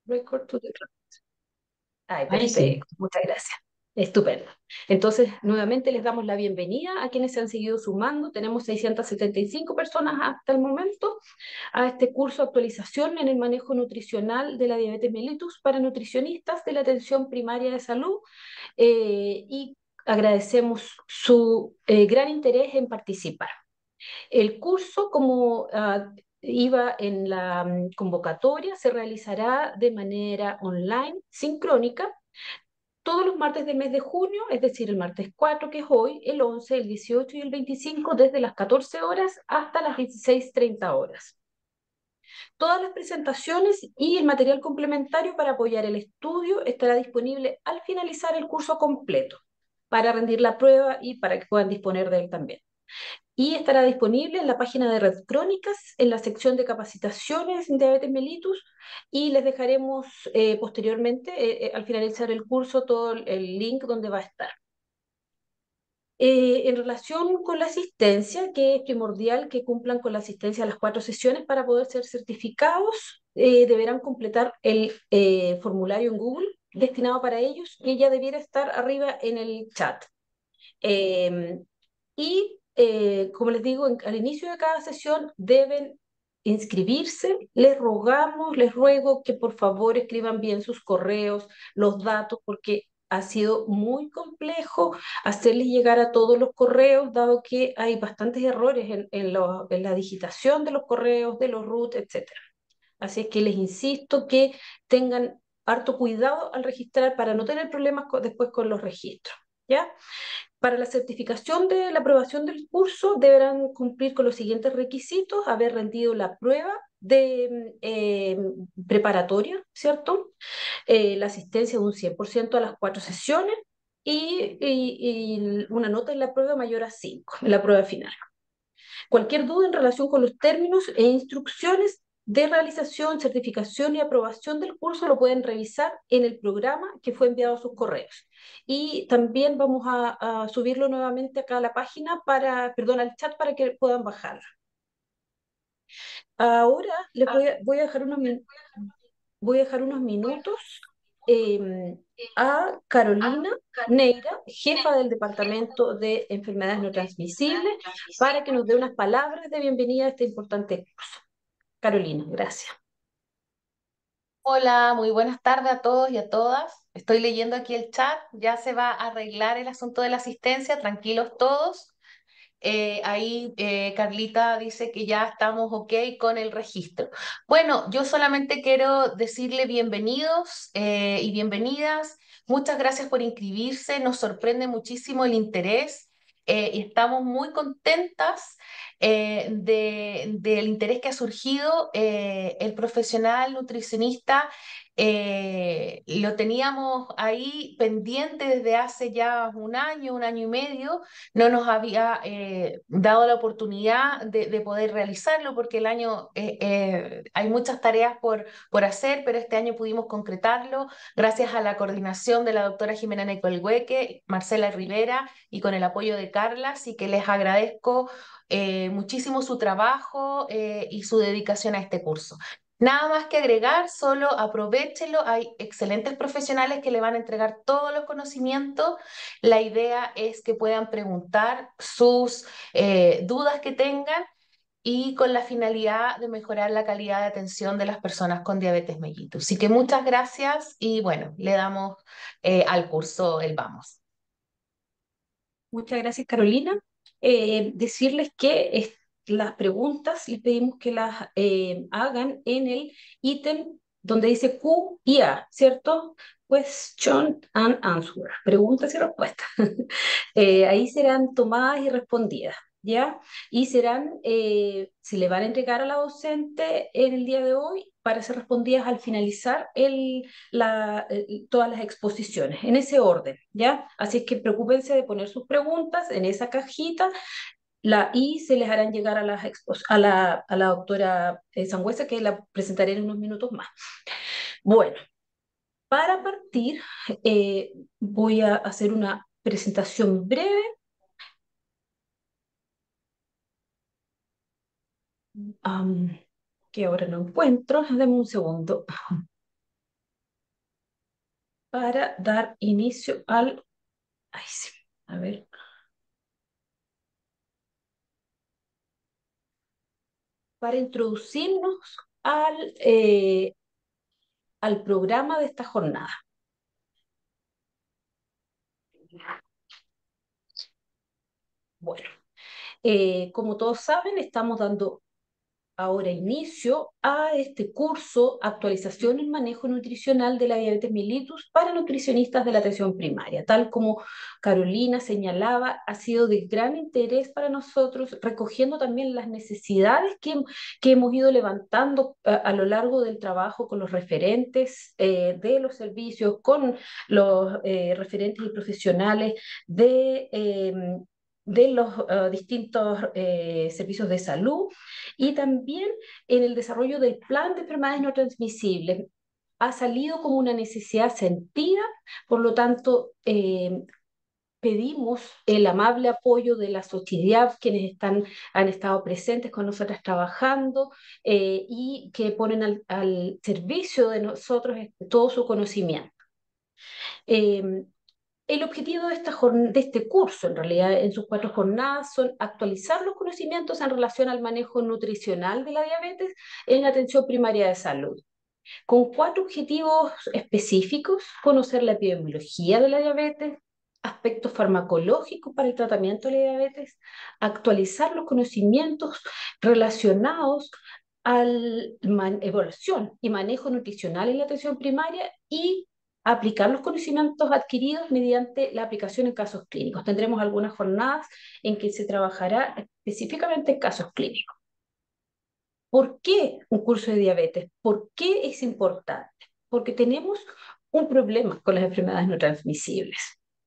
Record to the cloud. Ay, Ahí sí. perfecto, muchas gracias. Estupendo. Entonces, nuevamente les damos la bienvenida a quienes se han seguido sumando. Tenemos 675 personas hasta el momento a este curso de actualización en el manejo nutricional de la diabetes mellitus para nutricionistas de la atención primaria de salud y agradecemos su gran interés en participar. El curso, como iba en la convocatoria, se realizará de manera online, sincrónica, todos los martes del mes de junio, es decir, el martes 4, que es hoy, el 11, el 18 y el 25, desde las 14 horas hasta las 16:30 horas. Todas las presentaciones y el material complementario para apoyar el estudio estará disponible al finalizar el curso completo, para rendir la prueba y para que puedan disponer de él también. Y estará disponible en la página de Red Crónicas, en la sección de capacitaciones en diabetes mellitus, y les dejaremos posteriormente, al finalizar el curso, todo el link donde va a estar. En relación con la asistencia, que es primordial que cumplan con la asistencia a las 4 sesiones para poder ser certificados, deberán completar el formulario en Google destinado para ellos, que ya debiera estar arriba en el chat. Eh, como les digo, al inicio de cada sesión deben inscribirse. Les rogamos, les ruego que por favor escriban bien sus correos, los datos, porque ha sido muy complejo hacerles llegar a todos los correos, dado que hay bastantes errores en la digitación de los correos, de los root, etcétera. Así es que les insisto que tengan harto cuidado al registrar para no tener problemas después con los registros. ¿Ya? Para la certificación de la aprobación del curso deberán cumplir con los siguientes requisitos: haber rendido la prueba de preparatoria, ¿cierto? La asistencia de un 100% a las 4 sesiones y una nota en la prueba mayor a 5 en la prueba final. Cualquier duda en relación con los términos e instrucciones de realización, certificación y aprobación del curso lo pueden revisar en el programa que fue enviado a sus correos. Y también vamos a subirlo nuevamente acá a la página perdón, al chat para que puedan bajarlo. Ahora les voy a dejar voy a dejar unos minutos eh, a Carolina Neira, jefa del Departamento de Enfermedades No Transmisibles, para que nos dé unas palabras de bienvenida a este importante curso. Carolina, gracias. Hola, muy buenas tardes a todos y a todas. Estoy leyendo aquí el chat. Ya se va a arreglar el asunto de la asistencia. Tranquilos todos. Carlita dice que ya estamos ok con el registro. Bueno, yo solamente quiero decirle bienvenidos y bienvenidas. Muchas gracias por inscribirse. Nos sorprende muchísimo el interés. Y estamos muy contentas del interés que ha surgido. El profesional nutricionista lo teníamos ahí pendiente desde hace ya un año y medio. No nos había dado la oportunidad de poder realizarlo porque el año hay muchas tareas por hacer, pero este año pudimos concretarlo gracias a la coordinación de la doctora Jimena Necolhueque, Marcela Rivera y con el apoyo de Carla, así que les agradezco muchísimo su trabajo y su dedicación a este curso. Nada más que agregar, solo aprovéchenlo. Hay excelentes profesionales que le van a entregar todos los conocimientos. La idea es que puedan preguntar sus dudas que tengan y con la finalidad de mejorar la calidad de atención de las personas con diabetes mellitus. Así que muchas gracias y bueno, le damos al curso el vamos. Muchas gracias, Carolina. Decirles que las preguntas les pedimos que las hagan en el ítem donde dice Q y A, ¿cierto? Question and answer, preguntas y respuestas. Ahí serán tomadas y respondidas, ¿ya? Y serán, se le van a entregar a la docente en el día de hoy para ser respondidas al finalizar todas las exposiciones, en ese orden, ¿ya? Así es que preocúpense de poner sus preguntas en esa cajita y se les harán llegar a la doctora Sangüesa, que la presentaré en unos minutos más. Bueno, para partir, voy a hacer una presentación breve, am, que ahora no encuentro. Dame un segundo. para dar inicio al... Ay, sí, a ver. Para introducirnos al programa de esta jornada. Bueno, como todos saben, estamos dando ahora inicio a este curso, actualización y manejo nutricional de la diabetes mellitus para nutricionistas de la atención primaria. Tal como Carolina señalaba, ha sido de gran interés para nosotros, recogiendo también las necesidades que hemos ido levantando a lo largo del trabajo con los referentes de los servicios, con los referentes y profesionales de los distintos servicios de salud y también en el desarrollo del plan de enfermedades no transmisibles. Ha salido como una necesidad sentida, por lo tanto, pedimos el amable apoyo de la SOCHIDIAP, quienes han estado presentes con nosotras trabajando y que ponen al servicio de nosotros todo su conocimiento. Eh, el objetivo de este curso, en realidad, en sus 4 jornadas, son actualizar los conocimientos en relación al manejo nutricional de la diabetes en la atención primaria de salud, con 4 objetivos específicos: conocer la epidemiología de la diabetes, aspectos farmacológicos para el tratamiento de la diabetes, actualizar los conocimientos relacionados a la evaluación y manejo nutricional en la atención primaria y aplicar los conocimientos adquiridos mediante la aplicación en casos clínicos. Tendremos algunas jornadas en que se trabajará específicamente en casos clínicos. ¿Por qué un curso de diabetes? ¿Por qué es importante? Porque tenemos un problema con las enfermedades no transmisibles,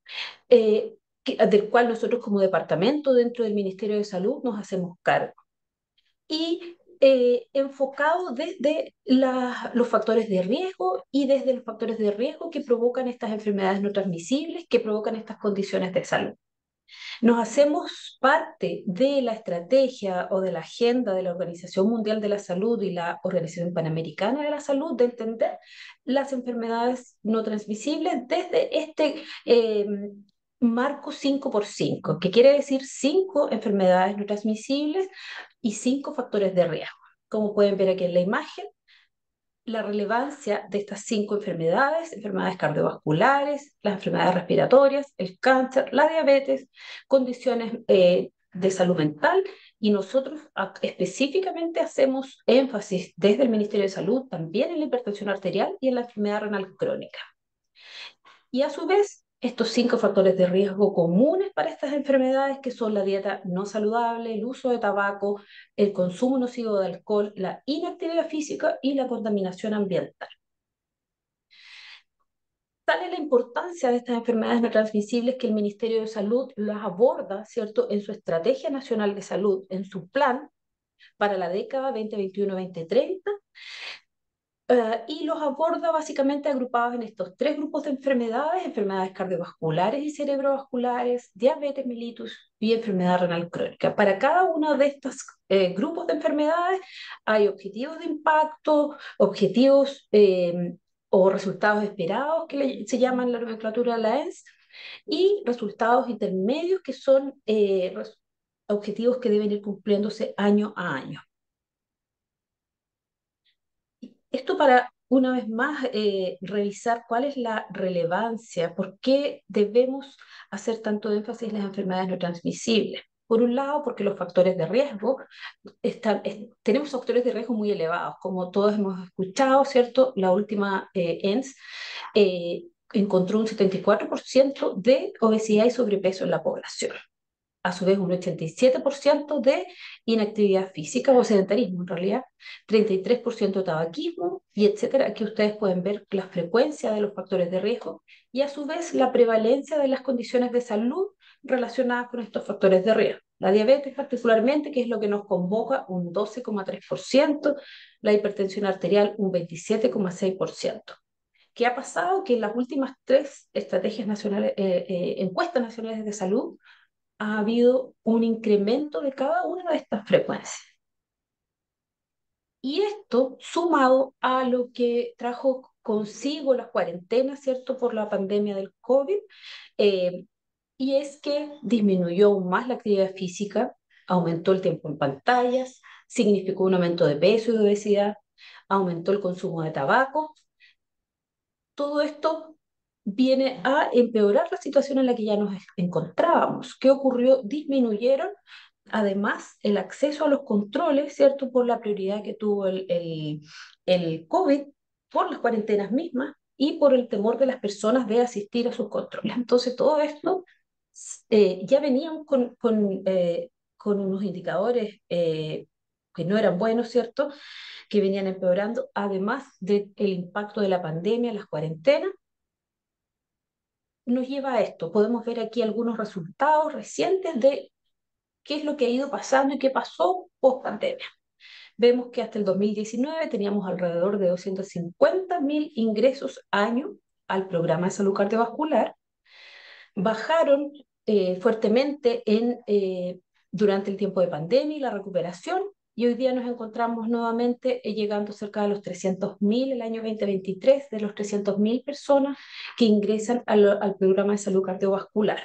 del cual nosotros como departamento dentro del Ministerio de Salud nos hacemos cargo. Y enfocado desde los factores de riesgo y desde los factores de riesgo que provocan estas enfermedades no transmisibles, que provocan estas condiciones de salud. Nos hacemos parte de la estrategia o de la agenda de la Organización Mundial de la Salud y la Organización Panamericana de la Salud de entender las enfermedades no transmisibles desde este marco 5x5, que quiere decir 5 enfermedades no transmisibles y 5 factores de riesgo. Como pueden ver aquí en la imagen, la relevancia de estas 5 enfermedades: enfermedades cardiovasculares, las enfermedades respiratorias, el cáncer, la diabetes, condiciones de salud mental, y nosotros específicamente hacemos énfasis desde el Ministerio de Salud también en la hipertensión arterial y en la enfermedad renal crónica. Y a su vez, estos 5 factores de riesgo comunes para estas enfermedades, que son la dieta no saludable, el uso de tabaco, el consumo nocivo de alcohol, la inactividad física y la contaminación ambiental. Tal es la importancia de estas enfermedades no transmisibles que el Ministerio de Salud las aborda, ¿cierto?, en su Estrategia Nacional de Salud, en su plan para la década 2021-2030, y los aborda básicamente agrupados en estos 3 grupos de enfermedades: enfermedades cardiovasculares y cerebrovasculares, diabetes mellitus y enfermedad renal crónica. Para cada uno de estos grupos de enfermedades hay objetivos de impacto, objetivos o resultados esperados, que se llaman la nomenclatura de la ENS, y resultados intermedios, que son objetivos que deben ir cumpliéndose año a año. Esto para, una vez más, revisar cuál es la relevancia, por qué debemos hacer tanto énfasis en las enfermedades no transmisibles. Por un lado, porque los factores de riesgo, tenemos factores de riesgo muy elevados, como todos hemos escuchado, ¿cierto? La última ENS encontró un 74% de obesidad y sobrepeso en la población. A su vez, un 87% de inactividad física o sedentarismo, en realidad, 33% de tabaquismo, y etcétera. Aquí ustedes pueden ver la frecuencia de los factores de riesgo y a su vez la prevalencia de las condiciones de salud relacionadas con estos factores de riesgo. La diabetes particularmente, que es lo que nos convoca, un 12,3%, la hipertensión arterial un 27,6%. ¿Qué ha pasado? Que en las últimas 3 estrategias nacionales, encuestas nacionales de salud, ha habido un incremento de cada una de estas frecuencias. Y esto, sumado a lo que trajo consigo las cuarentenas, ¿cierto?, por la pandemia del COVID, eh, y es que disminuyó aún más la actividad física, aumentó el tiempo en pantallas, significó un aumento de peso y de obesidad, aumentó el consumo de tabaco. Todo esto viene a empeorar la situación en la que ya nos encontrábamos. ¿Qué ocurrió? Disminuyeron, además, el acceso a los controles, ¿cierto? Por la prioridad que tuvo el COVID, por las cuarentenas mismas y por el temor de las personas de asistir a sus controles. Entonces, todo esto ya venían con unos indicadores que no eran buenos, ¿cierto?, que venían empeorando, además del impacto de la pandemia, las cuarentenas, nos lleva a esto. Podemos ver aquí algunos resultados recientes de qué es lo que ha ido pasando y qué pasó post pandemia. Vemos que hasta el 2019 teníamos alrededor de 250.000 ingresos año al programa de salud cardiovascular. Bajaron fuertemente durante el tiempo de pandemia y la recuperación, y hoy día nos encontramos nuevamente llegando cerca de los 300.000 el año 2023, de los 300.000 personas que ingresan al programa de salud cardiovascular.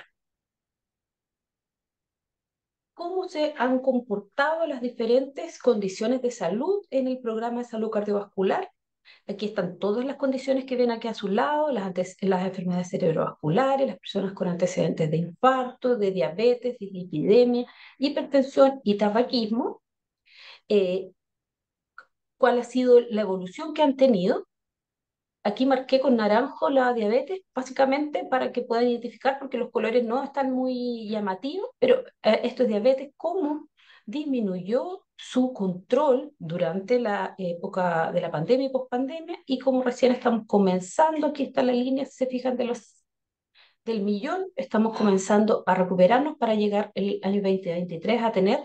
¿Cómo se han comportado las diferentes condiciones de salud en el programa de salud cardiovascular? Aquí están todas las condiciones que ven aquí a su lado, las enfermedades cerebrovasculares, las personas con antecedentes de infarto, de diabetes, dislipidemia, hipertensión y tabaquismo. Eh, ¿Cuál ha sido la evolución que han tenido? Aquí marqué con naranjo la diabetes, básicamente para que puedan identificar, porque los colores no están muy llamativos, pero esto es diabetes, cómo disminuyó su control durante la época de la pandemia y pospandemia, y cómo recién estamos comenzando, aquí está la línea, si se fijan, del millón, estamos comenzando a recuperarnos para llegar el año 2023 a tener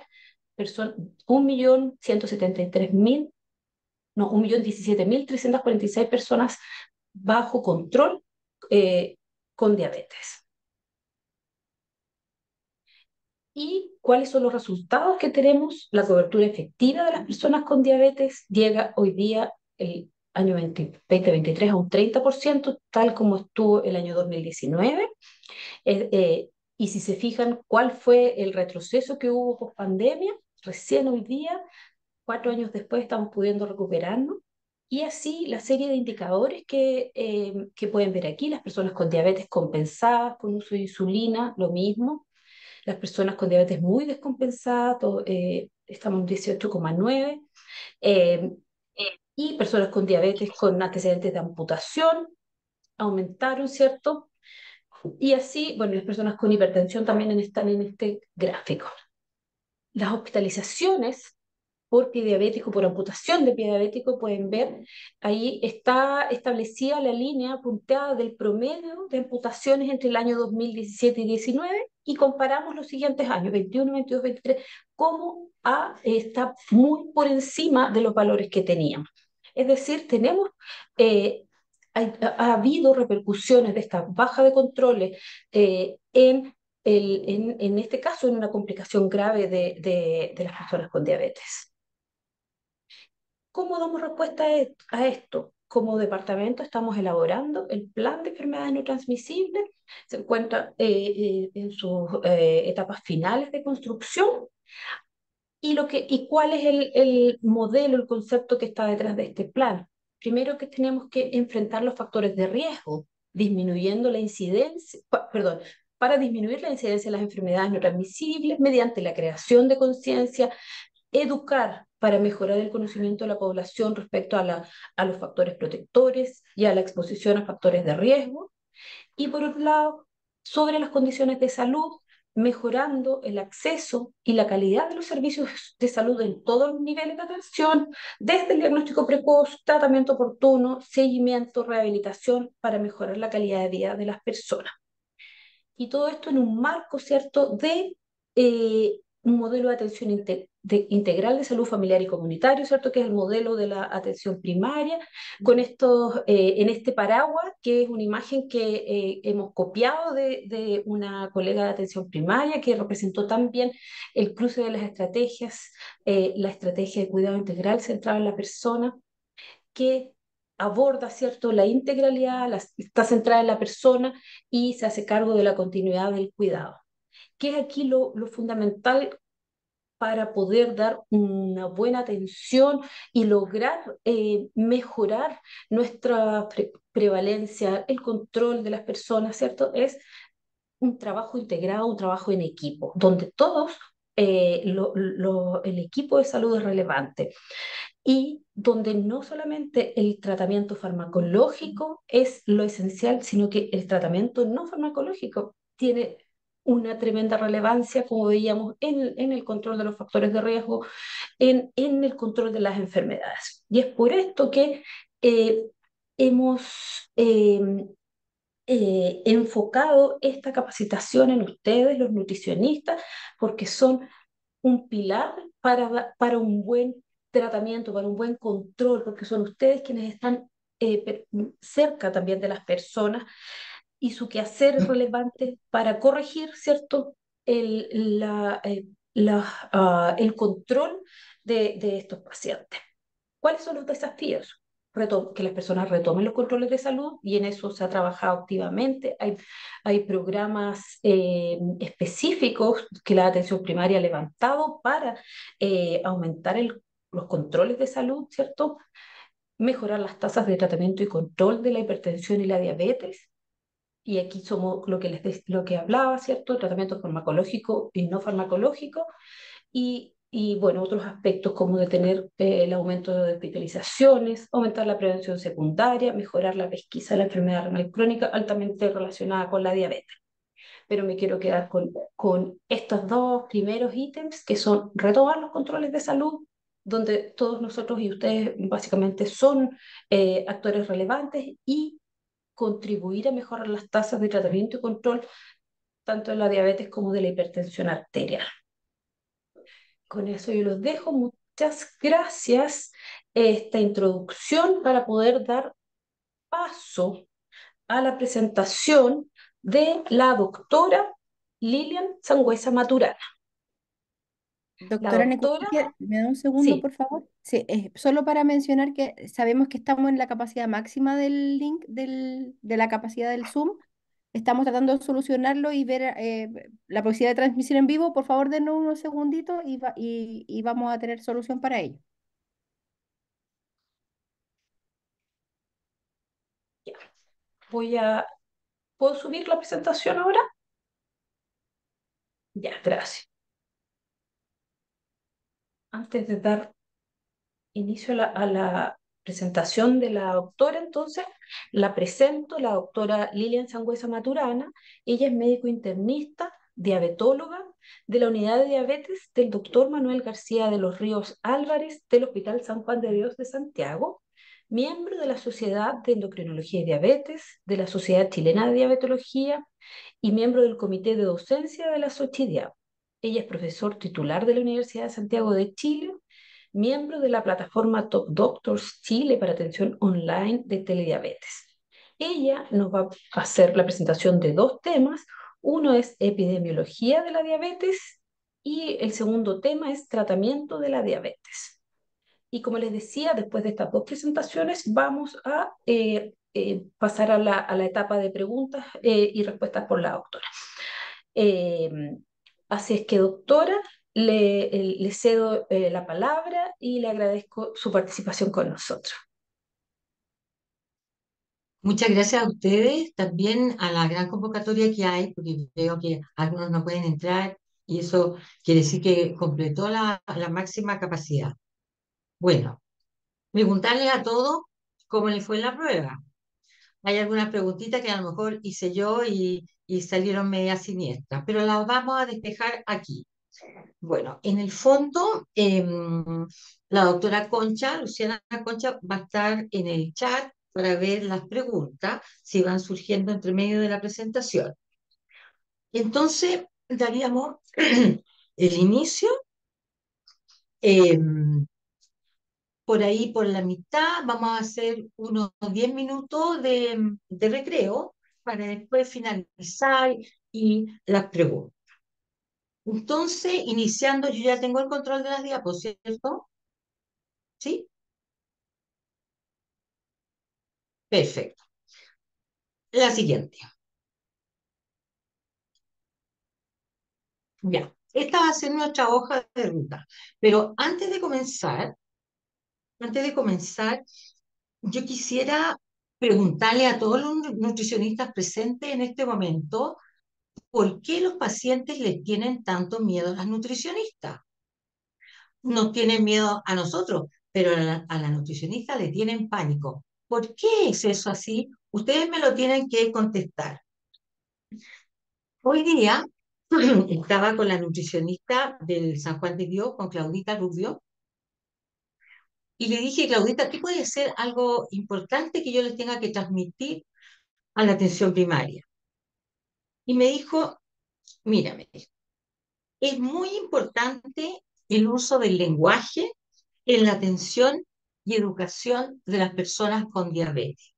1.173.000, no, 1.017.346 personas bajo control eh, con diabetes. ¿Y cuáles son los resultados que tenemos? La cobertura efectiva de las personas con diabetes llega hoy día, el año 2023, a un 30%, tal como estuvo el año 2019. Eh, eh, y si se fijan cuál fue el retroceso que hubo post pandemia, recién hoy día, 4 años después, estamos pudiendo recuperarnos. Y así la serie de indicadores que pueden ver aquí: las personas con diabetes compensadas con uso de insulina, lo mismo; las personas con diabetes muy descompensadas, estamos en 18,9, eh, y personas con diabetes con antecedentes de amputación aumentaron, ¿cierto? Y así, bueno, las personas con hipertensión también están en este gráfico. Las hospitalizaciones por pie diabético, por amputación de pie diabético, pueden ver, ahí está establecida la línea punteada del promedio de amputaciones entre el año 2017 y 2019, y comparamos los siguientes años, 21, 22, 23, cómo está muy por encima de los valores que teníamos. Es decir, eh, ha habido repercusiones de esta baja de controles en este caso, en una complicación grave de las personas con diabetes. ¿Cómo damos respuesta a esto? Como departamento estamos elaborando el plan de enfermedades no transmisibles, se encuentra en sus etapas finales de construcción. ¿Y cuál es el modelo, el concepto que está detrás de este plan? Primero, que tenemos que enfrentar los factores de riesgo, disminuyendo la incidencia, perdón, para disminuir la incidencia de las enfermedades no transmisibles mediante la creación de conciencia, educar para mejorar el conocimiento de la población respecto a los factores protectores y a la exposición a factores de riesgo; y por otro lado, sobre las condiciones de salud, mejorando el acceso y la calidad de los servicios de salud en todos los niveles de atención, desde el diagnóstico precoz, tratamiento oportuno, seguimiento, rehabilitación, para mejorar la calidad de vida de las personas. Y todo esto en un marco, ¿cierto?, de un modelo de atención integral de salud familiar y comunitario, ¿cierto?, que es el modelo de la atención primaria, con en este paraguas, que es una imagen que hemos copiado de una colega de atención primaria, que representó también el cruce de las estrategias, la estrategia de cuidado integral centrada en la persona, que aborda, ¿cierto?, la integralidad, está centrada en la persona y se hace cargo de la continuidad del cuidado. ¿Qué es aquí lo fundamental para poder dar una buena atención y lograr mejorar nuestra prevalencia, el control de las personas, ¿cierto? Es un trabajo integrado, un trabajo en equipo, donde todos, el equipo de salud es relevante y donde no solamente el tratamiento farmacológico es lo esencial, sino que el tratamiento no farmacológico tiene una tremenda relevancia, como veíamos, en el control de los factores de riesgo, en el control de las enfermedades. Y es por esto que eh, hemos enfocado esta capacitación en ustedes, los nutricionistas, porque son un pilar para un buen tratamiento, para un buen control, porque son ustedes quienes están cerca también de las personas y su quehacer es relevante para corregir, ¿cierto?, el control de estos pacientes. ¿Cuáles son los desafíos? Que las personas retomen los controles de salud y en eso se ha trabajado activamente. Hay programas específicos que la atención primaria ha levantado para aumentar los controles de salud, ¿cierto? Mejorar las tasas de tratamiento y control de la hipertensión y la diabetes. Y aquí somos lo que hablaba, ¿cierto? Tratamiento farmacológico y no farmacológico y bueno, otros aspectos como detener el aumento de hospitalizaciones, aumentar la prevención secundaria, mejorar la pesquisa de la enfermedad renal crónica altamente relacionada con la diabetes. Pero me quiero quedar con estos dos primeros ítems que son retomar los controles de salud, donde todos nosotros y ustedes básicamente son actores relevantes y contribuir a mejorar las tasas de tratamiento y control tanto de la diabetes como de la hipertensión arterial. Con eso yo los dejo. Muchas gracias. Esta introducción para poder dar paso a la presentación de la doctora Lilian Sangüesa Maturana. La Doctora doctora, Necochea, ¿me da un segundo, sí, por favor? Sí, solo para mencionar que sabemos que estamos en la capacidad máxima del link de la capacidad del Zoom. Estamos tratando de solucionarlo y ver la posibilidad de transmisión en vivo. Por favor, denos unos segunditos y vamos a tener solución para ello. ya. Voy a, ¿puedo subir la presentación ahora? Ya, gracias. Antes de dar inicio a la presentación de la doctora, entonces, la presento, la doctora Lilian Sangüesa Maturana. Ella es médico internista, diabetóloga de la unidad de diabetes del doctor Manuel García de los Ríos Álvarez del Hospital San Juan de Dios de Santiago, miembro de la Sociedad de Endocrinología y Diabetes, de la Sociedad Chilena de Diabetología y miembro del Comité de Docencia de la SOCHIDIAB. Ella es profesor titular de la Universidad de Santiago de Chile, miembro de la plataforma Top Doctors Chile para atención online de telediabetes. Ella nos va a hacer la presentación de dos temas. Uno es epidemiología de la diabetes y el segundo tema es tratamiento de la diabetes. Y como les decía, después de estas dos presentaciones vamos a pasar a la etapa de preguntas y respuestas por la doctora. Eh, Así es que, doctora, le cedo la palabra y le agradezco su participación con nosotros. Muchas gracias a ustedes, también a la gran convocatoria que hay, porque veo que algunos no pueden entrar y eso quiere decir que completó la máxima capacidad. Bueno, preguntarles a todos cómo les fue en la prueba. Hay algunas preguntitas que a lo mejor hice yo y salieron medias siniestras, pero las vamos a despejar aquí. Bueno, en el fondo, la doctora Concha, Luciana Concha, va a estar en el chat para ver las preguntas, si van surgiendo entre medio de la presentación. Entonces, daríamos el inicio. Por ahí, por la mitad, vamos a hacer unos 10 minutos de recreo para después finalizar y las preguntas. Entonces, iniciando, yo ya tengo el control de las diapositivas, ¿cierto? ¿Sí? Perfecto. La siguiente. Ya. Esta va a ser nuestra hoja de ruta. Pero antes de comenzar, yo quisiera preguntarle a todos los nutricionistas presentes en este momento, ¿por qué los pacientes les tienen tanto miedo a las nutricionistas? No tienen miedo a nosotros, pero a la nutricionista le tienen pánico. ¿Por qué es eso así? Ustedes me lo tienen que contestar. Hoy día estaba con la nutricionista del San Juan de Dios, con Claudita Rubio, y le dije, Claudita, ¿qué puede ser algo importante que yo les tenga que transmitir a la atención primaria? Y me dijo, mírame, es muy importante el uso del lenguaje en la atención y educación de las personas con diabetes.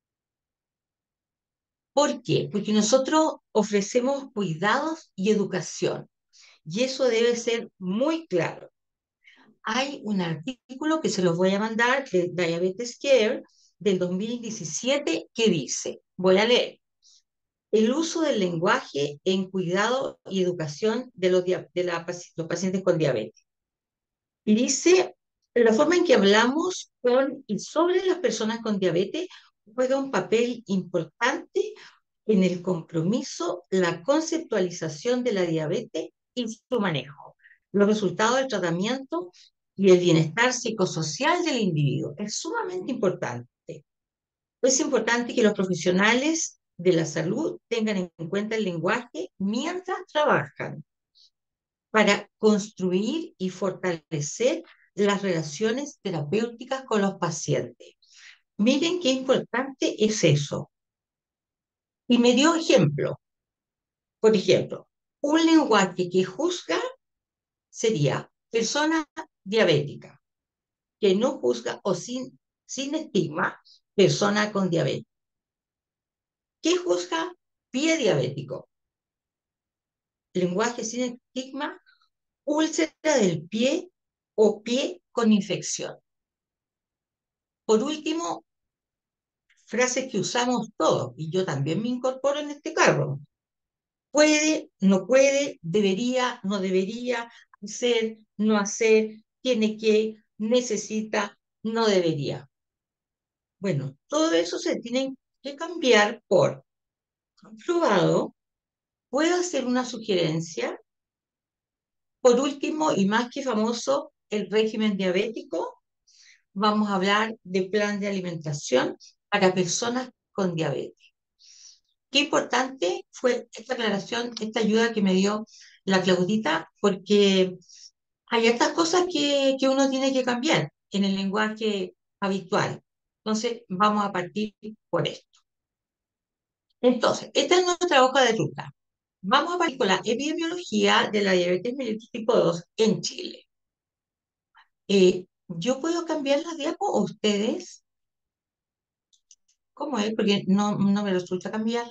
¿Por qué? Porque nosotros ofrecemos cuidados y educación, y eso debe ser muy claro. Hay un artículo que se los voy a mandar de Diabetes Care del 2017 que dice, voy a leer, el uso del lenguaje en cuidado y educación de los pacientes con diabetes. Y dice, la forma en que hablamos con y sobre las personas con diabetes juega un papel importante en el compromiso, la conceptualización de la diabetes y su manejo, los resultados del tratamiento y el bienestar psicosocial del individuo. Es sumamente importante. Es importante que los profesionales de la salud tengan en cuenta el lenguaje mientras trabajan para construir y fortalecer las relaciones terapéuticas con los pacientes. Miren qué importante es eso. Y me dio ejemplo. Por ejemplo, un lenguaje que juzga sería persona diabética, que no juzga o sin estigma, persona con diabetes. ¿Qué juzga? Pie diabético. Lenguaje sin estigma, úlcera del pie o pie con infección. Por último, frases que usamos todos, y yo también me incorporo en este carro. Puede, no puede, debería, no debería, hacer, no hacer, tiene que, necesita, no debería. Bueno, todo eso se tiene que cambiar por aprobado, puedo hacer una sugerencia. Por último, y más que famoso, el régimen diabético. Vamos a hablar de plan de alimentación para personas con diabetes. Qué importante fue esta aclaración, esta ayuda que me dio la Claudita, porque hay estas cosas que uno tiene que cambiar en el lenguaje habitual. Entonces, vamos a partir por esto. Entonces, esta es nuestra hoja de ruta. Vamos a partir con la epidemiología de la diabetes mellitus tipo 2 en Chile. ¿Yo puedo cambiar la diapo o ustedes? ¿Cómo es? Porque no me resulta cambiar.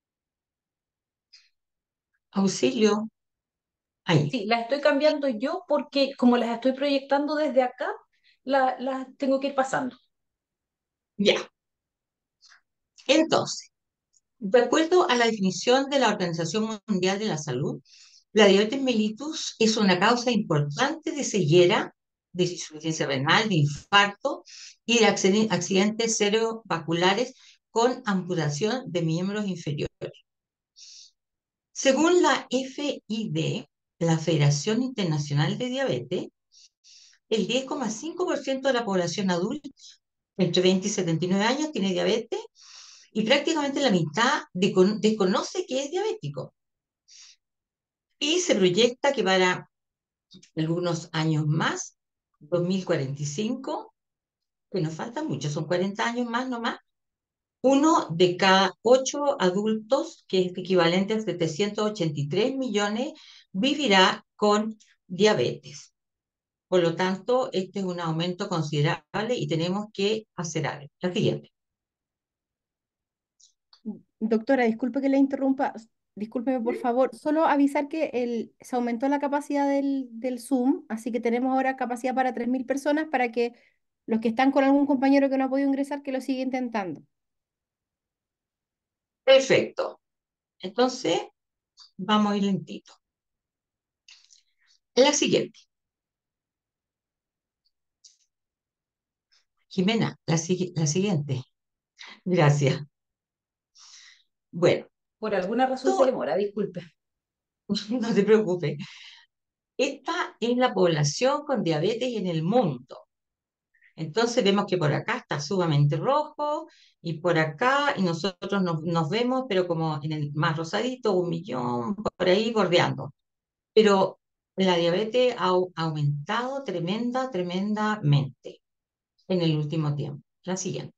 Auxilio. Ahí. Sí, las estoy cambiando yo porque como las estoy proyectando desde acá, las tengo que ir pasando. Ya. Entonces, de acuerdo a la definición de la Organización Mundial de la Salud, la diabetes mellitus es una causa importante de ceguera, de insuficiencia renal, de infarto y de accidentes cerebrovasculares con amputación de miembros inferiores. Según la FID, la Federación Internacional de Diabetes, el 10,5% de la población adulta entre 20 y 79 años tiene diabetes y prácticamente la mitad desconoce que es diabético. Y se proyecta que para algunos años más, 2045, que nos faltan mucho, son 40 años más nomás, uno de cada 8 adultos, que es equivalente a 783 millones, vivirá con diabetes. Por lo tanto, este es un aumento considerable y tenemos que hacer algo. La siguiente. Doctora, disculpe que le interrumpa. Discúlpeme, por favor. Solo avisar que se aumentó la capacidad del Zoom, así que tenemos ahora capacidad para 3.000 personas para que los que están con algún compañero que no ha podido ingresar, que lo siga intentando. Perfecto. Entonces, vamos a ir lentito. La siguiente. Jimena, la siguiente. Gracias. Bueno, Por alguna razón se esto, demora, disculpe. no te preocupes. Esta es la población con diabetes en el mundo. Entonces vemos que por acá está sumamente rojo y por acá, y nosotros nos vemos, pero como en el más rosadito, 1 millón, por ahí bordeando. Pero la diabetes ha aumentado tremendamente en el último tiempo. La siguiente.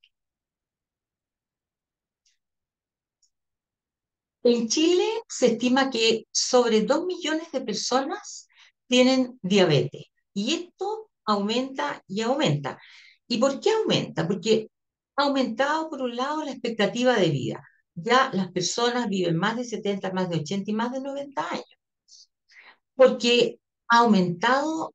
En Chile se estima que sobre 2 millones de personas tienen diabetes y esto aumenta y aumenta. ¿Y por qué aumenta? Porque ha aumentado, por un lado, la expectativa de vida. Ya las personas viven más de 70, más de 80 y más de 90 años, porque ha aumentado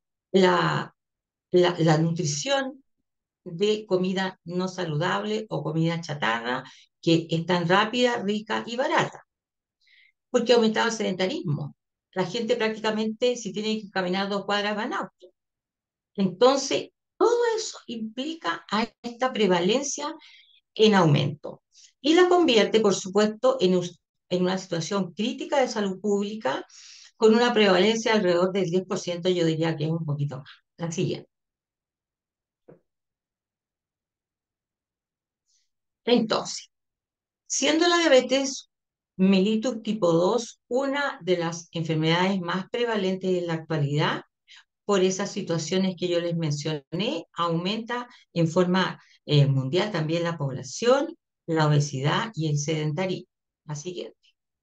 la nutrición de comida no saludable o comida chatarra, que es tan rápida, rica y barata, porque ha aumentado el sedentarismo. La gente prácticamente, si tiene que caminar 2 cuadras, va en auto. Entonces, todo eso implica a esta prevalencia en aumento y la convierte, por supuesto, en una situación crítica de salud pública con una prevalencia alrededor del 10%, yo diría que es un poquito más. La siguiente. Entonces, siendo la diabetes mellitus tipo 2 una de las enfermedades más prevalentes en la actualidad, por esas situaciones que yo les mencioné, aumenta en forma mundial también la población, la obesidad y el sedentarismo. La siguiente.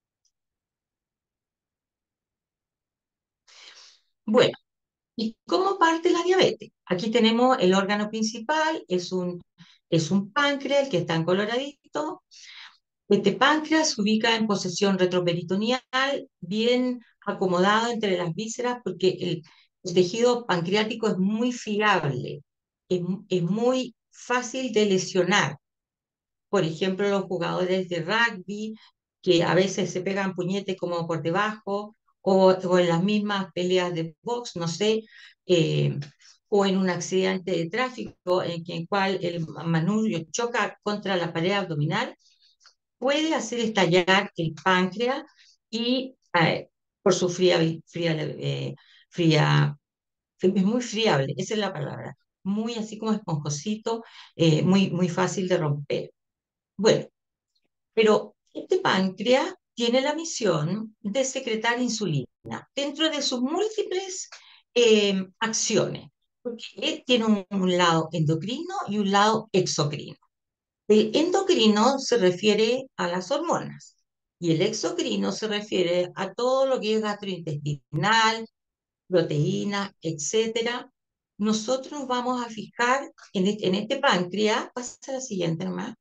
Bueno, ¿y cómo parte la diabetes? Aquí tenemos el órgano principal, es un páncreas, el que está en coloradito. Este páncreas se ubica en posición retroperitoneal, bien acomodado entre las vísceras, porque el tejido pancreático es muy fiable, es muy fácil de lesionar. Por ejemplo, los jugadores de rugby, que a veces se pegan puñetes como por debajo, o en las mismas peleas de box, no sé, eh, o en un accidente de tráfico en el cual el manubrio choca contra la pared abdominal, puede hacer estallar el páncreas y por su fría, es muy friable, esa es la palabra, muy así como esponjosito, muy fácil de romper. Bueno, pero este páncreas tiene la misión de secretar insulina dentro de sus múltiples acciones, porque él tiene un lado endocrino y un lado exocrino. El endocrino se refiere a las hormonas y el exocrino se refiere a todo lo que es gastrointestinal, proteínas, etcétera. Nosotros nos vamos a fijar en este páncreas, pasa a la siguiente nomás,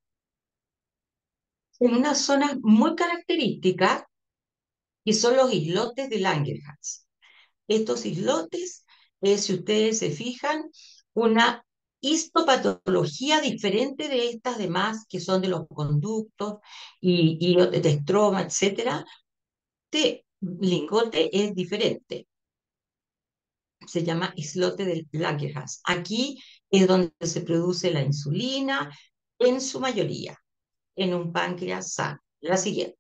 en una zona muy característica que son los islotes de Langerhans. Estos islotes, si ustedes se fijan, una histopatología diferente de estas demás, que son de los conductos y de estroma, etcétera, de lingote es diferente. Se llama islote de Langerhans. Aquí es donde se produce la insulina, en su mayoría, en un páncreas sano. La siguiente.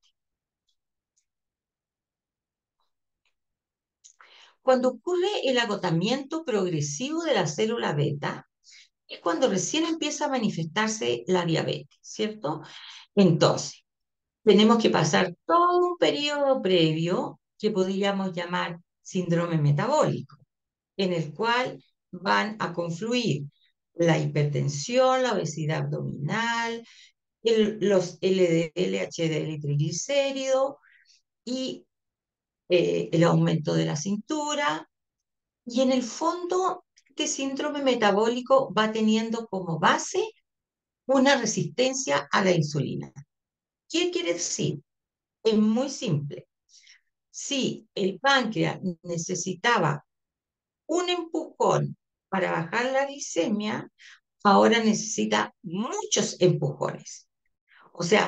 Cuando ocurre el agotamiento progresivo de la célula beta, es cuando recién empieza a manifestarse la diabetes, ¿cierto? Entonces, tenemos que pasar todo un periodo previo que podríamos llamar síndrome metabólico, en el cual van a confluir la hipertensión, la obesidad abdominal, los LDL, HDL y triglicéridos y el aumento de la cintura. Y en el fondo, este síndrome metabólico va teniendo como base una resistencia a la insulina. ¿Qué quiere decir? Es muy simple. Si el páncreas necesitaba un empujón para bajar la glicemia, ahora necesita muchos empujones. O sea,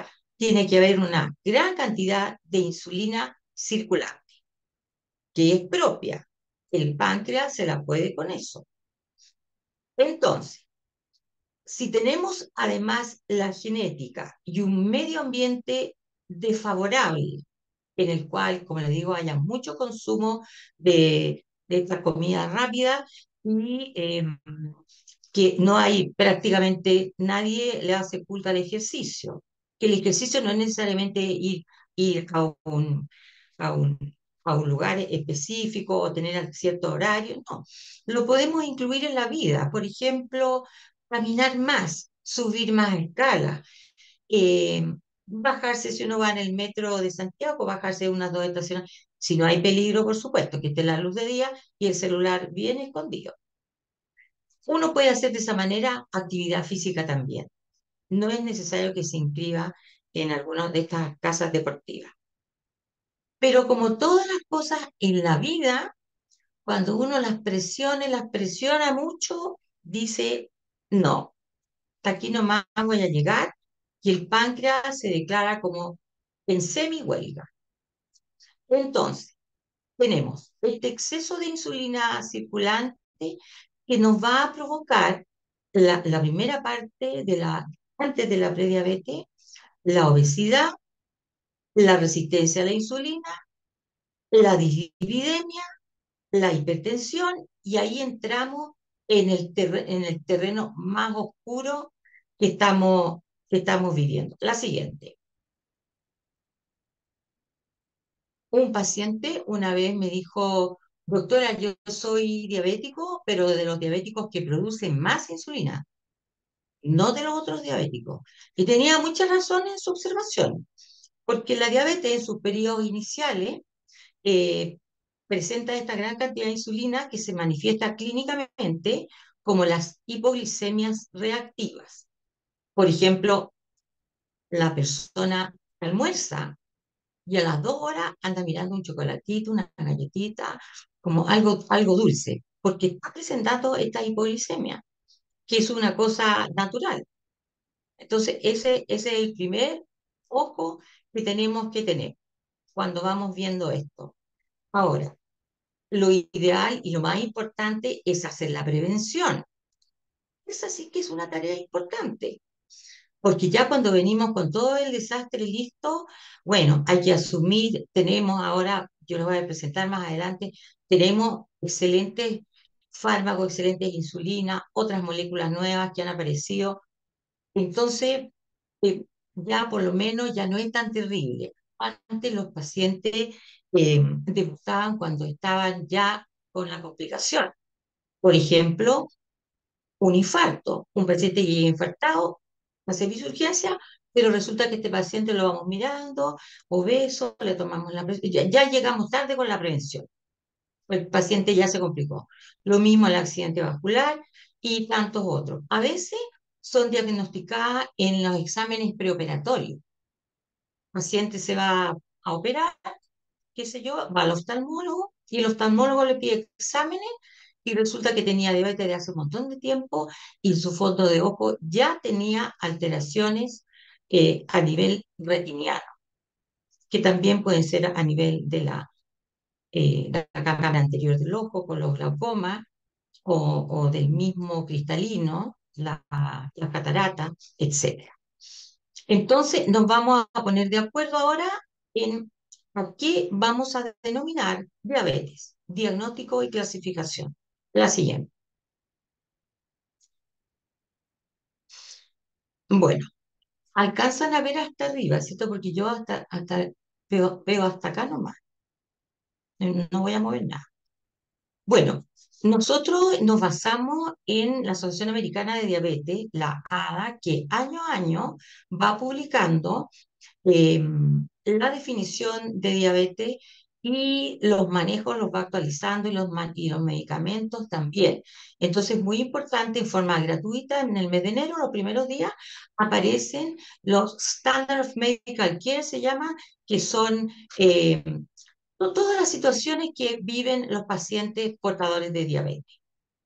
tiene que haber una gran cantidad de insulina circulante, que es propia. El páncreas se la puede con eso. Entonces, si tenemos además la genética y un medio ambiente desfavorable, en el cual, como le digo, haya mucho consumo de esta comida rápida y que no hay prácticamente nadie le hace culto al ejercicio. Que el ejercicio no es necesariamente ir a un, a un lugar específico o tener cierto horario, no. Lo podemos incluir en la vida. Por ejemplo, caminar más, subir más escalas, eh, bajarse si uno va en el metro de Santiago, bajarse unas dos estaciones, si no hay peligro, por supuesto, que esté la luz de día y el celular bien escondido. Uno puede hacer de esa manera actividad física también. No es necesario que se inscriba en alguna de estas casas deportivas. Pero como todas las cosas en la vida, cuando uno las presiona mucho, dice, no, hasta aquí nomás voy a llegar y el páncreas se declara como en semi-huelga. Entonces, tenemos este exceso de insulina circulante que nos va a provocar la primera parte antes de la prediabetes, la obesidad, la resistencia a la insulina, la dislipidemia, la hipertensión, y ahí entramos en el terreno más oscuro que estamos viviendo. La siguiente. Un paciente una vez me dijo, doctora, yo soy diabético, pero de los diabéticos que producen más insulina, no de los otros diabéticos. Y tenía mucha razón en su observación, porque la diabetes en sus periodos iniciales eh, presenta esta gran cantidad de insulina que se manifiesta clínicamente como las hipoglicemias reactivas. Por ejemplo, la persona almuerza y a las 2 horas anda mirando un chocolatito, una galletita, como algo dulce, porque está presentando esta hipoglicemia, que es una cosa natural. Entonces, ese es el primer ojo que tenemos que tener cuando vamos viendo esto. Ahora, lo ideal y lo más importante es hacer la prevención. Esa sí que es una tarea importante. Porque ya cuando venimos con todo el desastre listo, bueno, hay que asumir, tenemos ahora, yo lo voy a presentar más adelante, tenemos excelentes fármacos, excelentes insulinas, otras moléculas nuevas que han aparecido. Entonces, eh, ya por lo menos ya no es tan terrible. Antes los pacientes debutaban cuando estaban ya con la complicación. Por ejemplo, un infarto. Un paciente llega infartado a servicio de urgencia, pero resulta que este paciente lo vamos mirando, obeso, le tomamos la presión, ya llegamos tarde con la prevención. El paciente ya se complicó. Lo mismo el accidente vascular y tantos otros. A veces son diagnosticadas en los exámenes preoperatorios. El paciente se va a operar, qué sé yo, va al oftalmólogo y el oftalmólogo le pide exámenes y resulta que tenía diabetes de hace un montón de tiempo y su fondo de ojo ya tenía alteraciones a nivel retiniano, que también pueden ser a nivel de la cámara anterior del ojo con los glaucomas o del mismo cristalino, la catarata, etcétera. Entonces, nos vamos a poner de acuerdo ahora en a qué vamos a denominar diabetes, diagnóstico y clasificación. La siguiente. Bueno, alcanzan a ver hasta arriba, ¿cierto? Porque yo hasta veo hasta acá nomás, no voy a mover nada. Bueno, nosotros nos basamos en la Asociación Americana de Diabetes, la ADA, que año a año va publicando eh, la definición de diabetes y los manejos los va actualizando y los medicamentos también. Entonces, muy importante, en forma gratuita, en el mes de enero, los primeros días, aparecen los Standard of Medical Care, se llama, que son todas las situaciones que viven los pacientes portadores de diabetes.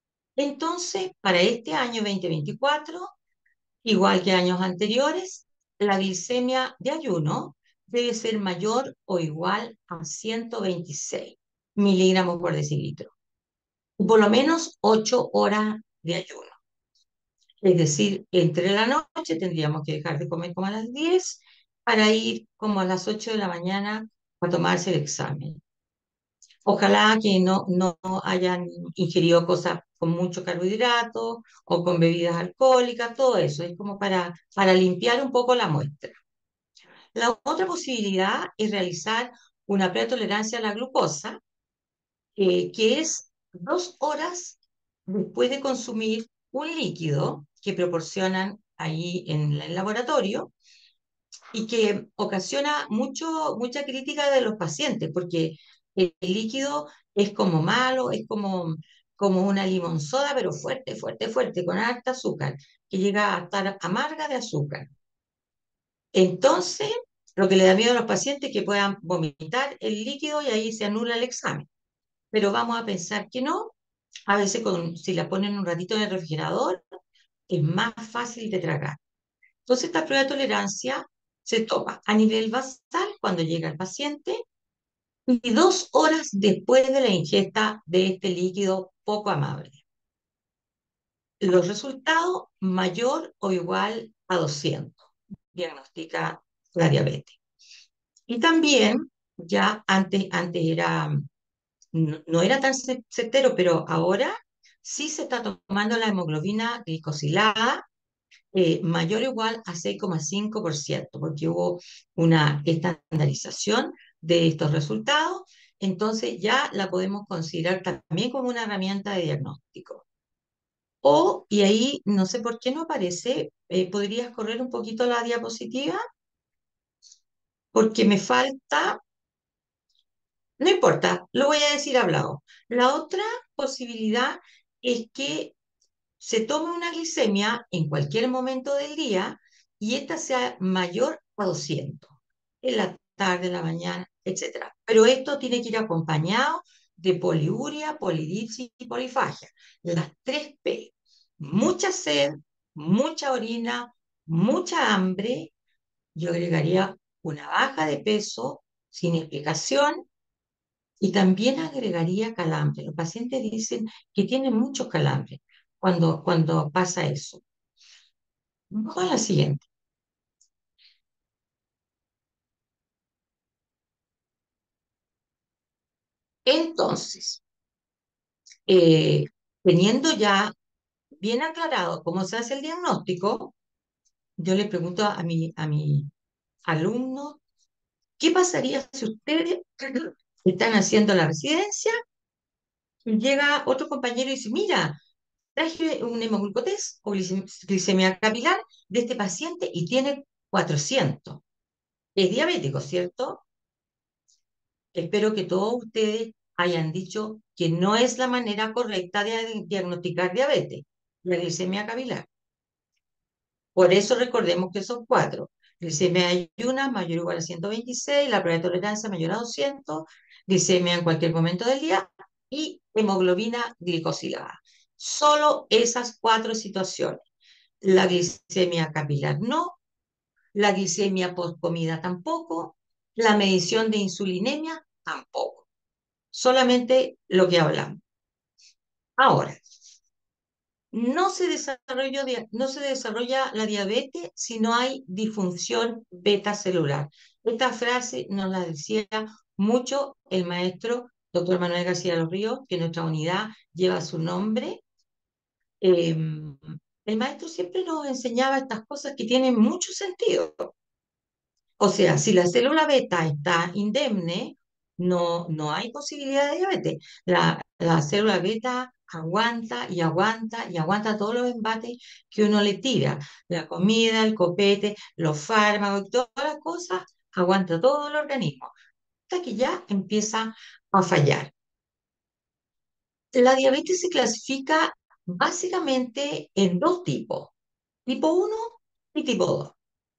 Entonces, para este año 2024, igual que años anteriores, la glicemia de ayuno debe ser mayor o igual a 126 miligramos por decilitro, y por lo menos 8 horas de ayuno. Es decir, entre la noche tendríamos que dejar de comer como a las 10 para ir como a las 8 de la mañana a tomarse el examen. Ojalá que no hayan ingerido cosas con mucho carbohidrato o con bebidas alcohólicas, todo eso. Es como para limpiar un poco la muestra. La otra posibilidad es realizar una pretolerancia a la glucosa, que es 2 horas después de consumir un líquido que proporcionan ahí en el laboratorio y que ocasiona mucha crítica de los pacientes, porque el líquido es como malo, es como una limonsoda, pero fuerte, fuerte, fuerte, con alta azúcar, que llega a estar amarga de azúcar. Entonces, lo que le da miedo a los pacientes es que puedan vomitar el líquido y ahí se anula el examen. Pero vamos a pensar que no. A veces si la ponen un ratito en el refrigerador, es más fácil de tragar. Entonces, esta prueba de tolerancia se toma a nivel basal cuando llega el paciente y 2 horas después de la ingesta de este líquido poco amable. Los resultados mayor o igual a 200 diagnostica la diabetes. Y también, ya antes no era tan certero, pero ahora sí se está tomando la hemoglobina glicosilada, mayor o igual a 6,5%, porque hubo una estandarización de estos resultados, entonces ya la podemos considerar también como una herramienta de diagnóstico. Y ahí, no sé por qué no aparece, ¿podrías correr un poquito la diapositiva? Porque me falta, no importa, lo voy a decir hablado. La otra posibilidad es que se tome una glicemia en cualquier momento del día y esta sea mayor a 200, en la tarde, en la mañana, etcétera. Pero esto tiene que ir acompañado de poliuria, polidipsis y polifagia. Las 3 P. Mucha sed, mucha orina, mucha hambre. Yo agregaría una baja de peso sin explicación y también agregaría calambre. Los pacientes dicen que tienen muchos calambres cuando pasa eso. Vamos a la siguiente. Entonces, eh, teniendo ya bien aclarado cómo se hace el diagnóstico, yo le pregunto a mi alumno, ¿qué pasaría si ustedes están haciendo la residencia y llega otro compañero y dice, mira, traje un hemoglucotés o glicemia capilar de este paciente y tiene 400? Es diabético, ¿cierto? Espero que todos ustedes hayan dicho que no es la manera correcta de diagnosticar diabetes, la glicemia capilar. Por eso recordemos que son 4. Glicemia ayuna mayor o igual a 126, la prueba de tolerancia mayor a 200, glicemia en cualquier momento del día y hemoglobina glicosilada. Solo esas 4 situaciones. La glicemia capilar no, la glicemia post comida tampoco, la medición de insulinemia tampoco. Solamente lo que hablamos. Ahora, no se desarrolla la diabetes si no hay disfunción beta celular. Esta frase nos la decía mucho el maestro doctor Manuel García de los Ríos, que nuestra unidad lleva su nombre. Eh, el maestro siempre nos enseñaba estas cosas que tienen mucho sentido. O sea, si la célula beta está indemne, no hay posibilidad de diabetes. La célula beta aguanta y aguanta y aguanta todos los embates que uno le tira. La comida, el copete, los fármacos, todas las cosas, aguanta todo el organismo. Hasta que ya empieza a fallar. La diabetes se clasifica básicamente en 2 tipos, tipo 1 y tipo 2.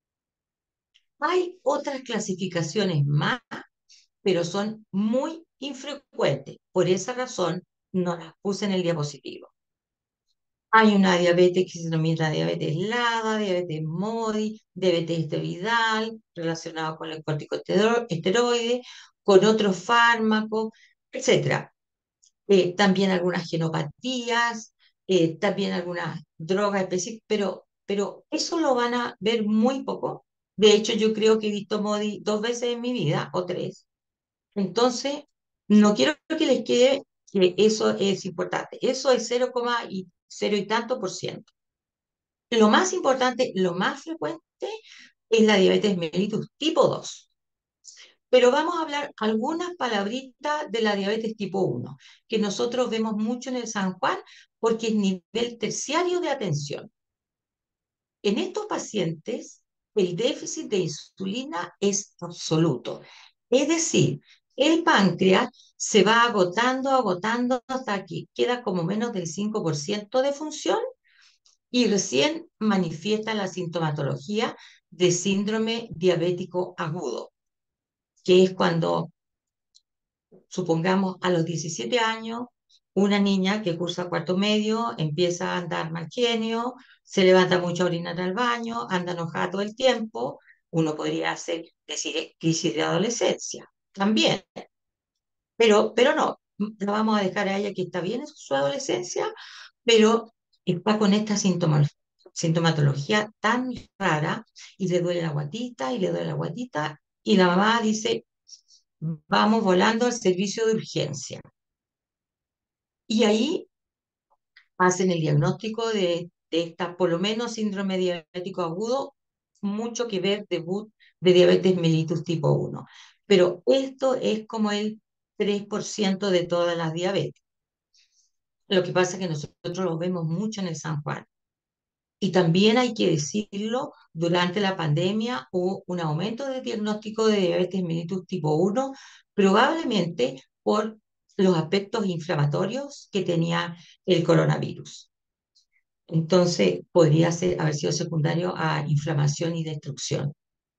Hay otras clasificaciones más, pero son muy infrecuentes. Por esa razón no las puse en el diapositivo. Hay una diabetes que se denomina diabetes LADA, diabetes MODI, diabetes esteroidal, relacionado con el corticosteroide, con otros fármacos, etcétera. También algunas genopatías, también algunas drogas específicas, pero eso lo van a ver muy poco. De hecho, yo creo que he visto MODI 2 veces en mi vida, o 3. Entonces, no quiero que les quede que eso es importante. Eso es 0, y tanto por ciento. Lo más importante, lo más frecuente, es la diabetes mellitus tipo 2. Pero vamos a hablar algunas palabritas de la diabetes tipo 1, que nosotros vemos mucho en el San Juan porque es nivel terciario de atención. En estos pacientes, el déficit de insulina es absoluto. Es decir, el páncreas se va agotando, agotando hasta que queda como menos del 5% de función y recién manifiesta la sintomatología de síndrome diabético agudo, que es cuando, supongamos, a los 17 años, una niña que cursa cuarto medio empieza a andar mal genio, se levanta mucho a orinar al baño, anda enojada todo el tiempo. Uno podría decir crisis de adolescencia también, pero no, la vamos a dejar a ella que está bien en su adolescencia, pero está con esta sintomatología tan rara y le duele la guatita y le duele la guatita y la mamá dice, vamos volando al servicio de urgencia. Y ahí hacen el diagnóstico de esta, por lo menos, síndrome diabético agudo, mucho que ver debut de diabetes mellitus tipo 1. Pero esto es como el 3% de todas las diabetes. Lo que pasa es que nosotros lo vemos mucho en el San Juan. Y también hay que decirlo, durante la pandemia hubo un aumento de diagnóstico de diabetes mellitus tipo 1, probablemente por los aspectos inflamatorios que tenía el coronavirus. Entonces, podría haber sido secundario a inflamación y destrucción.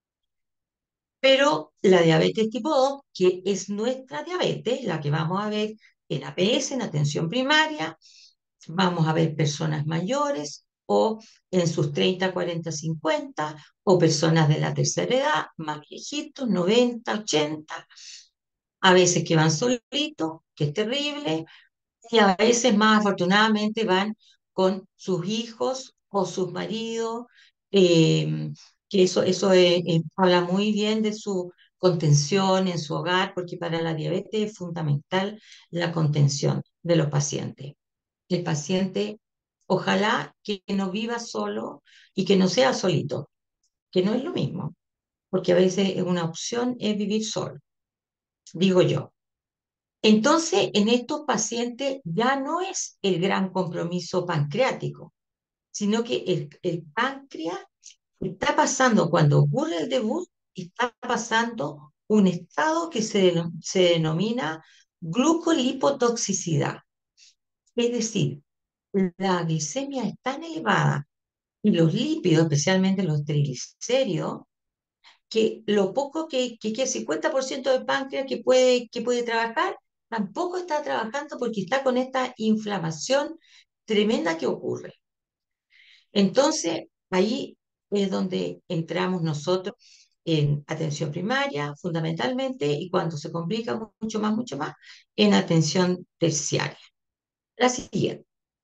Pero la diabetes tipo 2, que es nuestra diabetes, la que vamos a ver en APS, en atención primaria, vamos a ver personas mayores o en sus 30, 40, 50, o personas de la tercera edad, más viejitos, 90, 80, a veces que van solitos, que es terrible, y a veces más afortunadamente van con sus hijos o sus maridos, eh, que eso habla muy bien de su contención en su hogar, porque para la diabetes es fundamental la contención de los pacientes. El paciente, ojalá que no viva solo y que no sea solito, que no es lo mismo, porque a veces una opción es vivir solo, digo yo. Entonces, en estos pacientes ya no es el gran compromiso pancreático, sino que el páncreas está pasando, cuando ocurre el debut, está pasando un estado que se denomina glucolipotoxicidad. Es decir, la glicemia es tan elevada y los lípidos, especialmente los triglicéridos, que lo poco que el 50% del páncreas que puede trabajar, tampoco está trabajando porque está con esta inflamación tremenda que ocurre. Entonces, ahí es donde entramos nosotros en atención primaria, fundamentalmente, y cuando se complica mucho más, en atención terciaria. La siguiente.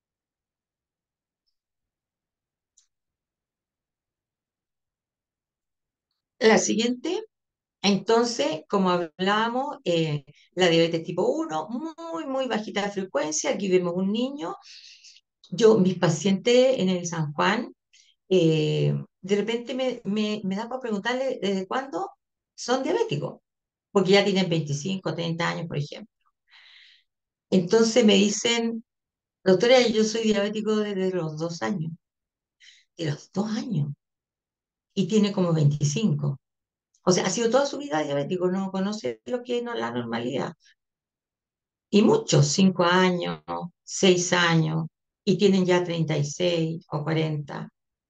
La siguiente. Entonces, como hablábamos, la diabetes tipo 1, muy bajita de frecuencia. Aquí vemos un niño. Mis pacientes en el San Juan, de repente me da por preguntarle desde cuándo son diabéticos, porque ya tienen 25, 30 años, por ejemplo. Entonces me dicen, doctora, yo soy diabético desde los 2 años. De los 2 años. Y tiene como 25. O sea, ha sido toda su vida diabético, no conoce lo que es la normalidad. Y muchos, 5 años, 6 años, y tienen ya 36 o 40.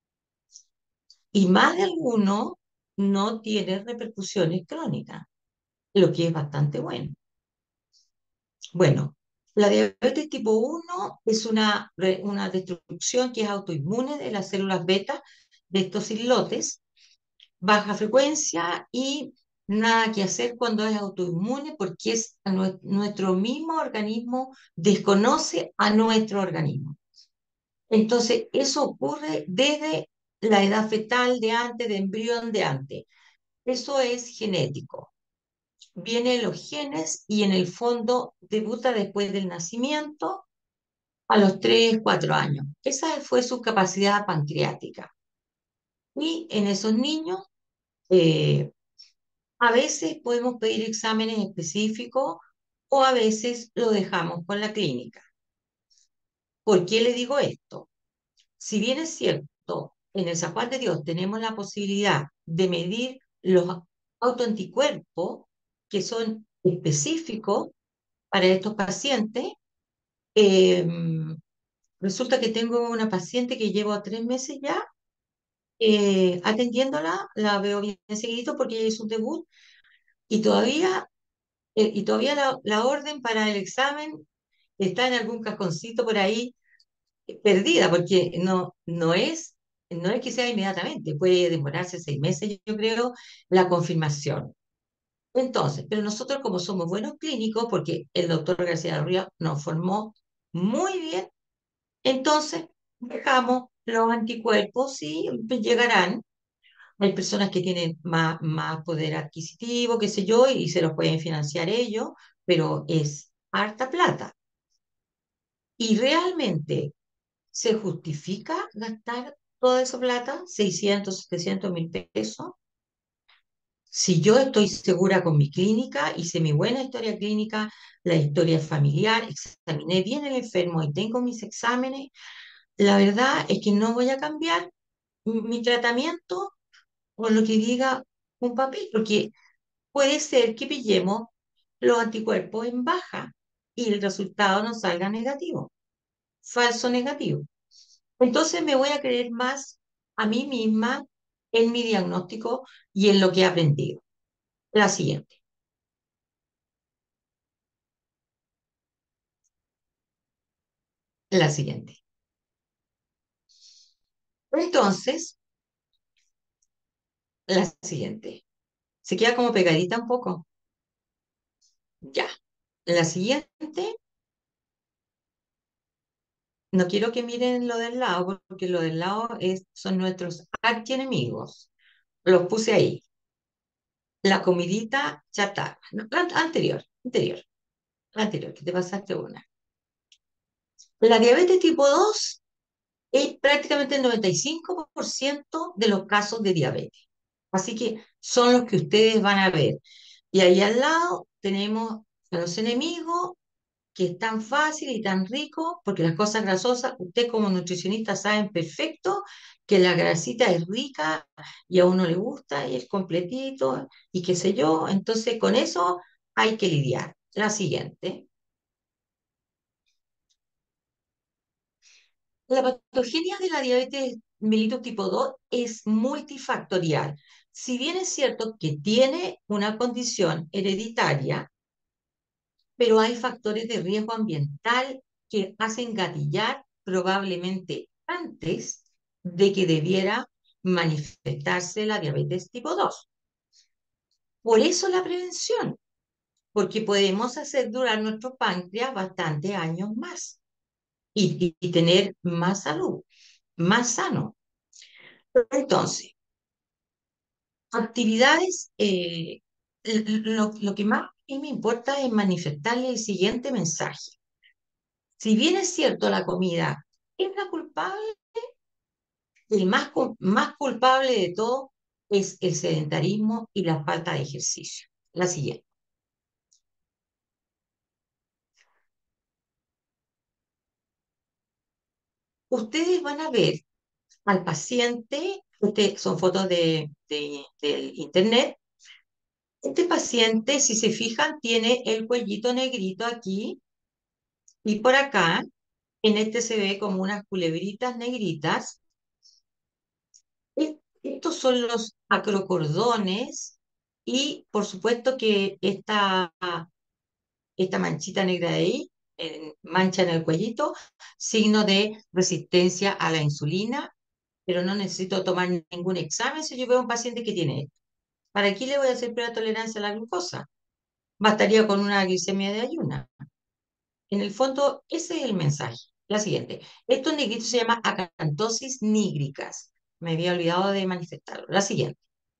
Y más de alguno no tiene repercusiones crónicas, lo que es bastante bueno. Bueno, La diabetes tipo 1 es una destrucción que es autoinmune de las células beta de estos islotes, baja frecuencia y nada que hacer cuando es autoinmune porque es nuestro mismo organismo desconoce a nuestro organismo. Entonces, eso ocurre desde la edad fetal de antes, de embrión de antes. Eso es genético. Vienen los genes y en el fondo debuta después del nacimiento a los 3 4 años. Esa fue su capacidad pancreática. Y en esos niños, eh, a veces podemos pedir exámenes específicos o a veces lo dejamos con la clínica. ¿Por qué le digo esto? Si bien es cierto, en el San Juan de Dios tenemos la posibilidad de medir los autoanticuerpos que son específicos para estos pacientes, eh, resulta que tengo una paciente que llevo 3 meses ya atendiéndola, la veo bien seguidito porque ella hizo un debut y todavía la orden para el examen está en algún cajoncito por ahí perdida, porque no es que sea inmediatamente, puede demorarse 6 meses, yo creo, la confirmación. Entonces, pero nosotros como somos buenos clínicos, porque el doctor García del Río nos formó muy bien, entonces dejamos los anticuerpos y llegarán. Hay personas que tienen más poder adquisitivo, qué sé yo, y se los pueden financiar ellos, pero es harta plata. Y realmente ¿se justifica gastar toda esa plata, 600 700.000 pesos? Si yo estoy segura con mi clínica, hice mi buena historia clínica, la historia familiar, examiné bien el enfermo y tengo mis exámenes, la verdad es que no voy a cambiar mi tratamiento por lo que diga un papel, porque puede ser que pillemos los anticuerpos en baja y el resultado nos salga negativo, falso negativo. Entonces me voy a creer más a mí misma en mi diagnóstico y en lo que he aprendido. La siguiente, la siguiente. Entonces, la siguiente. Se queda como pegadita un poco. Ya. La siguiente, no quiero que miren lo del lado, porque lo del lado son nuestros archienemigos. Los puse ahí. La comidita chatarra. No, anterior, que te pasaste una. La diabetes tipo 2 es prácticamente el 95% de los casos de diabetes. Así que son los que ustedes van a ver. Y ahí al lado tenemos a los enemigos, que es tan fácil y tan rico, porque las cosas grasosas, usted como nutricionista saben perfecto que la grasita es rica y a uno le gusta y es completito y qué sé yo. Entonces con eso hay que lidiar. La siguiente. La patogenia de la diabetes mellitus tipo 2 es multifactorial. Si bien es cierto que tiene una condición hereditaria, pero hay factores de riesgo ambiental que hacen gatillar probablemente antes de que debiera manifestarse la diabetes tipo 2. Por eso la prevención, porque podemos hacer durar nuestro páncreas bastantes años más y tener más salud, más sano. Entonces, actividades, lo que más a mí me importa es manifestarle el siguiente mensaje. Si bien es cierto la comida es la culpable, el más culpable de todo es el sedentarismo y la falta de ejercicio. La siguiente. Ustedes van a ver al paciente, son fotos del internet. Este paciente, si se fijan, tiene el cuellito negrito aquí y por acá. En este se ve como unas culebritas negritas. Estos son los acrocordones y por supuesto que esta manchita negra de ahí mancha en el cuellito, signo de resistencia a la insulina, pero no necesito tomar ningún examen si yo veo a un paciente que tiene esto. ¿Para qué le voy a hacer prueba de tolerancia a la glucosa? Bastaría con una glicemia de ayuna. En el fondo, ese es el mensaje. La siguiente. Estos negritos se llama acantosis nigricas. Me había olvidado de manifestarlo. La siguiente.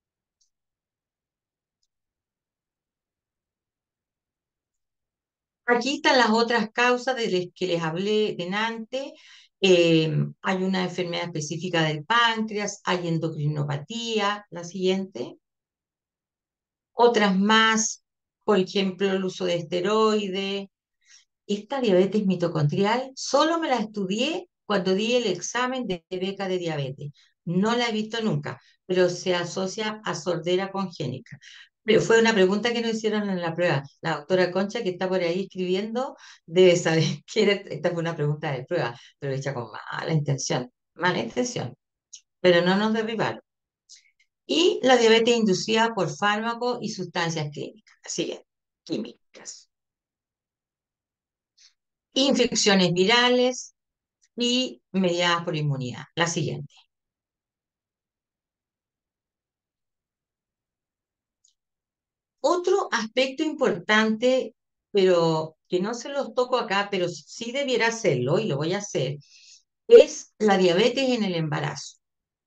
Aquí están las otras causas de las que les hablé delante. Hay una enfermedad específica del páncreas, hay endocrinopatía, la siguiente. Otras más, por ejemplo, el uso de esteroides. Esta diabetes mitocondrial solo me la estudié cuando di el examen de beca de diabetes. No la he visto nunca, pero se asocia a sordera congénita. Pero fue una pregunta que nos hicieron en la prueba. La doctora Concha, que está por ahí escribiendo, debe saber que esta fue una pregunta de prueba, pero hecha con mala intención, pero no nos derribaron. Y la diabetes inducida por fármacos y sustancias clínicas, así es, químicas. Infecciones virales y mediadas por inmunidad. La siguiente. Otro aspecto importante, pero que no se los toco acá, pero sí debiera hacerlo y lo voy a hacer, es la diabetes en el embarazo.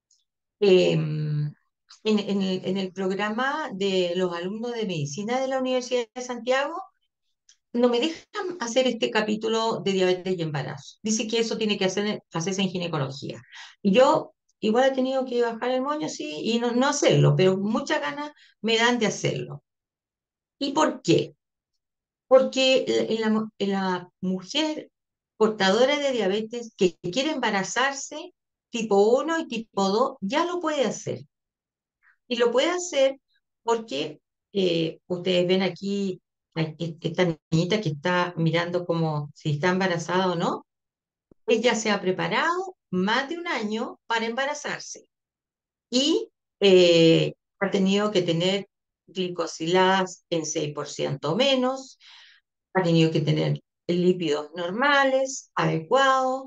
En el programa de los alumnos de medicina de la Universidad de Santiago, no me dejan hacer este capítulo de diabetes y embarazo. Dice que eso tiene que hacerse en ginecología. Y yo igual he tenido que bajar el moño, sí, y no hacerlo, pero muchas ganas me dan de hacerlo. ¿Y por qué? Porque en la mujer portadora de diabetes que quiere embarazarse, tipo 1 y tipo 2 ya lo puede hacer. Y lo puede hacer porque ustedes ven aquí esta niñita que está mirando como si está embarazada o no. Ella se ha preparado más de un año para embarazarse y ha tenido que tener glicosiladas en 6% menos, ha tenido que tener lípidos normales, adecuados,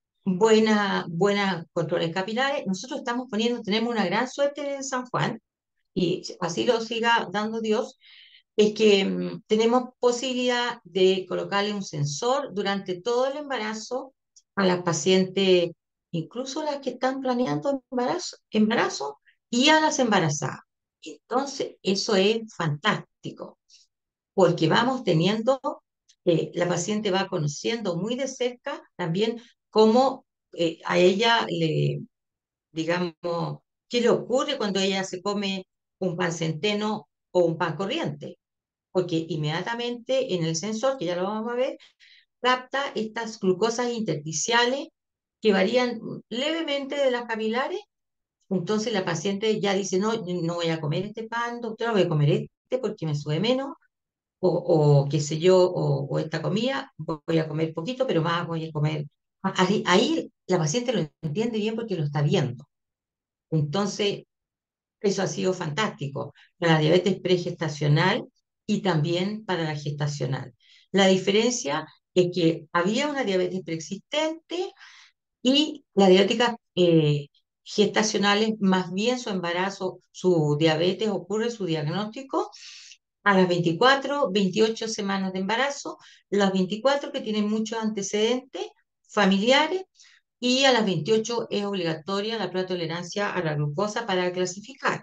buena controles capilares. Nosotros tenemos una gran suerte en San Juan, y así lo siga dando Dios, es que tenemos posibilidad de colocarle un sensor durante todo el embarazo a las pacientes, incluso las que están planeando embarazo y a las embarazadas. Entonces, eso es fantástico, porque vamos teniendo, la paciente va conociendo muy de cerca también cómo a ella digamos, qué le ocurre cuando ella se come un pan centeno o un pan corriente, porque inmediatamente en el sensor, que ya lo vamos a ver, capta estas glucosas intersticiales que varían levemente de las capilares. Entonces la paciente ya dice, no, no voy a comer este pan, doctora, voy a comer este porque me sube menos, o qué sé yo, o esta comida, voy a comer poquito, pero más voy a comer. Ahí la paciente lo entiende bien porque lo está viendo. Entonces, eso ha sido fantástico para la diabetes pregestacional y también para la gestacional. La diferencia es que había una diabetes preexistente y las diabéticas gestacionales, más bien su embarazo, su diabetes ocurre, su diagnóstico, a las 24, 28 semanas de embarazo, las 24 que tienen muchos antecedentes familiares y a las 28 es obligatoria la prueba de tolerancia a la glucosa para clasificar.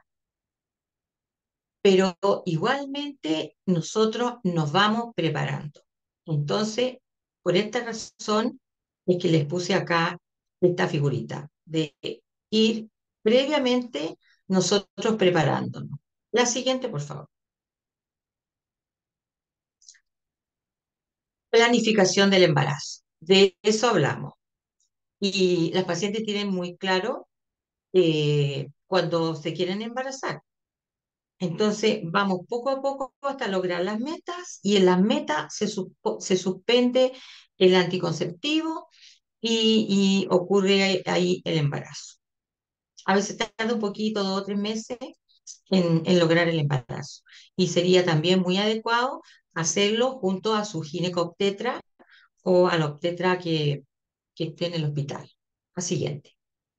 Pero igualmente nosotros nos vamos preparando. Entonces, por esta razón es que les puse acá esta figurita de ir previamente nosotros preparándonos. La siguiente, por favor. Planificación del embarazo. De eso hablamos. Y las pacientes tienen muy claro cuando se quieren embarazar. Entonces, vamos poco a poco hasta lograr las metas y en las metas se suspende el anticonceptivo y ocurre ahí el embarazo. A veces tarda un poquito, 2 o 3 meses, en lograr el embarazo. Y sería también muy adecuado hacerlo junto a su ginecobstetra o al obstetra que esté en el hospital. La siguiente.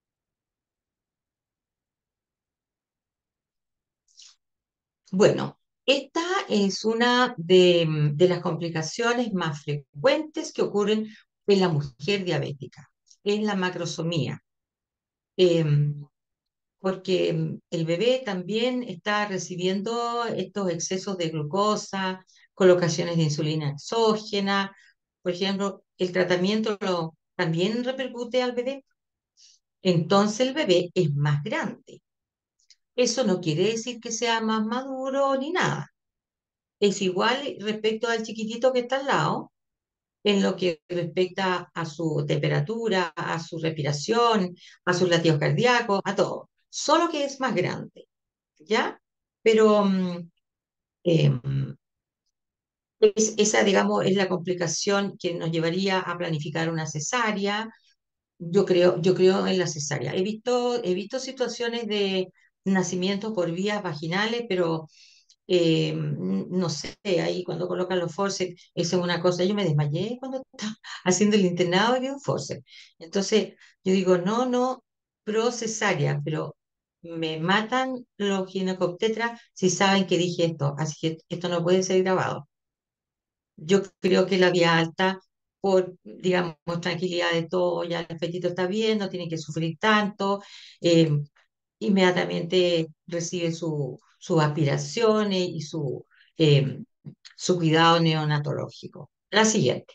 Bueno, esta es una de las complicaciones más frecuentes que ocurren en la mujer diabética, es la macrosomía. Em, Porque el bebé también está recibiendo estos excesos de glucosa, colocaciones de insulina exógena. Por ejemplo, el tratamiento también repercute al bebé. Entonces el bebé es más grande. Eso no quiere decir que sea más maduro ni nada. Es igual respecto al chiquitito que está al lado, en lo que respecta a su temperatura, a su respiración, a sus latidos cardíacos, a todo. Solo que es más grande. ¿Ya? Pero em, esa, digamos, es la complicación que nos llevaría a planificar una cesárea. Yo creo en la cesárea. He visto situaciones de nacimiento por vías vaginales, pero no sé, ahí cuando colocan los forceps, eso es una cosa. Yo me desmayé cuando estaba haciendo el internado y vi un forceps. Entonces, yo digo, no, no, pro cesárea, pero me matan los ginecobstetras si saben que dije esto, así que esto no puede ser grabado. Yo creo que la vía alta, por, digamos, tranquilidad de todo, ya el fetito está bien, no tiene que sufrir tanto, eh, inmediatamente recibe sus aspiraciones y eh, su cuidado neonatológico. La siguiente.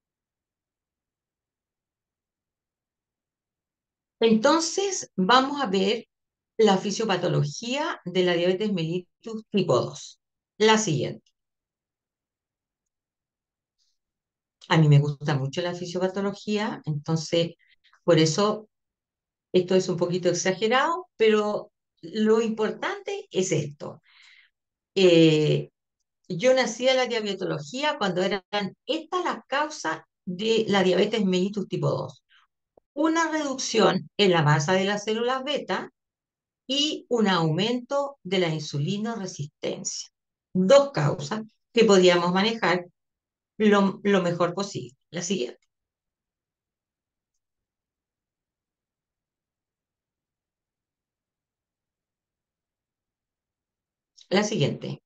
Entonces, vamos a ver la fisiopatología de la diabetes mellitus tipo 2. La siguiente. A mí me gusta mucho la fisiopatología, entonces, por eso esto es un poquito exagerado, pero lo importante es esto. Eh, Yo nací en la diabetología cuando eran estas las causas de la diabetes mellitus tipo 2. Una reducción en la masa de las células beta y un aumento de la insulinoresistencia. Dos causas que podíamos manejar lo mejor posible. La siguiente. La siguiente.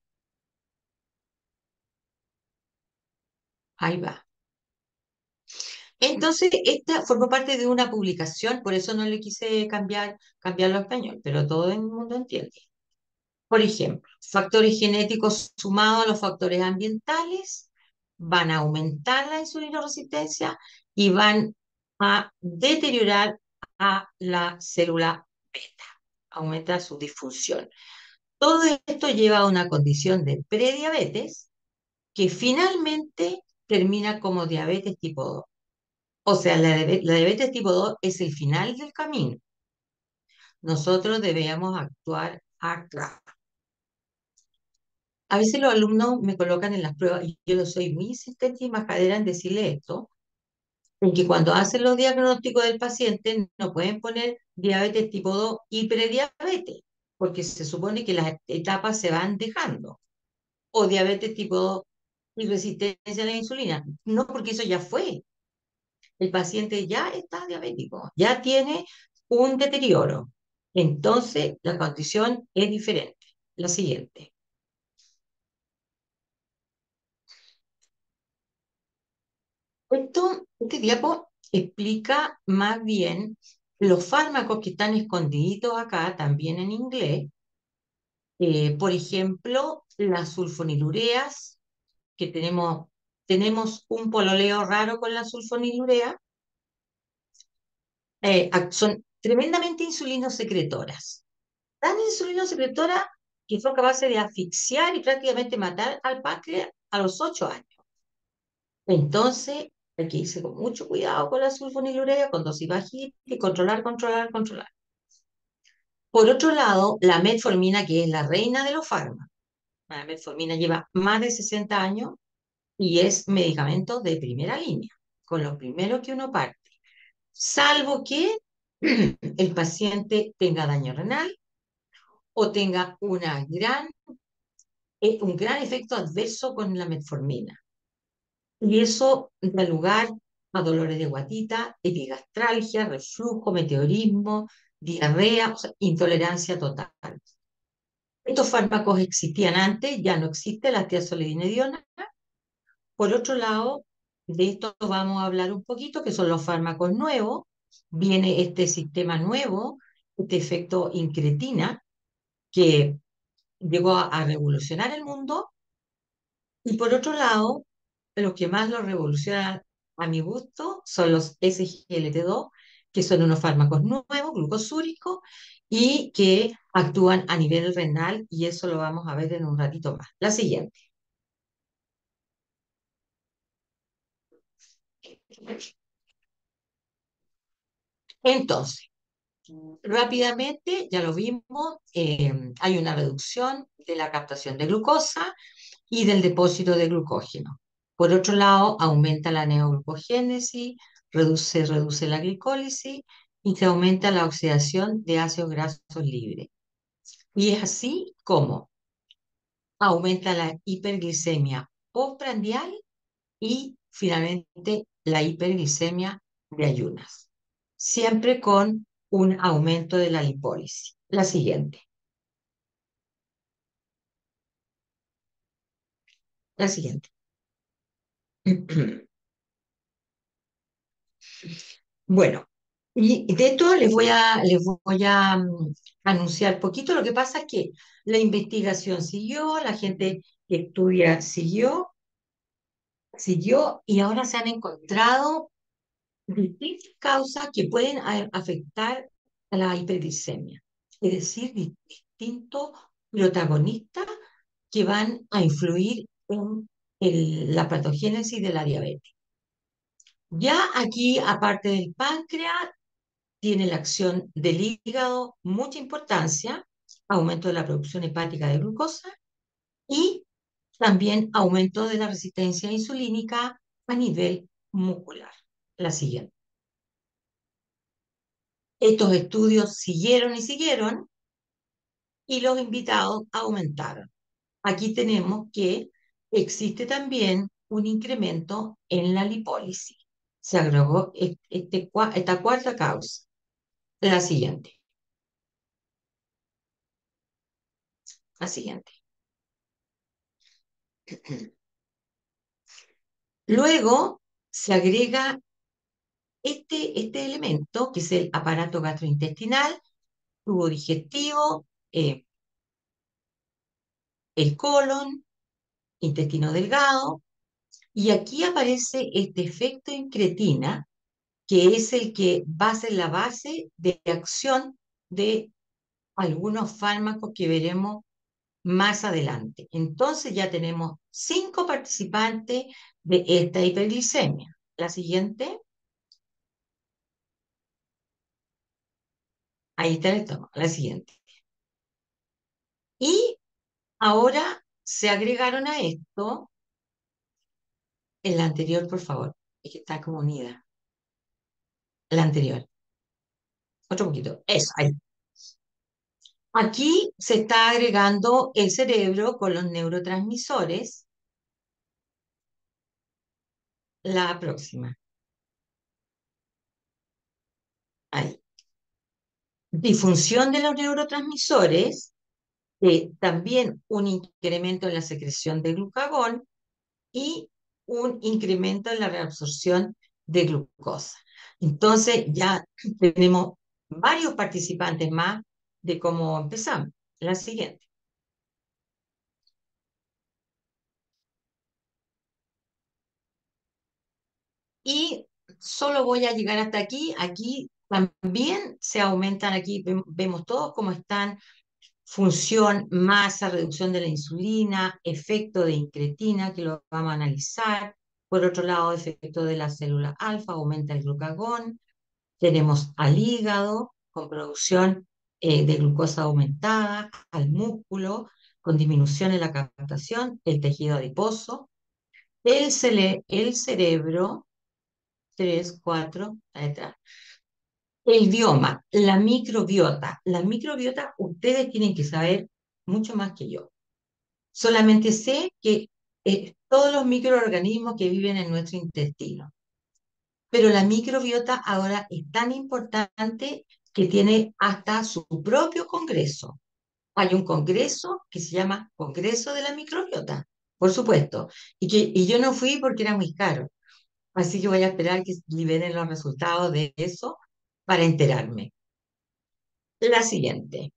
Ahí va. Entonces, esta formó parte de una publicación, por eso no le quise cambiarlo a español, pero todo el mundo entiende. Por ejemplo, factores genéticos sumados a los factores ambientales van a aumentar la insulinoresistencia y van a deteriorar a la célula beta, aumenta su disfunción. Todo esto lleva a una condición de prediabetes que finalmente termina como diabetes tipo 2. O sea, la diabetes tipo 2 es el final del camino. Nosotros debemos actuar acá. A veces los alumnos me colocan en las pruebas y yo soy muy insistente y majadera en decirle esto, en que cuando hacen los diagnósticos del paciente no pueden poner diabetes tipo 2 y prediabetes, porque se supone que las etapas se van dejando, o diabetes tipo 2 y resistencia a la insulina. No, porque eso ya fue. El paciente ya está diabético, ya tiene un deterioro. Entonces, la condición es diferente. La siguiente. Este diapo explica más bien los fármacos que están escondiditos acá, también en inglés. Por ejemplo, las sulfonilureas, que tenemos un pololeo raro con las sulfonilureas, son tremendamente insulinosecretoras. Tan insulinosecretoras que son capaces de asfixiar y prácticamente matar al páncreas a los 8 años. Entonces, hay que irse con mucho cuidado con la sulfonilurea, con dosis bajitas y controlar, controlar, controlar. Por otro lado, la metformina, que es la reina de los fármacos. La metformina lleva más de 60 años y es medicamento de primera línea, con los primeros que uno parte. Salvo que el paciente tenga daño renal o tenga un gran efecto adverso con la metformina. y eso da lugar a dolores de guatita, epigastralgia, reflujo, meteorismo, diarrea, o sea, intolerancia total. Estos fármacos existían antes, ya no existe la tiazolidinediona. Por otro lado, de esto vamos a hablar un poquito, que son los fármacos nuevos. Viene este sistema nuevo, este efecto incretina, que llegó a revolucionar el mundo. Y por otro lado, los que más lo revolucionan a mi gusto son los SGLT2, que son unos fármacos nuevos, glucosúricos, y que actúan a nivel renal, y eso lo vamos a ver en un ratito más. La siguiente. Entonces, rápidamente, ya lo vimos, hay una reducción de la captación de glucosa y del depósito de glucógeno. Por otro lado, aumenta la neoglucogénesis, reduce la glicólisis y se aumenta la oxidación de ácidos grasos libres. Y es así como aumenta la hiperglicemia postprandial y finalmente la hiperglicemia de ayunas, siempre con un aumento de la lipólisis. La siguiente. La siguiente. Bueno, y de esto les voy a anunciar poquito. Lo que pasa es que la investigación siguió, la gente que estudia siguió, y ahora se han encontrado distintas causas que pueden afectar a la hiperglicemia. Es decir, distintos protagonistas que van a influir en la patogénesis de la diabetes. Ya aquí, aparte del páncreas, tiene la acción del hígado mucha importancia, aumento de la producción hepática de glucosa y también aumento de la resistencia insulínica a nivel muscular. La siguiente. Estos estudios siguieron y siguieron y los invitados aumentaron. Aquí tenemos que existe también un incremento en la lipólisis. Se agregó esta cuarta causa. La siguiente. La siguiente. Luego se agrega este elemento, que es el aparato gastrointestinal, tubo digestivo, el colon, intestino delgado, y aquí aparece este efecto incretina, que es el que va a ser la base de acción de algunos fármacos que veremos más adelante. Entonces ya tenemos 5 participantes de esta hiperglicemia. La siguiente, ahí está el estómago. La siguiente. Y ahora se agregaron a esto, en la anterior, por favor, es que está como unida. La anterior, otro poquito. Eso, ahí. Aquí se está agregando el cerebro con los neurotransmisores. La próxima. Ahí. Disfunción de los neurotransmisores, también un incremento en la secreción de glucagón y un incremento en la reabsorción de glucosa. Entonces ya tenemos varios participantes más de cómo empezamos. La siguiente. Y solo voy a llegar hasta aquí. Aquí también se aumentan, aquí vemos todos cómo están: función, masa, reducción de la insulina, efecto de incretina, que lo vamos a analizar. Por otro lado, efecto de la célula alfa, aumenta el glucagón. Tenemos al hígado con producción de glucosa aumentada, al músculo con disminución en la captación, el tejido adiposo, el cerebro, 3, 4, atrás. El bioma, la microbiota. La microbiota ustedes tienen que saber mucho más que yo. Solamente sé que todos los microorganismos que viven en nuestro intestino. Pero la microbiota ahora es tan importante que tiene hasta su propio congreso. Hay un congreso que se llama Congreso de la Microbiota, por supuesto, y yo no fui porque era muy caro, así que voy a esperar que liberen los resultados de eso para enterarme. La siguiente,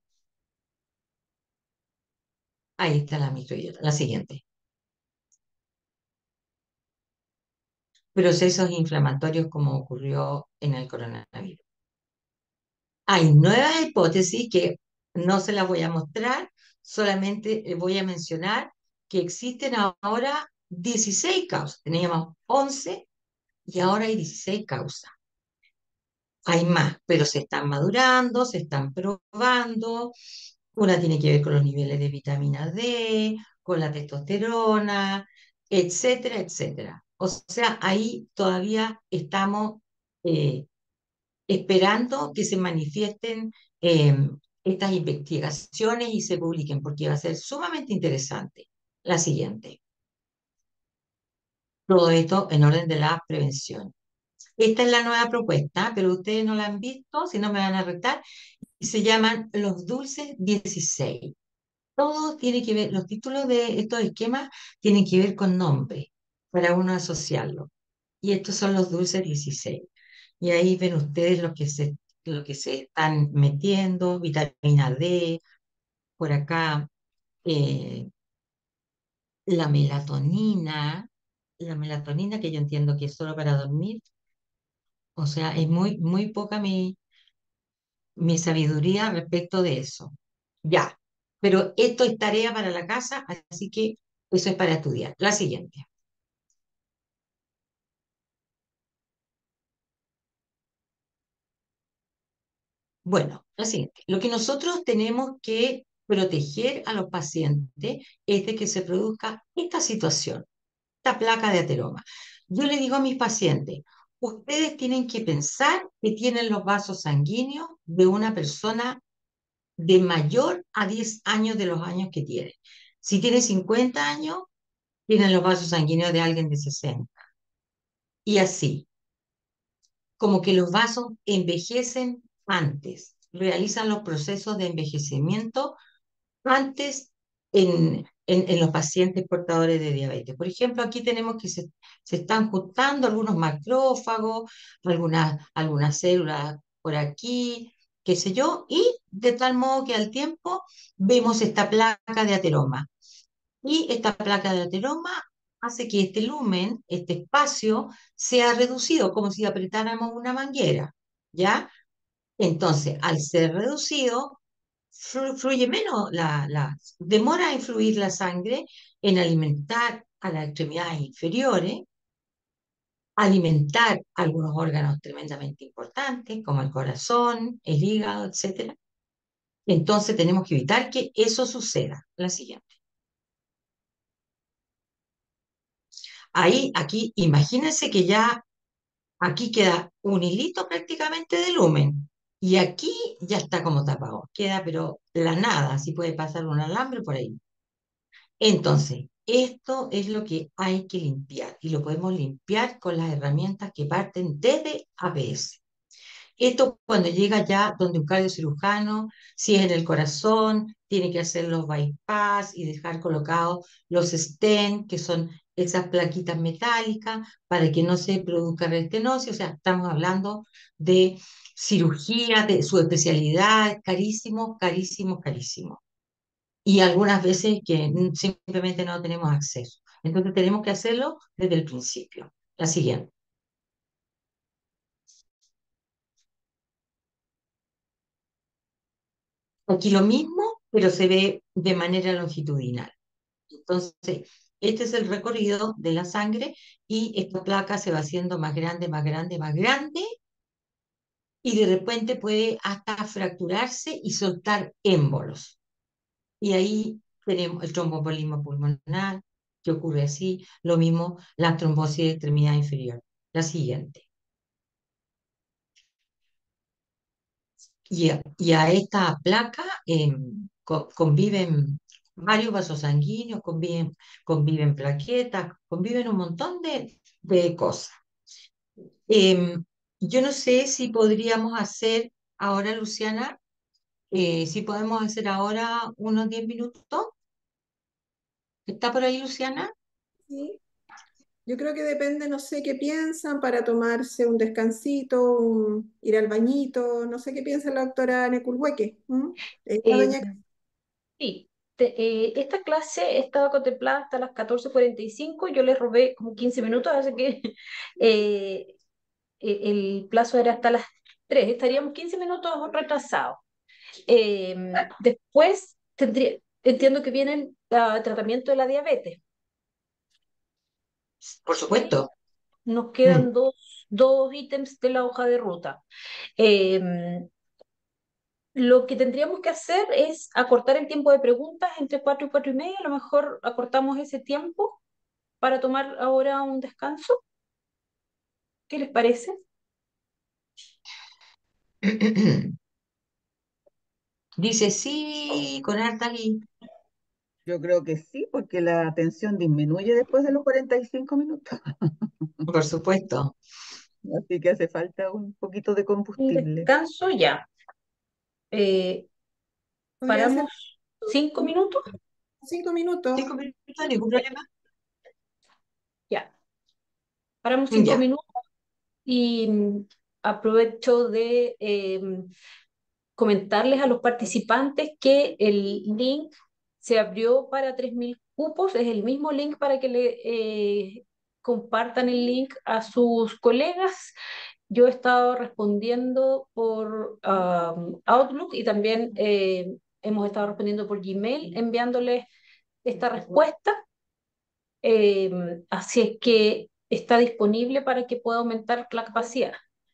ahí está la microbiota, la siguiente. Procesos inflamatorios como ocurrió en el coronavirus. Hay nuevas hipótesis que no se las voy a mostrar, solamente voy a mencionar que existen ahora 16 causas. Teníamos 11 y ahora hay 16 causas. Hay más, pero se están madurando, se están probando. Una tiene que ver con los niveles de vitamina D, con la testosterona, etcétera, etcétera. O sea, ahí todavía estamos eh, esperando que se manifiesten eh, estas investigaciones y se publiquen, porque va a ser sumamente interesante. La siguiente. Todo esto en orden de la prevención. Esta es la nueva propuesta, pero ustedes no la han visto, si no me van a retar, y se llaman los dulces 16. Todo tiene que ver, los títulos de estos esquemas tienen que ver con nombres, para uno asociarlo. Y estos son los dulces 16. Y ahí ven ustedes lo que se están metiendo, vitamina D, por acá eh, la melatonina, la melatonina que yo entiendo que es solo para dormir, o sea, es muy, muy poca mi sabiduría respecto de eso. Ya, pero esto es tarea para la casa, así que eso es para estudiar. La siguiente. Bueno, la siguiente. Lo que nosotros tenemos que proteger a los pacientes es de que se produzca esta situación, esta placa de ateroma. Yo le digo a mis pacientes, ustedes tienen que pensar que tienen los vasos sanguíneos de una persona de mayor a 10 años de los años que tiene. Si tiene 50 años, tienen los vasos sanguíneos de alguien de 60. Y así, como que los vasos envejecen antes, realizan los procesos de envejecimiento antes en los pacientes portadores de diabetes. Por ejemplo, aquí tenemos que se están juntando algunos macrófagos, algunas células por aquí, qué sé yo, y de tal modo que al tiempo vemos esta placa de ateroma. Y esta placa de ateroma hace que este lumen, este espacio, sea reducido, como si apretáramos una manguera, ¿ya? Entonces, al ser reducido, fluye menos, demora en fluir la sangre, en alimentar a las extremidades inferiores, alimentar algunos órganos tremendamente importantes, como el corazón, el hígado, etcétera. Entonces, tenemos que evitar que eso suceda. La siguiente. Ahí, aquí, imagínense que ya aquí queda un hilito prácticamente de lumen. Y aquí ya está como tapado. Queda, pero la nada, si puede pasar un alambre por ahí. Entonces, esto es lo que hay que limpiar. Y lo podemos limpiar con las herramientas que parten desde APS. Esto cuando llega ya donde un cardiocirujano, si es en el corazón, tiene que hacer los bypass y dejar colocados los stent, que son esas plaquitas metálicas, para que no se produzca restenosis. O sea, estamos hablando de cirugía, de su especialidad, carísimo, carísimo, carísimo. Y algunas veces que simplemente no tenemos acceso. Entonces tenemos que hacerlo desde el principio. La siguiente. Aquí lo mismo, pero se ve de manera longitudinal. Entonces, este es el recorrido de la sangre y esta placa se va haciendo más grande, más grande, más grande y de repente puede hasta fracturarse y soltar émbolos. Y ahí tenemos el tromboembolismo pulmonar, que ocurre así, lo mismo la trombosis de extremidad inferior. La siguiente. Y a esta placa conviven varios vasos sanguíneos, conviven plaquetas, conviven un montón de cosas. Em, yo no sé si podríamos hacer ahora, Luciana, si podemos hacer ahora unos 10 minutos. ¿Está por ahí, Luciana? Sí. Yo creo que depende, no sé qué piensan para tomarse un descansito, ir al bañito, no sé qué piensa la doctora Neculhueque. La Eh, doña. sí, esta clase estaba contemplada hasta las 14:45. Yo les robé como 15 minutos, así que eh, el plazo era hasta las 3. Estaríamos 15 minutos retrasados. Eh, Después entiendo que viene el tratamiento de la diabetes. Por Y supuesto. nos Mm. quedan dos ítems de la hoja de ruta. Eh, lo que tendríamos que hacer es acortar el tiempo de preguntas entre 4 y 4:30. A lo mejor acortamos ese tiempo para tomar ahora un descanso. ¿Qué les parece? Dice sí, con harta Yo creo que sí, porque la tensión disminuye después de los 45 minutos, por supuesto. así que hace falta un poquito de Un combustible. descanso ya. Eh, Podría ser Paramos 5 minutos. 5 minutos. 5 minutos, ningún problema. Ya. Paramos cinco Ya. minutos y aprovecho de comentarles a los participantes que el link se abrió para 3.000 cupos. Es el mismo link para que le compartan el link a sus colegas. Yo he estado respondiendo por Outlook y también hemos estado respondiendo por Gmail, enviándoles esta respuesta. Así es que está disponible para que pueda aumentar la capacidad.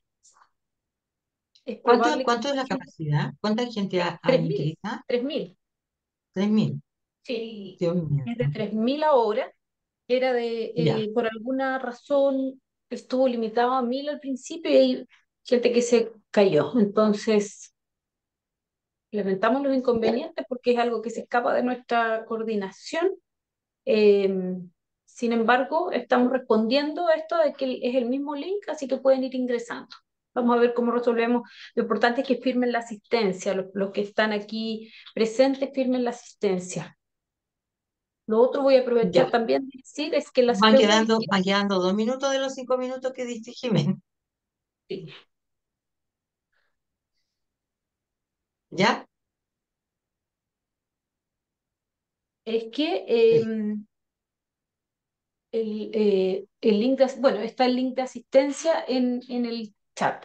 Es ¿Cuánto, probable que cuánto es la capacidad? ¿Cuánta gente hay 3.000, inscrita? 3.000. 3.000. Sí, Dios mío. es de 3.000 ahora. Era Ya. por alguna razón, estuvo limitado a 1.000 al principio y hay gente que se cayó. Entonces, lamentamos los inconvenientes porque es algo que se escapa de nuestra coordinación. Eh, Sin embargo, estamos respondiendo a esto de que es el mismo link, así que pueden ir ingresando. Vamos a ver cómo resolvemos. Lo importante es que firmen la asistencia, los que están aquí presentes firmen la asistencia. Lo otro voy a aprovechar Ya. también de decir es que las Van preguntas, quedando, van quedando 2 minutos de los 5 minutos que diste, Jiménez. ¿Ya? es que Sí. el link bueno, está el link de asistencia en el chat.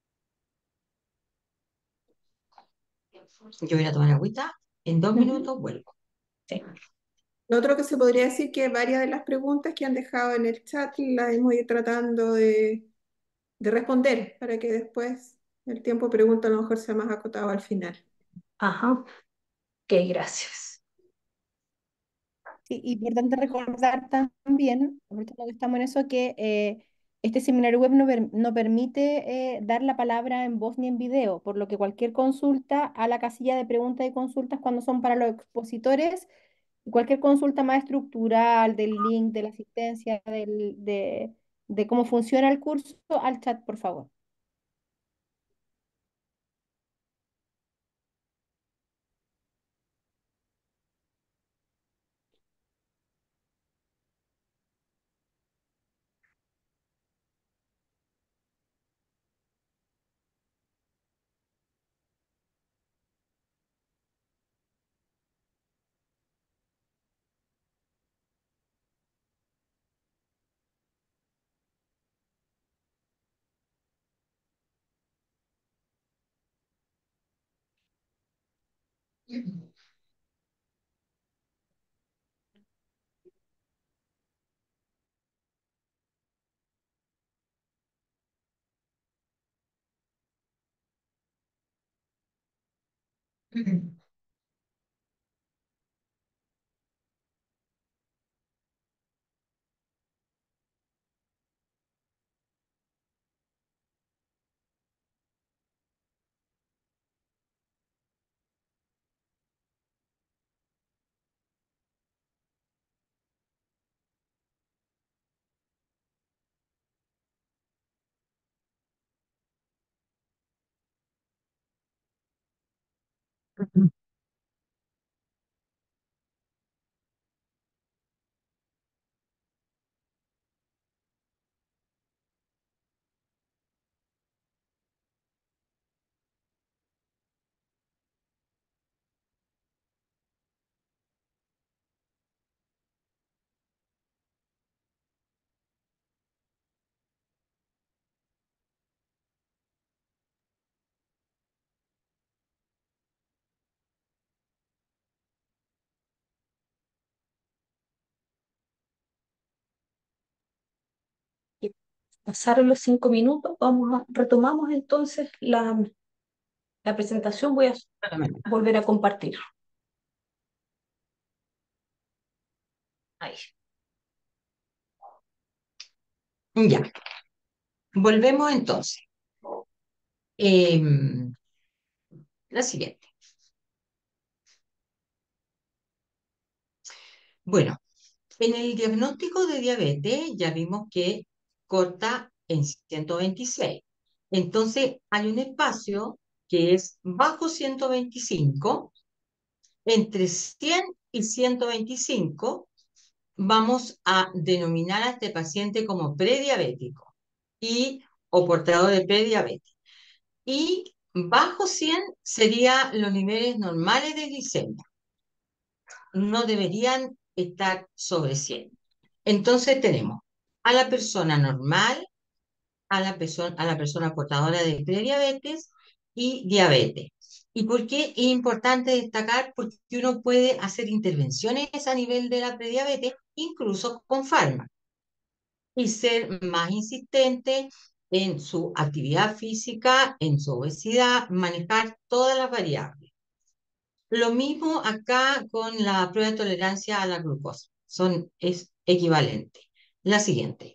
Yo voy a ir a tomar agüita. En dos Ujú. minutos vuelvo. Sí. Lo otro que se podría decir que varias de las preguntas que han dejado en el chat las hemos ido tratando de responder para que después el tiempo de pregunta a lo mejor sea más acotado al final. Ajá, ok, gracias. Sí, importante recordar también, aprovechando que estamos en eso, que este seminario web no permite dar la palabra en voz ni en video, por lo que cualquier consulta a la casilla de preguntas y consultas cuando son para los expositores, cualquier consulta más estructural del link, de la asistencia, de cómo funciona el curso, al chat, por favor. Y pasaron los 5 minutos, retomamos entonces la presentación, voy a volver a compartir. Ahí. Ya, volvemos entonces. La siguiente. Bueno, en el diagnóstico de diabetes ya vimos que corta en 126. Entonces hay un espacio que es bajo 125, entre 100 y 125 vamos a denominar a este paciente como prediabético y o portador de prediabetes. Y bajo 100 serían los niveles normales de glicemia. No deberían estar sobre 100. Entonces tenemos a la persona normal, a la persona portadora de prediabetes y diabetes. ¿Y por qué es importante destacar? Porque uno puede hacer intervenciones a nivel de la prediabetes, incluso con fármacos, y ser más insistente en su actividad física, en su obesidad, manejar todas las variables. Lo mismo acá con la prueba de tolerancia a la glucosa. Es equivalente. La siguiente.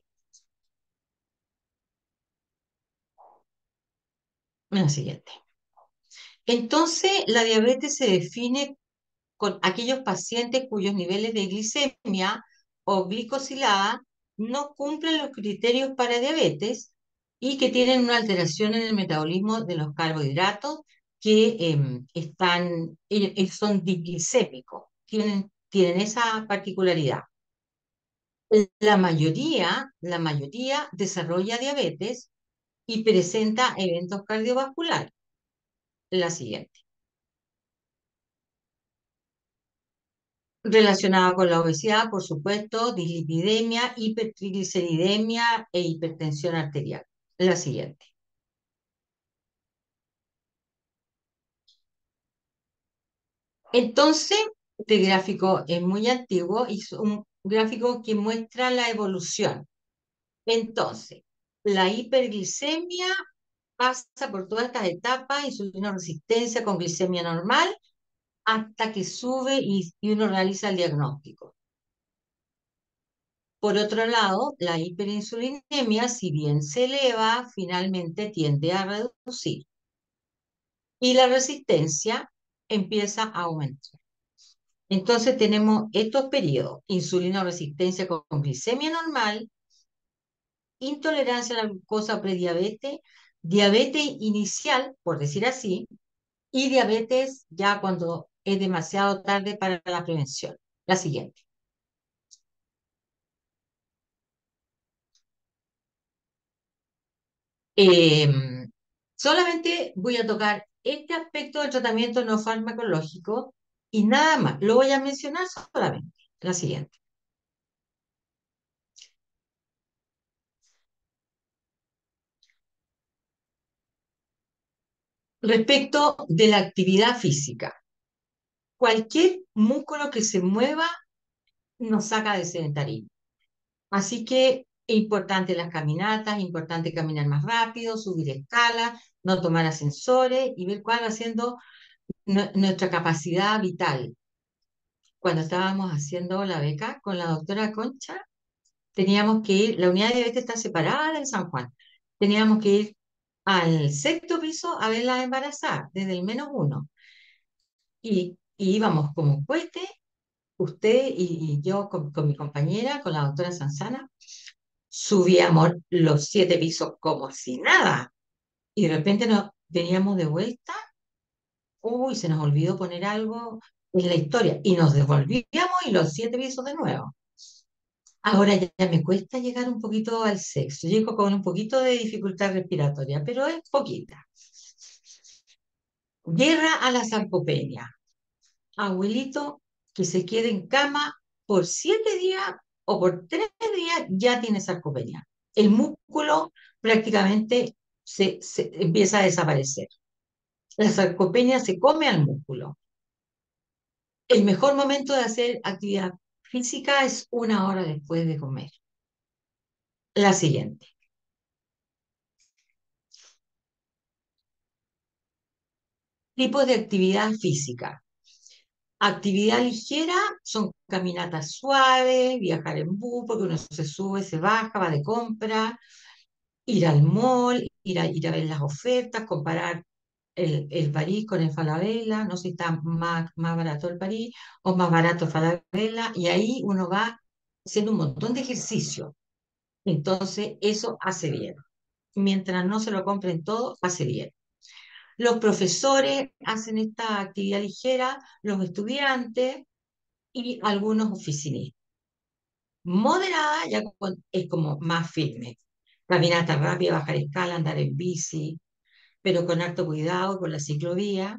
La siguiente. Entonces, la diabetes se define con aquellos pacientes cuyos niveles de glicemia o glicosilada no cumplen los criterios para diabetes y que tienen una alteración en el metabolismo de los carbohidratos que ellos son diglicémicos, tienen esa particularidad. La mayoría desarrolla diabetes y presenta eventos cardiovasculares. La siguiente. Relacionada con la obesidad, por supuesto, dislipidemia, hipertrigliceridemia e hipertensión arterial. La siguiente. Entonces, este gráfico es muy antiguo y es un gráfico que muestra la evolución. Entonces, la hiperglicemia pasa por todas estas etapas, insulina resistencia con glicemia normal, hasta que sube y uno realiza el diagnóstico. Por otro lado, la hiperinsulinemia, si bien se eleva, finalmente tiende a reducir y la resistencia empieza a aumentar. Entonces tenemos estos periodos: insulina resistencia con glicemia normal, intolerancia a la glucosa prediabetes, diabetes inicial, por decir así, y diabetes ya cuando es demasiado tarde para la prevención. La siguiente. Eh, Solamente voy a tocar este aspecto del tratamiento no farmacológico y nada más. Lo voy a mencionar solamente. La siguiente. Respecto de la actividad física, cualquier músculo que se mueva nos saca de sedentarismo. Así que es importante las caminatas, es importante caminar más rápido, subir escalas, no tomar ascensores y ver cuál va siendo nuestra capacidad vital. Cuando estábamos haciendo la beca con la doctora Concha, teníamos que ir, la unidad de diabetes está separada del San Juan, teníamos que ir al sexto piso a ver las embarazadas, desde el -1. Y íbamos como un cohete, usted y yo con mi compañera, con la doctora Sanzana, subíamos los 7 pisos como si nada. Y de repente nos veníamos de vuelta uy, se nos olvidó poner algo en la historia. Y nos devolvíamos y los 7 pisos de nuevo. Ahora ya me cuesta llegar un poquito al sexo. Llego con un poquito de dificultad respiratoria, pero es poquita. Guerra a la sarcopenia. Abuelito que se quede en cama por 7 días o por 3 días ya tiene sarcopenia. El músculo prácticamente se empieza a desaparecer. La sarcopenia se come al músculo. El mejor momento de hacer actividad física es 1 hora después de comer. La siguiente. Tipos de actividad física. Actividad ligera son caminatas suaves, viajar en bus, porque uno se sube, se baja, va de compra, ir al mall, ir a ver las ofertas, comparar el París con el Falabella, no sé si está más barato el París o más barato el Falabella, y ahí uno va haciendo un montón de ejercicio. Entonces, eso hace bien. Mientras no se lo compren todo, hace bien. Los profesores hacen esta actividad ligera, los estudiantes y algunos oficinistas. Moderada ya es como más firme. Caminata rápida, bajar escala, andar en bici, pero con harto cuidado con la ciclovía.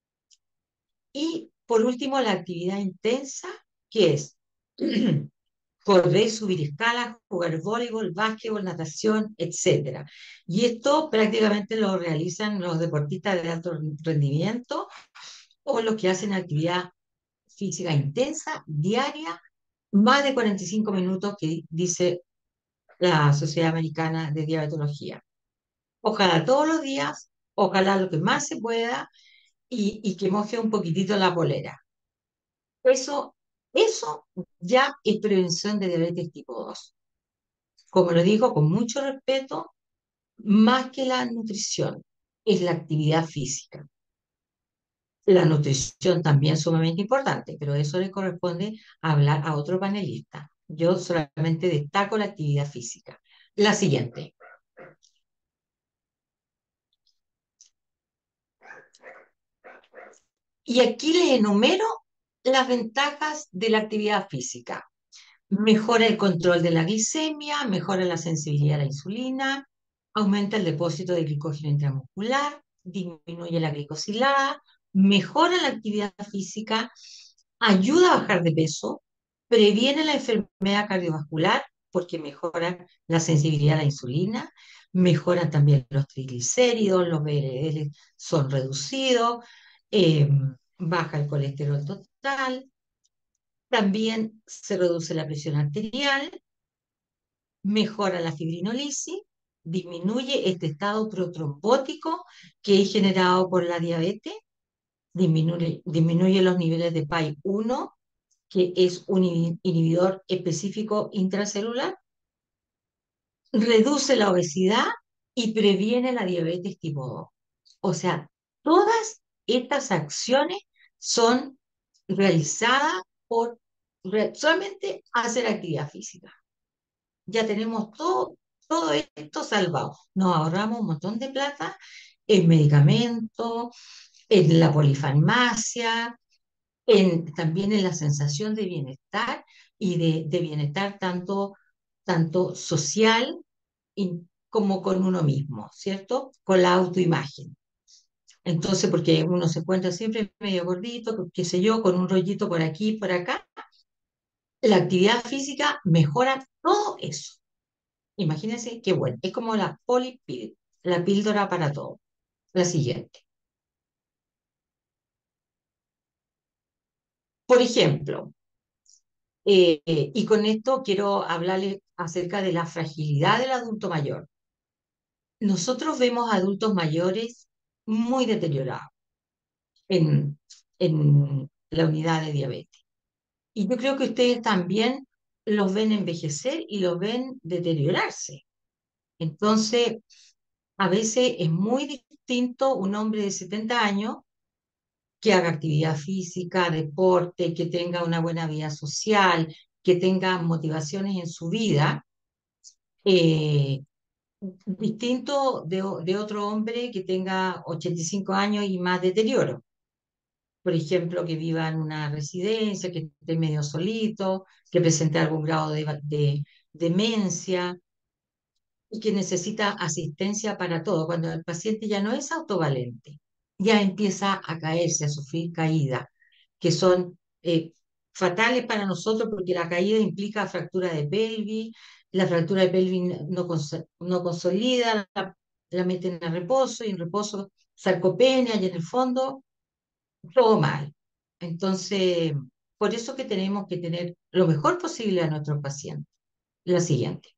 Y por último, la actividad intensa, que es correr, subir escalas, jugar voleibol, básquetbol, natación, etcétera. Y esto prácticamente lo realizan los deportistas de alto rendimiento o los que hacen actividad física intensa, diaria, más de 45 minutos, que dice la Sociedad Americana de Diabetología. Ojalá todos los días, ojalá lo que más se pueda y que moje un poquitito la polera. Eso, eso ya es prevención de diabetes tipo 2. Como lo digo con mucho respeto, más que la nutrición, es la actividad física. La nutrición también es sumamente importante, pero eso le corresponde hablar a otro panelista. Yo solamente destaco la actividad física. La siguiente. Y aquí les enumero las ventajas de la actividad física. Mejora el control de la glicemia, mejora la sensibilidad a la insulina, aumenta el depósito de glicógeno intramuscular, disminuye la glicosilada, mejora la actividad física, ayuda a bajar de peso, previene la enfermedad cardiovascular porque mejora la sensibilidad a la insulina, mejoran también los triglicéridos, los VLDL son reducidos, eh, baja el colesterol total, también se reduce la presión arterial, mejora la fibrinolisis, disminuye este estado protrombótico que es generado por la diabetes, disminuye los niveles de PAI-1, que es un inhibidor específico intracelular, reduce la obesidad y previene la diabetes tipo 2. O sea, todas estas acciones son realizadas por solamente hacer actividad física. Ya tenemos todo esto salvado. Nos ahorramos un montón de plata en medicamentos, en la polifarmacia, también en la sensación de bienestar y de bienestar tanto social como con uno mismo, ¿cierto? Con la autoimagen. Entonces, porque uno se encuentra siempre medio gordito, qué sé yo, con un rollito por aquí, por acá, la actividad física mejora todo eso. Imagínense qué bueno. Es como la polipil, la píldora para todo. La siguiente. Por ejemplo, y con esto quiero hablarles acerca de la fragilidad del adulto mayor. Nosotros vemos adultos mayores muy deteriorados en, en la unidad de diabetes. Y yo creo que ustedes también los ven envejecer y los ven deteriorarse. Entonces, a veces es muy distinto un hombre de 70 años que haga actividad física, deporte, que tenga una buena vida social, que tenga motivaciones en su vida, eh, distinto de otro hombre que tenga 85 años y más deterioro. por ejemplo, que viva en una residencia, que esté medio solito, que presente algún grado de demencia y que necesita asistencia para todo. Cuando el paciente ya no es autovalente, ya empieza a caerse, a sufrir caídas, que son fatales para nosotros porque la caída implica fractura de pelvis, la fractura de pelvis no consolida, la meten a reposo y en reposo sarcopenia y en el fondo todo mal. Entonces, por eso que tenemos que tener lo mejor posible a nuestros pacientes. La siguiente.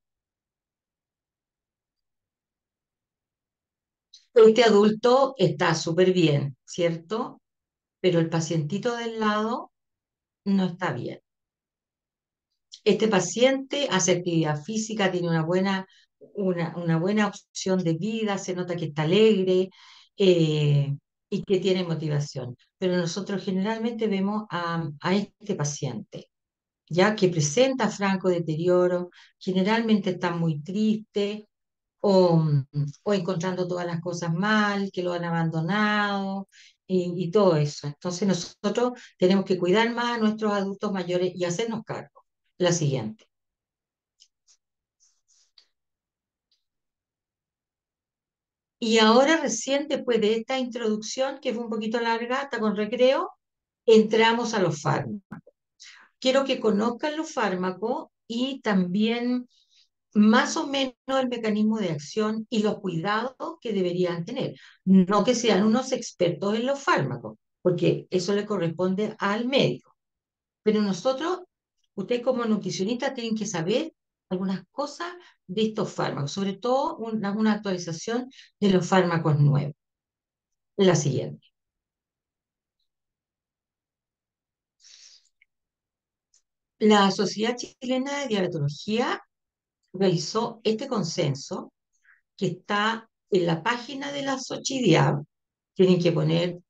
Este adulto está súper bien, ¿cierto? Pero el pacientito del lado no está bien. Este paciente hace actividad física, tiene una buena opción de vida, se nota que está alegre eh, y que tiene motivación. Pero nosotros generalmente vemos a este paciente, ya que presenta franco deterioro, generalmente está muy triste, o, o encontrando todas las cosas mal, que lo han abandonado y todo eso. Entonces nosotros tenemos que cuidar más a nuestros adultos mayores y hacernos cargo. La siguiente. Y ahora recién, después de esta introducción, que fue un poquito larga, hasta con recreo, entramos a los fármacos. Quiero que conozcan los fármacos y también más o menos el mecanismo de acción y los cuidados que deberían tener. No que sean unos expertos en los fármacos, porque eso le corresponde al médico. Pero nosotros, ustedes como nutricionistas, tienen que saber algunas cosas de estos fármacos, sobre todo una actualización de los fármacos nuevos. La siguiente. La Sociedad Chilena de Diabetología realizó este consenso que está en la página de la Sochidiab. Tienen que poner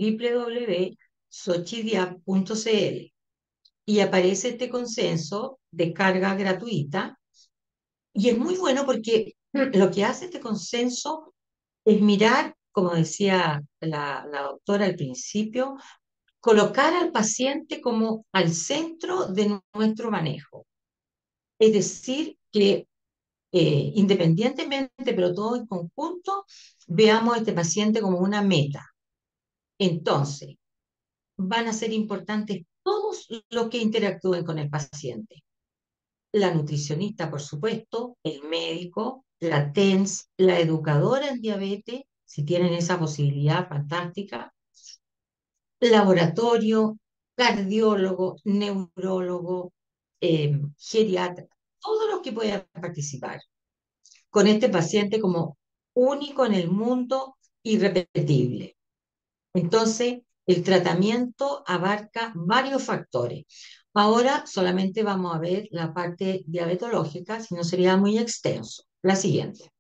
www.sochidiab.cl y aparece este consenso de carga gratuita y es muy bueno porque lo que hace este consenso es mirar, como decía la doctora al principio, colocar al paciente como al centro de nuestro manejo. Es decir, que independientemente, pero todo en conjunto, veamos a este paciente como una meta. Entonces, van a ser importantes todos los que interactúen con el paciente. La nutricionista, por supuesto, el médico, la TENS, la educadora en diabetes, si tienen esa posibilidad fantástica, laboratorio, cardiólogo, neurólogo, geriatra, todos los que puedan participar con este paciente como único en el mundo, irrepetible. Entonces, el tratamiento abarca varios factores. Ahora solamente vamos a ver la parte diabetológica, si no sería muy extenso. La siguiente.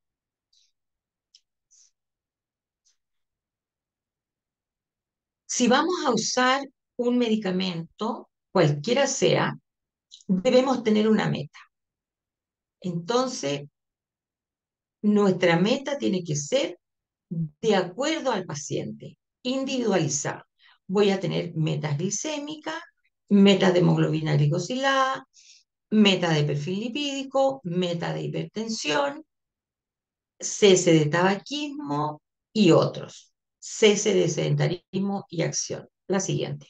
Si vamos a usar un medicamento, cualquiera sea, debemos tener una meta. Entonces, nuestra meta tiene que ser de acuerdo al paciente, individualizada. Voy a tener metas glicémicas, metas de hemoglobina glicosilada, meta de perfil lipídico, meta de hipertensión, cese de tabaquismo y otros. Cese de sedentarismo y acción. La siguiente.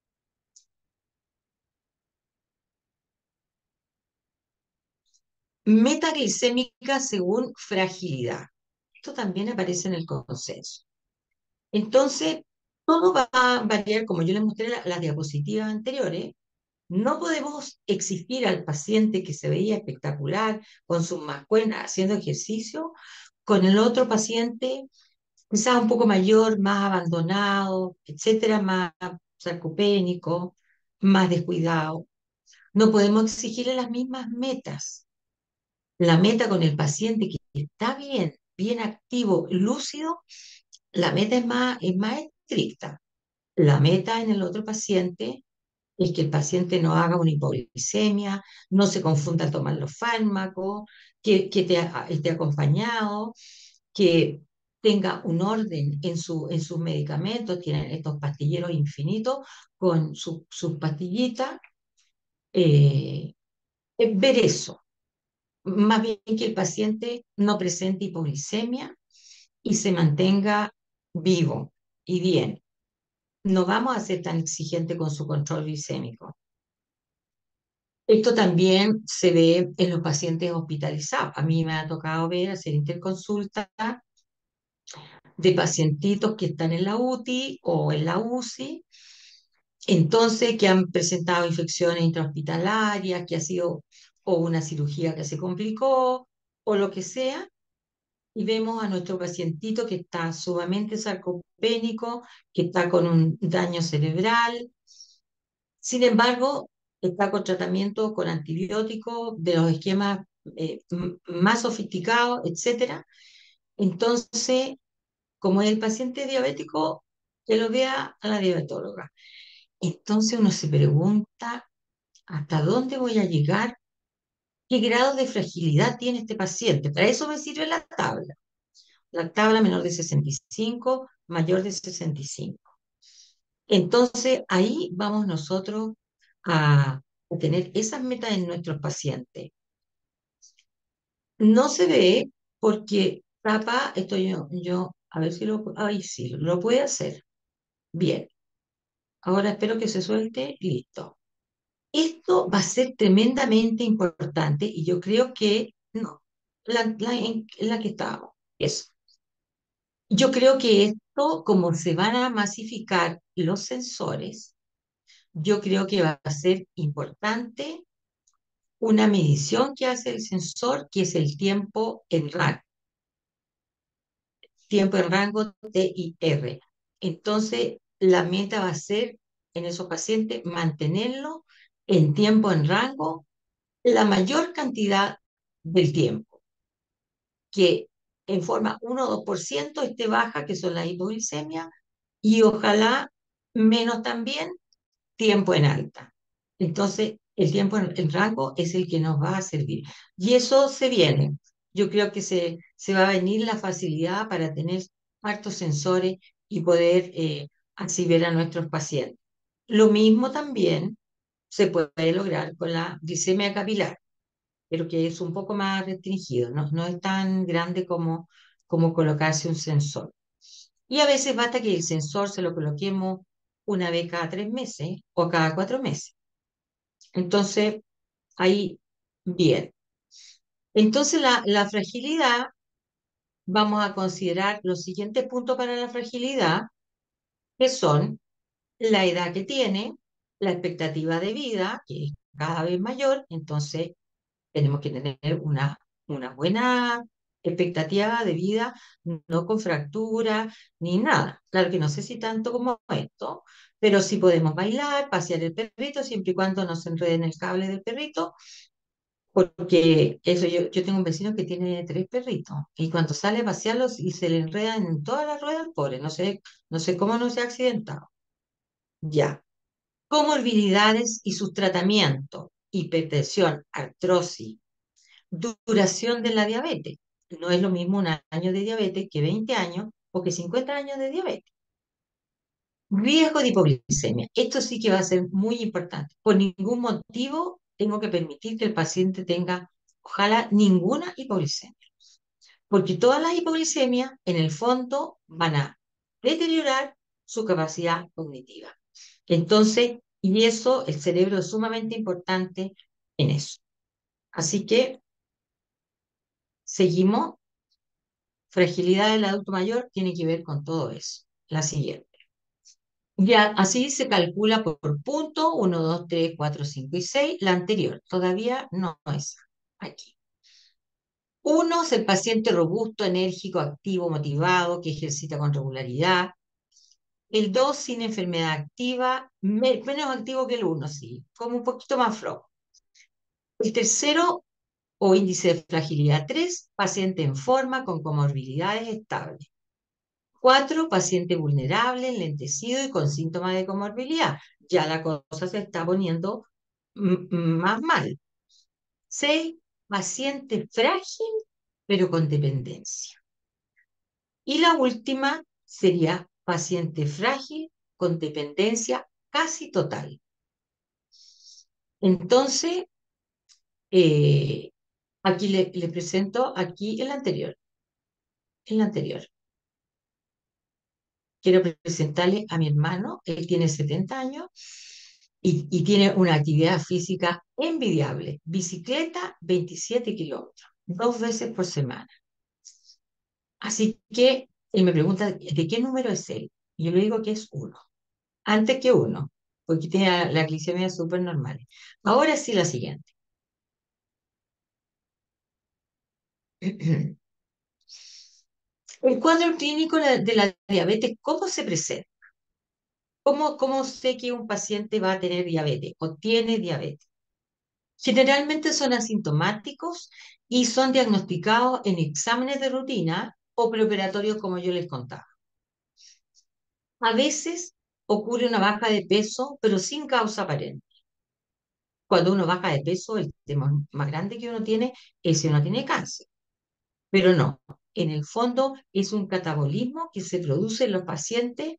Meta glicémica según fragilidad. Esto también aparece en el consenso. Entonces, todo va a variar, como yo les mostré en las diapositivas anteriores. No podemos exigir al paciente que se veía espectacular con sus mascuenas haciendo ejercicio, con el otro paciente quizás un poco mayor, más abandonado, etcétera, más sarcopénico, más descuidado. No podemos exigirle las mismas metas. La meta con el paciente que está bien, bien activo, lúcido, la meta es más estricta. La meta en el otro paciente es que el paciente no haga una hipoglicemia, no se confunda al tomar los fármacos, que esté acompañado, que tenga un orden en sus medicamentos, tienen estos pastilleros infinitos con sus pastillitas, eh, ver eso, más bien que el paciente no presente hipoglicemia y se mantenga vivo y bien. No vamos a ser tan exigentes con su control glicémico. Esto también se ve en los pacientes hospitalizados. A mí me ha tocado ver, hacer interconsulta de pacientitos que están en la UTI o en la UCI, entonces que han presentado infecciones intrahospitalarias, que ha sido o una cirugía que se complicó o lo que sea, y vemos a nuestro pacientito que está sumamente sarcopénico, que está con un daño cerebral. Sin embargo, está con tratamiento con antibióticos de los esquemas más sofisticados, etcétera. Entonces, como es el paciente diabético, que lo vea a la diabetóloga. Entonces uno se pregunta, ¿hasta dónde voy a llegar? ¿Qué grado de fragilidad tiene este paciente? Para eso me sirve la tabla. La tabla menor de 65, mayor de 65. Entonces ahí vamos nosotros a tener esas metas en nuestros pacientes. No se ve porque tapa, esto a ver si ahí sí, lo puede hacer. Bien, ahora espero que se suelte, listo. Esto va a ser tremendamente importante y yo creo que, no, en la que estábamos, eso. Yo creo que esto, como se van a masificar los sensores, yo creo que va a ser importante una medición que hace el sensor, que es el tiempo en rango TIR. Entonces, la meta va a ser en esos pacientes mantenerlo en tiempo en rango la mayor cantidad del tiempo, que en forma 1 o 2% esté baja, que son las hipoglicemias, y ojalá menos también tiempo en alta. Entonces, el tiempo en rango es el que nos va a servir. Y eso se viene. Yo creo que se va a venir la facilidad para tener hartos sensores y poder así ver a nuestros pacientes. Lo mismo también se puede lograr con la glicemia capilar, pero que es un poco más restringido, no es tan grande como colocarse un sensor. Y a veces basta que el sensor se lo coloquemos una vez cada 3 meses o cada 4 meses. Entonces, ahí, bien. Entonces, la fragilidad, vamos a considerar los siguientes puntos para la fragilidad, que son la edad que tiene, la expectativa de vida, que es cada vez mayor, entonces tenemos que tener una buena expectativa de vida, no con fractura ni nada. Claro que no sé si tanto como esto, pero sí podemos bailar, pasear el perrito, siempre y cuando no se enrede en el cable del perrito, porque eso yo tengo un vecino que tiene 3 perritos y cuando sale a pasearlos y se le enredan en todas las ruedas, pobre, no sé cómo no se ha accidentado. Ya. Comorbilidades y sus tratamientos, hipertensión, artrosis, duración de la diabetes. No es lo mismo un año de diabetes que 20 años o que 50 años de diabetes. Riesgo de hipoglicemia. Esto sí que va a ser muy importante. Por ningún motivo tengo que permitir que el paciente tenga, ojalá, ninguna hipoglicemia. Porque todas las hipoglicemias, en el fondo, van a deteriorar su capacidad cognitiva. Entonces, y eso, el cerebro es sumamente importante en eso. Así que, seguimos. Fragilidad del adulto mayor tiene que ver con todo eso. La siguiente. Ya, así se calcula por punto, 1, 2, 3, 4, 5 y 6. La anterior, todavía no es aquí. 1 es el paciente robusto, enérgico, activo, motivado, que ejercita con regularidad. El 2 sin enfermedad activa, menos activo que el 1, sí, como un poquito más flojo. El tercero, o índice de fragilidad 3, paciente en forma con comorbilidades estables. 4, paciente vulnerable, enlentecido y con síntomas de comorbilidad. Ya la cosa se está poniendo más mal. 6, paciente frágil, pero con dependencia. Y la última sería paciente frágil con dependencia casi total. Entonces, eh, aquí le presento aquí el anterior. El anterior. Quiero presentarle a mi hermano, él tiene 70 años y tiene una actividad física envidiable. Bicicleta, 27 kilómetros, 2 veces por semana. Así que él me pregunta, ¿de qué número es él? Y yo le digo que es 1, antes que 1, porque tiene la glicemia súper normal. Ahora sí la siguiente. El cuadro clínico de la diabetes, ¿cómo se presenta? ¿Cómo sé que un paciente va a tener diabetes o tiene diabetes? Generalmente son asintomáticos y son diagnosticados en exámenes de rutina o preoperatorios, como yo les contaba. A veces ocurre una baja de peso, pero sin causa aparente. Cuando uno baja de peso, el tema más grande que uno tiene es si uno tiene cáncer. Pero no, en el fondo es un catabolismo que se produce en los pacientes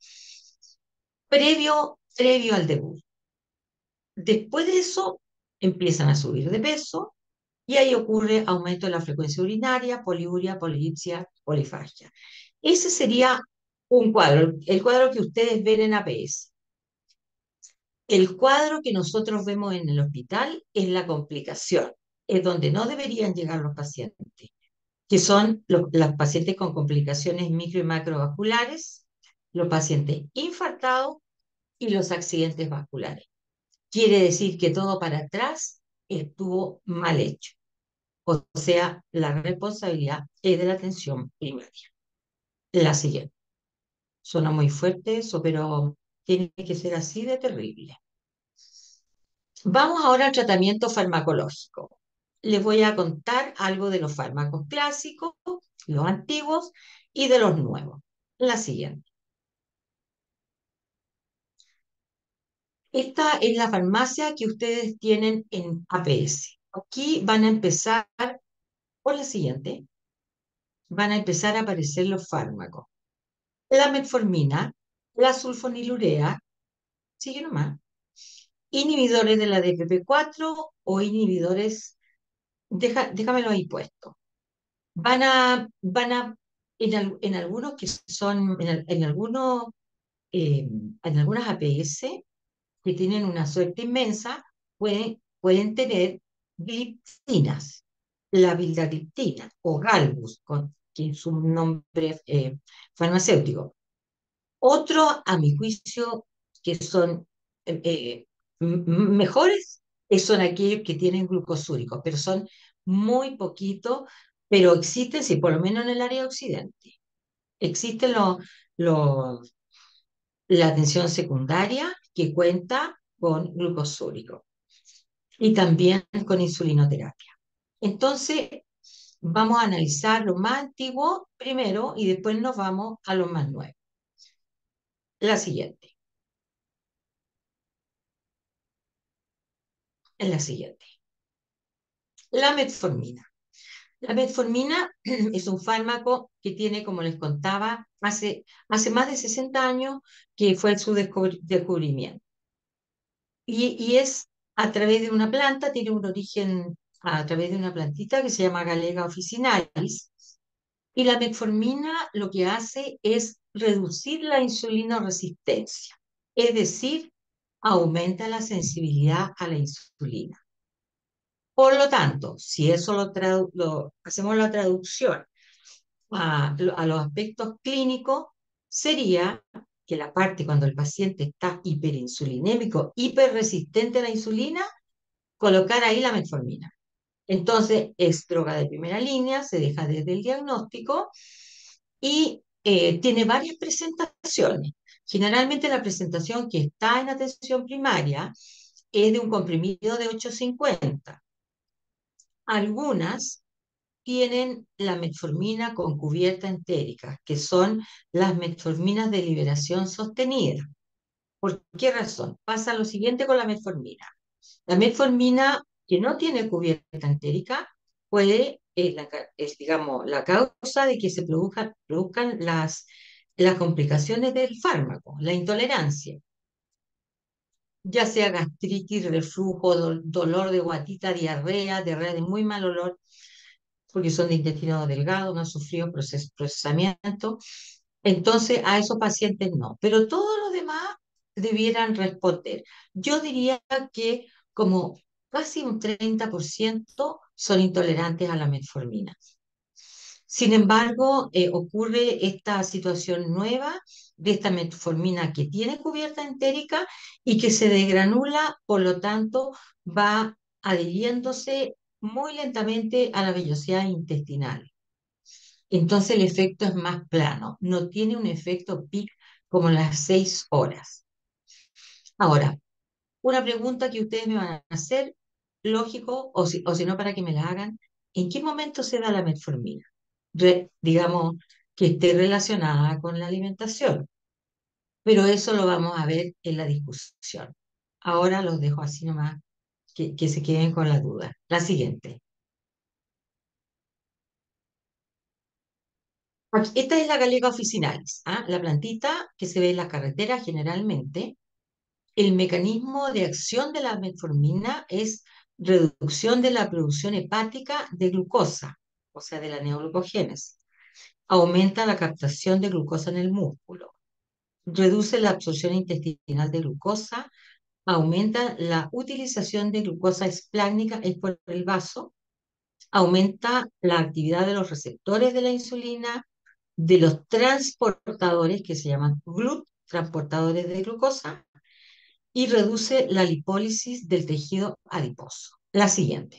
previo al debut. Después de eso, empiezan a subir de peso y ahí ocurre aumento de la frecuencia urinaria, poliuria, polipsia, polifagia. Ese sería un cuadro, el cuadro que ustedes ven en APS. El cuadro que nosotros vemos en el hospital es la complicación, es donde no deberían llegar los pacientes, que son los pacientes con complicaciones micro y macrovasculares, los pacientes infartados y los accidentes vasculares. Quiere decir que todo para atrás estuvo mal hecho. O sea, la responsabilidad es de la atención primaria. La siguiente. Suena muy fuerte eso, pero tiene que ser así de terrible. Vamos ahora al tratamiento farmacológico. Les voy a contar algo de los fármacos clásicos, los antiguos y de los nuevos. La siguiente. Esta es la farmacia que ustedes tienen en APS. Aquí van a empezar, por la siguiente, van a empezar a aparecer los fármacos. La metformina, la sulfonilurea, sigue nomás, inhibidores de la DPP4 o inhibidores, déjamelo ahí puesto. En algunos que son, en algunas APS que tienen una suerte inmensa, pueden tener gliptinas, la vildagliptina o Galbus, que es un nombre farmacéutico. Otro, a mi juicio, que son mejores, son aquellos que tienen glucosúricos, pero son muy poquitos, pero existen, sí, por lo menos en el área de occidente. Existen la atención secundaria que cuenta con glucosúrico y también con insulinoterapia. Entonces, vamos a analizar lo más antiguo primero y después nos vamos a lo más nuevo. La siguiente. Es la siguiente. La metformina. La metformina es un fármaco que tiene, como les contaba, hace más de 60 años que fue su descubrimiento. Y es a través de una planta, tiene un origen a través de una plantita que se llama Galega officinalis. Y la metformina lo que hace es reducir la insulinoresistencia, es decir, aumenta la sensibilidad a la insulina. Por lo tanto, si eso hacemos la traducción a los aspectos clínicos, sería que la parte cuando el paciente está hiperinsulinémico, hiperresistente a la insulina, colocar ahí la metformina. Entonces, es droga de primera línea, se deja desde el diagnóstico y tiene varias presentaciones. Generalmente la presentación que está en atención primaria es de un comprimido de 850. Algunas tienen la metformina con cubierta entérica, que son las metforminas de liberación sostenida. ¿Por qué razón? Pasa lo siguiente con la metformina. La metformina que no tiene cubierta entérica puede es, digamos, la causa de que se produzcan las complicaciones del fármaco, la intolerancia, ya sea gastritis, reflujo, dolor de guatita, diarrea de muy mal olor, porque son de intestino delgado, no han sufrido procesamiento. Entonces, a esos pacientes no, pero todos los demás debieran responder. Yo diría que como casi un 30% son intolerantes a la metformina. Sin embargo, ocurre esta situación nueva de esta metformina que tiene cubierta entérica y que se degranula, por lo tanto, va adhiriéndose muy lentamente a la vellosidad intestinal. Entonces el efecto es más plano, no tiene un efecto peak como las 6 horas. Ahora, una pregunta que ustedes me van a hacer, lógico, o si no para que me la hagan, ¿en qué momento se da la metformina? Digamos que esté relacionada con la alimentación, pero eso lo vamos a ver en la discusión. Ahora los dejo así nomás, que se queden con la duda. La siguiente. Esta es la Galega officinalis, ¿ah? La plantita que se ve en las carreteras generalmente. El mecanismo de acción de la metformina es reducción de la producción hepática de glucosa, o sea, de la neoglucogénesis. Aumenta la captación de glucosa en el músculo. Reduce la absorción intestinal de glucosa. Aumenta la utilización de glucosa esplácnica, es por el vaso. Aumenta la actividad de los receptores de la insulina, de los transportadores que se llaman GLUT, transportadores de glucosa, y reduce la lipólisis del tejido adiposo. La siguiente.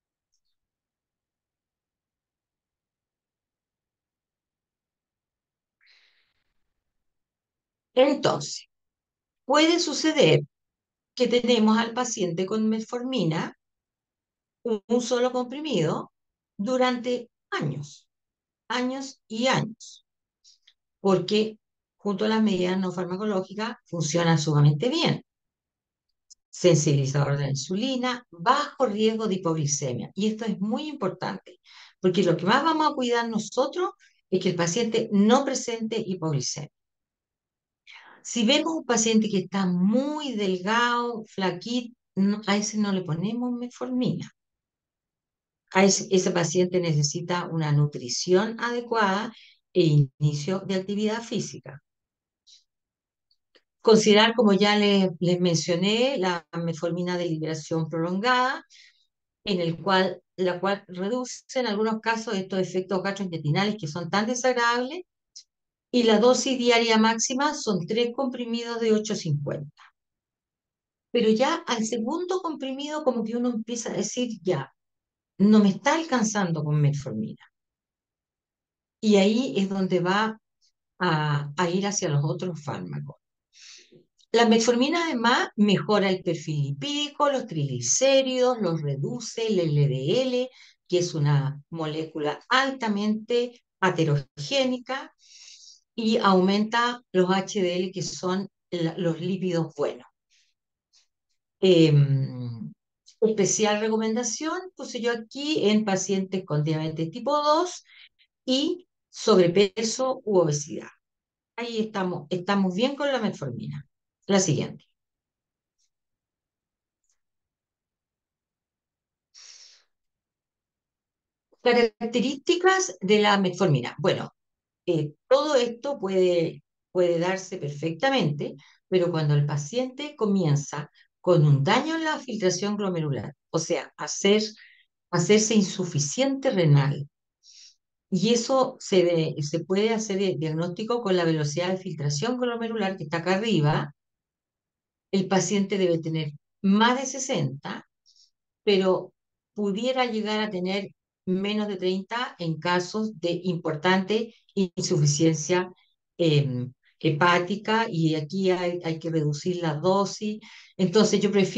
Entonces, puede suceder que tenemos al paciente con metformina, un solo comprimido, durante años, años y años, porque junto a las medidas no farmacológicas funcionan sumamente bien. Sensibilizador de la insulina, bajo riesgo de hipoglicemia. Y esto es muy importante, porque lo que más vamos a cuidar nosotros es que el paciente no presente hipoglicemia. Si vemos un paciente que está muy delgado, flaquito, a ese no le ponemos metformina. Ese paciente necesita una nutrición adecuada e inicio de actividad física. Considerar, como ya les mencioné, la metformina de liberación prolongada, la cual reduce en algunos casos estos efectos gastrointestinales que son tan desagradables, y la dosis diaria máxima son 3 comprimidos de 850. Pero ya al segundo comprimido como que uno empieza a decir, ya, no me está alcanzando con metformina. Y ahí es donde va a ir hacia los otros fármacos. La metformina además mejora el perfil lipídico, los triglicéridos, los reduce el LDL, que es una molécula altamente aterogénica, y aumenta los HDL, que son los lípidos buenos. Especial recomendación puse yo aquí en pacientes con diabetes tipo 2 y sobrepeso u obesidad. Ahí estamos bien con la metformina. La siguiente. Características de la metformina. Bueno, todo esto puede darse perfectamente, pero cuando el paciente comienza con un daño en la filtración glomerular, o sea, hacerse insuficiente renal, y eso se puede hacer el diagnóstico con la velocidad de filtración glomerular que está acá arriba. El paciente debe tener más de 60, pero pudiera llegar a tener menos de 30 en casos de importante insuficiencia hepática, y aquí hay que reducir la dosis. Entonces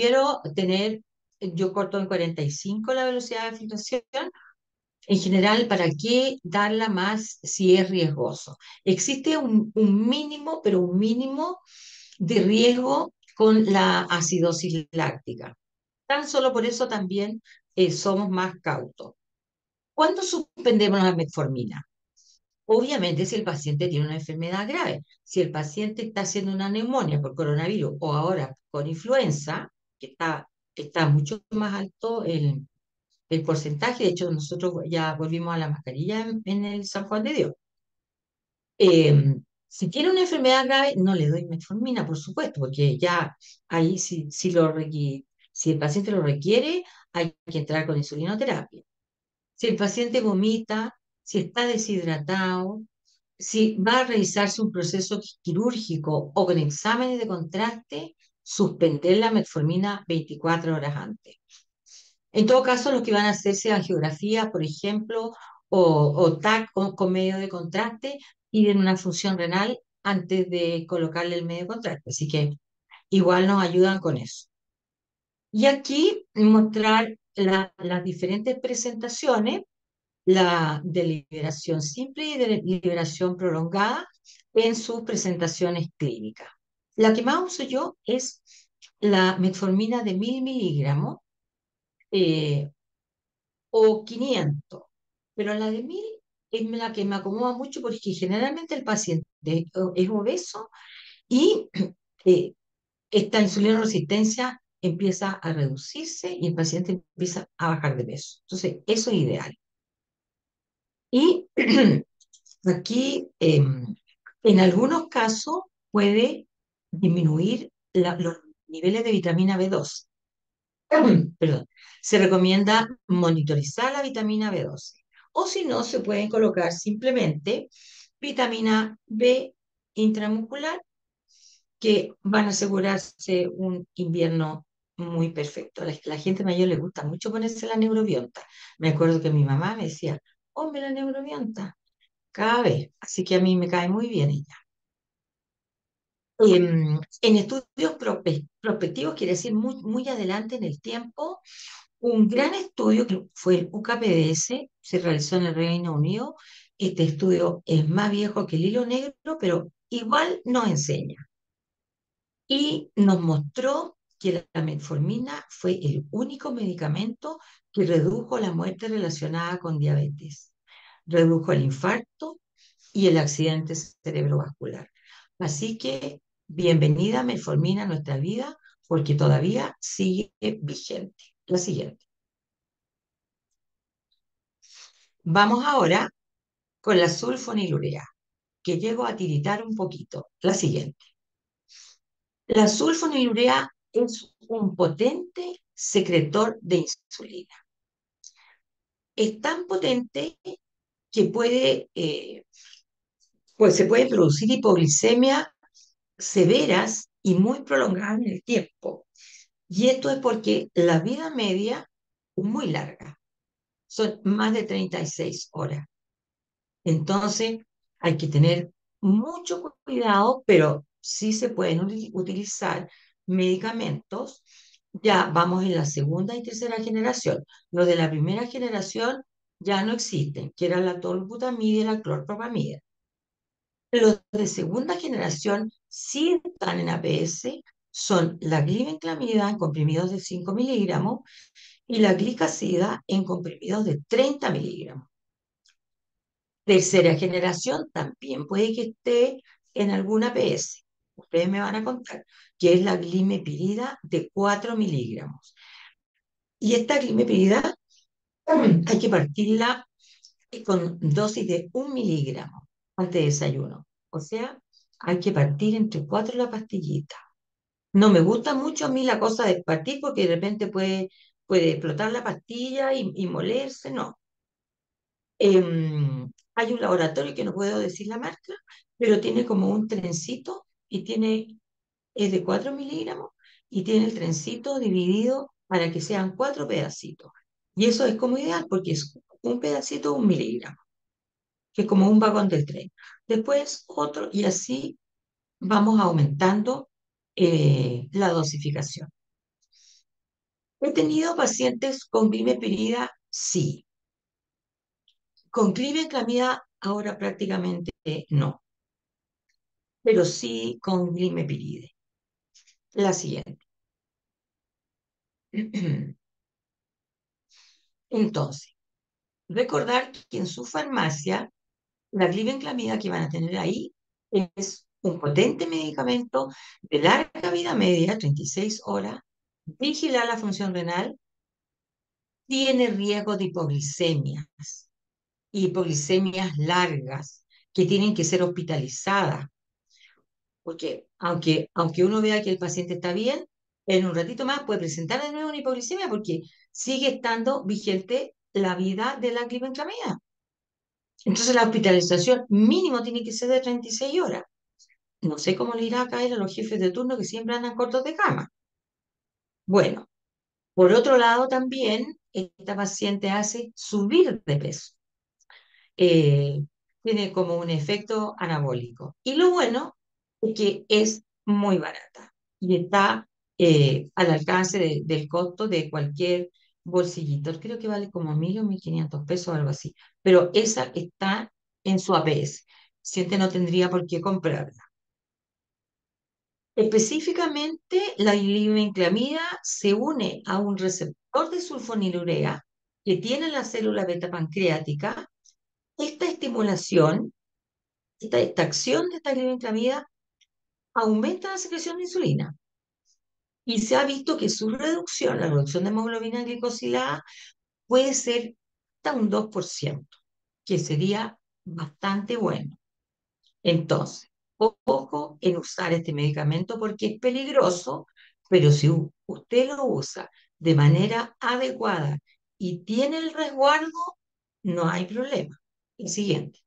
yo corto en 45 la velocidad de filtración. En general, ¿para qué darla más si es riesgoso? Existe un mínimo, pero un mínimo de riesgo con la acidosis láctica. Tan solo por eso también somos más cautos. ¿Cuándo suspendemos la metformina? Obviamente, si el paciente tiene una enfermedad grave, si el paciente está haciendo una neumonía por coronavirus o ahora con influenza, que está mucho más alto el porcentaje, de hecho nosotros ya volvimos a la mascarilla en el San Juan de Dios. Si tiene una enfermedad grave, no le doy metformina, por supuesto, porque ya ahí si el paciente lo requiere, hay que entrar con insulinoterapia. Si el paciente vomita, si está deshidratado, si va a realizarse un proceso quirúrgico o con exámenes de contraste, suspender la metformina 24 horas antes. En todo caso, los que van a hacerse angiografía, por ejemplo, o TAC con medio de contraste, piden una función renal antes de colocarle el medio de contraste. Así que igual nos ayudan con eso. Y aquí mostrar las diferentes presentaciones, la de liberación simple y de liberación prolongada en sus presentaciones clínicas. La que más uso yo es la metformina de 1000 miligramos, eh, o 500, pero la de 1000 es la que me acomoda mucho porque generalmente el paciente es obeso y eh, esta insulina resistencia empieza a reducirse y el paciente empieza a bajar de peso. Entonces, eso es ideal. Y aquí, en algunos casos, puede disminuir los niveles de vitamina B12. Perdón, se recomienda monitorizar la vitamina B12. O si no, se pueden colocar simplemente vitamina B intramuscular, que van a asegurarse un invierno muy perfecto. A la gente mayor le gusta mucho ponerse la neurobionta. Me acuerdo que mi mamá me decía, ponme la neurobionta cada vez. Así que a mí me cae muy bien ella. En estudios prospectivos, quiere decir muy adelante en el tiempo, un gran estudio que fue el UKPDS, se realizó en el Reino Unido. Este estudio es más viejo que el hilo negro, pero igual nos enseña. Y nos mostró que la metformina fue el único medicamento que redujo la muerte relacionada con diabetes, redujo el infarto y el accidente cerebrovascular. Así que bienvenida metformina a nuestra vida porque todavía sigue vigente. La siguiente. Vamos ahora con la sulfonilurea, que llego a tiritar un poquito. La siguiente. La sulfonilurea es un potente secretor de insulina. Es tan potente que pues se puede producir hipoglicemia severas y muy prolongadas en el tiempo. Y esto es porque la vida media es muy larga, son más de 36 horas. Entonces, hay que tener mucho cuidado, pero sí se pueden utilizar medicamentos. Ya vamos en la segunda y tercera generación. Los de la primera generación ya no existen, que era la tolbutamida y la clorpropamida. Los de segunda generación sí están en APS, son la glibenclamida en comprimidos de 5 miligramos y la glicacida en comprimidos de 30 miligramos. Tercera generación también puede que esté en alguna APS. Ustedes me van a contar, que es la glimepirida de 4 miligramos. Y esta glimepirida hay que partirla con dosis de 1 miligramo antes de desayuno. O sea, hay que partir entre 4 la pastillita. No me gusta mucho a mí la cosa de partir porque de repente puede explotar la pastilla y molerse, no. Hay un laboratorio que no puedo decir la marca, pero tiene como un trencito y es de 4 miligramos y tiene el trencito dividido para que sean 4 pedacitos. Y eso es como ideal porque es un pedacito, 1 miligramo, que es como un vagón del tren. Después otro y así vamos aumentando la dosificación. ¿He tenido pacientes con glimepirida? Sí. Con glibenclamida ahora prácticamente no, pero sí con glimepiride. La siguiente. Entonces, Recordar que en su farmacia la glibenclamida que van a tener ahí es un potente medicamento de larga vida media, 36 horas, vigilar la función renal, tiene riesgo de hipoglicemias, y hipoglicemias largas que tienen que ser hospitalizadas, porque aunque uno vea que el paciente está bien, en un ratito más puede presentar de nuevo una hipoglicemia porque sigue estando vigente la vida de la glibenclamida. Entonces la hospitalización mínimo tiene que ser de 36 horas. No sé cómo le irá a caer a los jefes de turno que siempre andan cortos de cama. Bueno, por otro lado también esta paciente hace subir de peso. eh, Tiene como un efecto anabólico. Y lo bueno es que es muy barata y está al alcance del costo de cualquier bolsillito. Creo que vale como 1.000 o 1.500 pesos, algo así. Pero esa está en su APS. Siente no tendría por qué comprarla. Específicamente, la glibenclamida se une a un receptor de sulfonilurea que tiene la célula beta pancreática. Esta estimulación, esta acción de esta glibenclamida aumenta la secreción de insulina y se ha visto que su reducción, la reducción de hemoglobina glicosilada, puede ser hasta un 2%, que sería bastante bueno. Entonces, ojo en usar este medicamento porque es peligroso, pero si usted lo usa de manera adecuada y tiene el resguardo, no hay problema. El siguiente.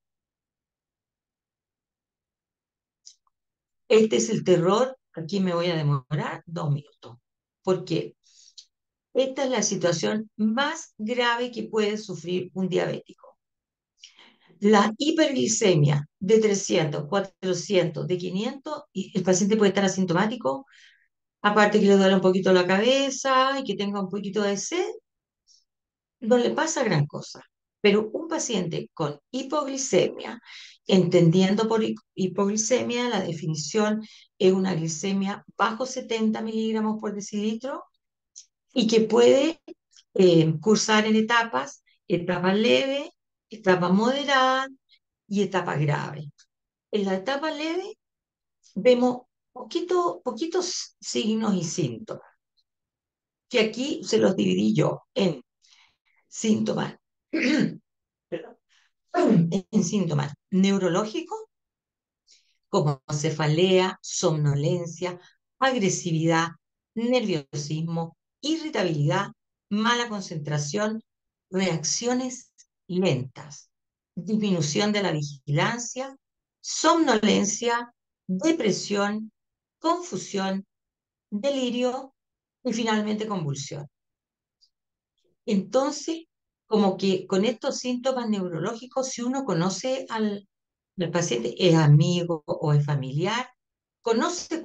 Este es el terror. Aquí me voy a demorar 2 minutos, porque esta es la situación más grave que puede sufrir un diabético. La hiperglicemia de 300, 400, de 500, y el paciente puede estar asintomático, aparte que le duele un poquito la cabeza y que tenga un poquito de sed, no le pasa gran cosa. Pero un paciente con hipoglicemia, entendiendo por hipoglicemia, la definición es una glicemia bajo 70 miligramos por decilitro y que puede cursar en etapas, etapa leve, etapa moderada y etapa grave. En la etapa leve vemos poquitos signos y síntomas, que aquí se los dividí yo en síntomas, perdón, en síntomas neurológicos, como cefalea, somnolencia, agresividad, nerviosismo, irritabilidad, mala concentración, reacciones lentas, disminución de la vigilancia, somnolencia, depresión, confusión, delirio y finalmente convulsión. Entonces, como que con estos síntomas neurológicos, si uno conoce al paciente, es amigo o es familiar, conoce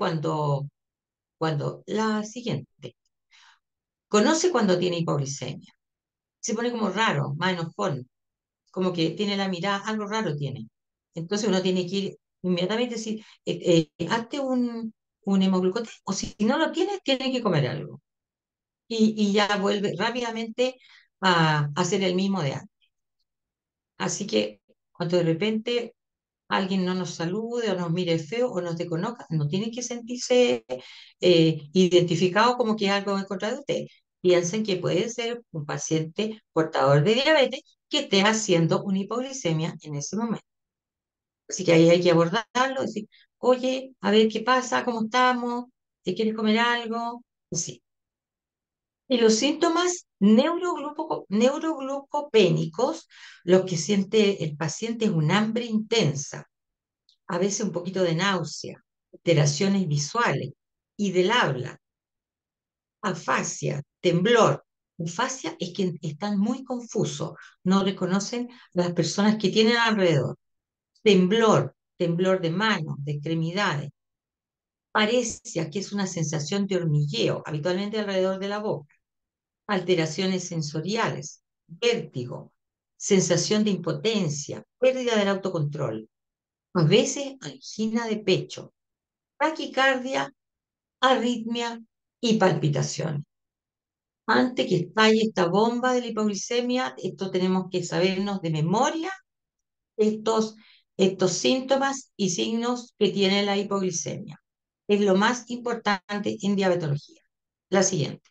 la siguiente, conoce cuando tiene hipoglicemia, se pone como raro, más enojón, como que tiene la mirada, algo raro tiene. Entonces uno tiene que ir inmediatamente decir, hazte un hemoglucotés, o si no lo tienes, tiene que comer algo. Y ya vuelve rápidamente a hacer el mismo de antes. Así que cuando de repente alguien no nos salude o nos mire feo o nos desconozca, no tienen que sentirse identificados como que es algo en contra de usted. Piensen que puede ser un paciente portador de diabetes que esté haciendo una hipoglicemia en ese momento. Así que ahí hay que abordarlo, decir, oye, a ver qué pasa, cómo estamos, ¿te quieres comer algo? Sí. Y los síntomas neuroglucopénicos, lo que siente el paciente es un hambre intensa, a veces un poquito de náusea, alteraciones visuales y del habla, afasia, temblor. Afasia es que están muy confusos, no reconocen a las personas que tienen alrededor. Temblor de manos, de extremidades. Paresia, que es una sensación de hormigueo, habitualmente alrededor de la boca. Alteraciones sensoriales, vértigo, sensación de impotencia, pérdida del autocontrol. A veces angina de pecho, taquicardia, arritmia y palpitación. Antes que estalle esta bomba de la hipoglicemia, esto tenemos que sabernos de memoria estos, estos síntomas y signos que tiene la hipoglicemia. Es lo más importante en diabetología. La siguiente.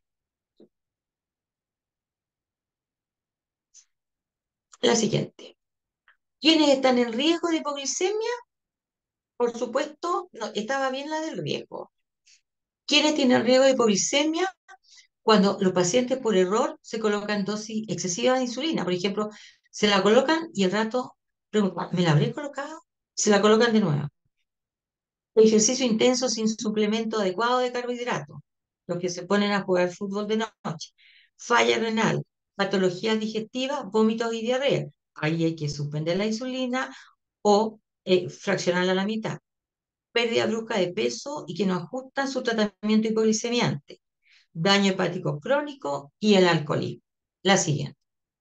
La siguiente. ¿Quiénes están en riesgo de hipoglicemia? Por supuesto, no, estaba bien la del riesgo. ¿Quiénes tienen riesgo de hipoglicemia? Cuando los pacientes por error se colocan dosis excesivas de insulina. Por ejemplo, se la colocan y el rato preguntan, ¿me la habré colocado? Se la colocan de nuevo. Ejercicio intenso sin suplemento adecuado de carbohidratos. Los que se ponen a jugar fútbol de noche. Falla renal, patologías digestivas, vómitos y diarrea. Ahí hay que suspender la insulina o fraccionarla a la mitad. Pérdida brusca de peso y que no ajustan su tratamiento hipoglicemiante. Daño hepático crónico y el alcoholismo. La siguiente.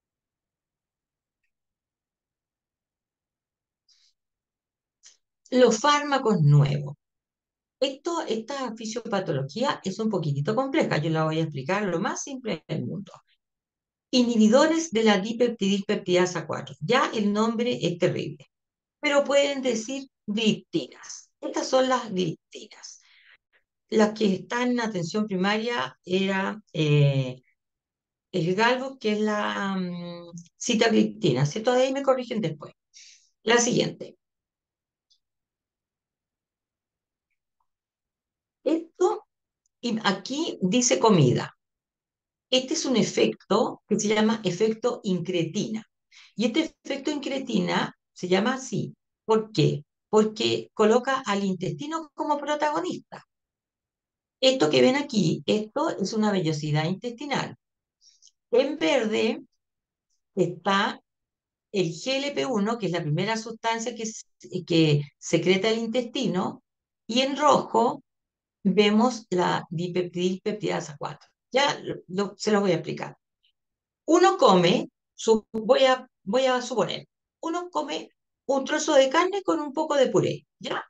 Los fármacos nuevos. Esta fisiopatología es un poquitito compleja, yo la voy a explicar lo más simple del mundo. Inhibidores de la dipeptidilpeptidasa 4. Ya el nombre es terrible, pero pueden decir gliptinas. Estas son las gliptinas. Las que están en atención primaria era el galvo, que es la sitagliptina, ¿cierto? De ahí me corrigen después. La siguiente. Esto, y aquí dice comida. Este es un efecto que se llama efecto incretina. Y este efecto incretina se llama así. ¿Por qué? Porque coloca al intestino como protagonista. Esto que ven aquí, esto es una vellosidad intestinal. En verde está el GLP-1, que es la primera sustancia que secreta el intestino, y en rojo vemos la dipeptidilpeptidasa 4. Ya se los voy a explicar. Uno come, voy a suponer, uno come un trozo de carne con un poco de puré, ¿ya?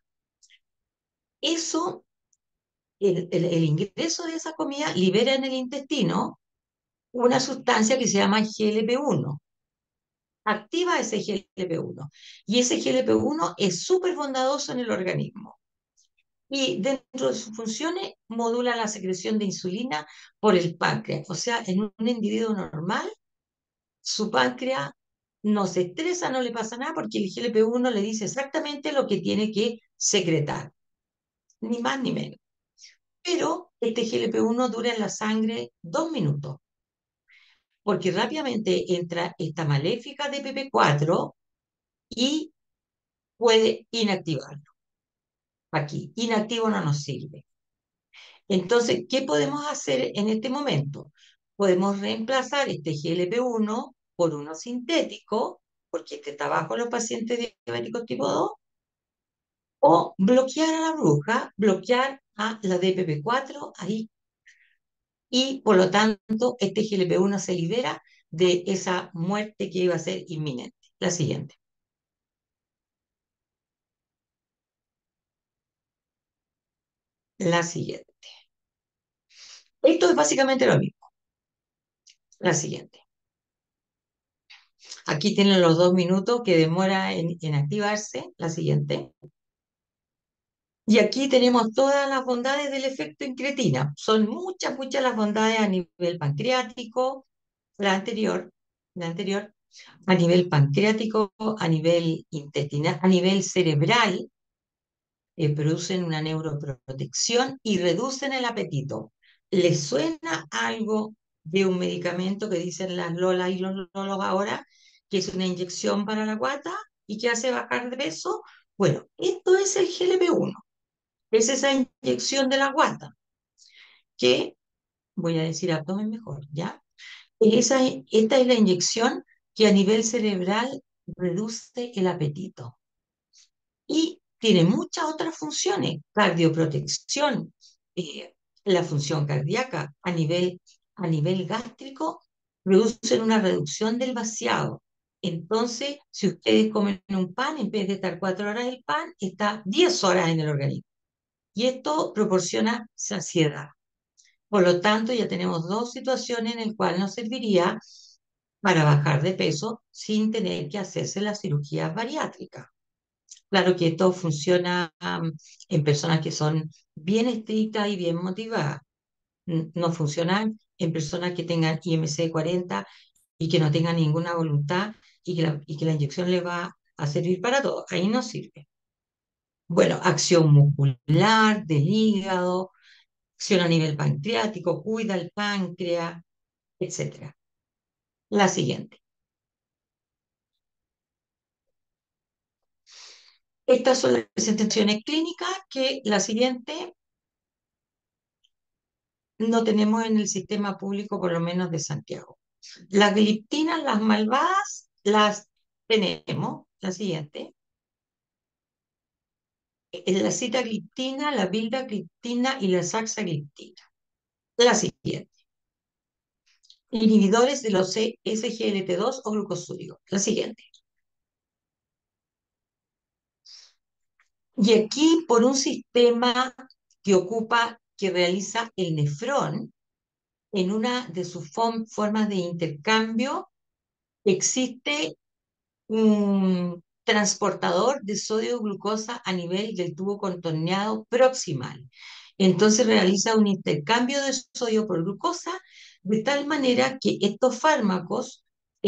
Eso, el ingreso de esa comida libera en el intestino una sustancia que se llama GLP-1. Activa ese GLP-1. Y ese GLP-1 es súper bondadoso en el organismo. Y dentro de sus funciones modula la secreción de insulina por el páncreas. O sea, en un individuo normal su páncreas no se estresa, no le pasa nada porque el GLP-1 le dice exactamente lo que tiene que secretar, ni más ni menos. Pero este GLP-1 dura en la sangre 2 minutos, porque rápidamente entra esta maléfica de PP4 y puede inactivarlo. Aquí, inactivo no nos sirve. Entonces, ¿qué podemos hacer en este momento? Podemos reemplazar este GLP-1 por uno sintético, porque este está bajo los pacientes diabéticos tipo 2, o bloquear a la bruja, bloquear a la DPP4 ahí, y por lo tanto este GLP-1 se libera de esa muerte que iba a ser inminente. La siguiente. La siguiente. Esto es básicamente lo mismo. La siguiente. Aquí tienen los 2 minutos que demora en activarse. La siguiente. Y aquí tenemos todas las bondades del efecto incretina. Son muchas, muchas las bondades a nivel pancreático, la anterior, a nivel pancreático, a nivel intestinal, a nivel cerebral, producen una neuroprotección y reducen el apetito. ¿Les suena algo de un medicamento que dicen las Lolas y los Lolos ahora, que es una inyección para la guata y que hace bajar de peso? Bueno, esto es el GLP-1. Es esa inyección de la guata, que, voy a decir abdomen mejor, ¿ya? Esta es la inyección que a nivel cerebral reduce el apetito. Y tiene muchas otras funciones, cardioprotección, eh, la función cardíaca a nivel gástrico, producen una reducción del vaciado. Entonces, si ustedes comen un pan, en vez de estar 4 horas el pan, está 10 horas en el organismo. Y esto proporciona saciedad. Por lo tanto, ya tenemos dos situaciones en las cuales nos serviría para bajar de peso sin tener que hacerse la cirugía bariátrica. Claro que esto funciona en personas que son bien estrictas y bien motivadas. No funciona en personas que tengan IMC 40 y que no tengan ninguna voluntad y que la inyección le va a servir para todo. Ahí no sirve. Bueno, acción muscular, del hígado, acción a nivel pancreático, cuida el páncreas, etcétera. La siguiente. Estas son las presentaciones clínicas que la siguiente no tenemos en el sistema público, por lo menos de Santiago. Las gliptinas, las malvadas, las tenemos. La siguiente. La sitagliptina, la vildagliptina y la saxagliptina. La siguiente. Inhibidores de los SGLT2 o glucosúricos. La siguiente. Y aquí, por un sistema que realiza el nefrón, en una de sus formas de intercambio, existe un transportador de sodio-glucosa a nivel del tubo contorneado proximal. Entonces realiza un intercambio de sodio por glucosa de tal manera que estos fármacos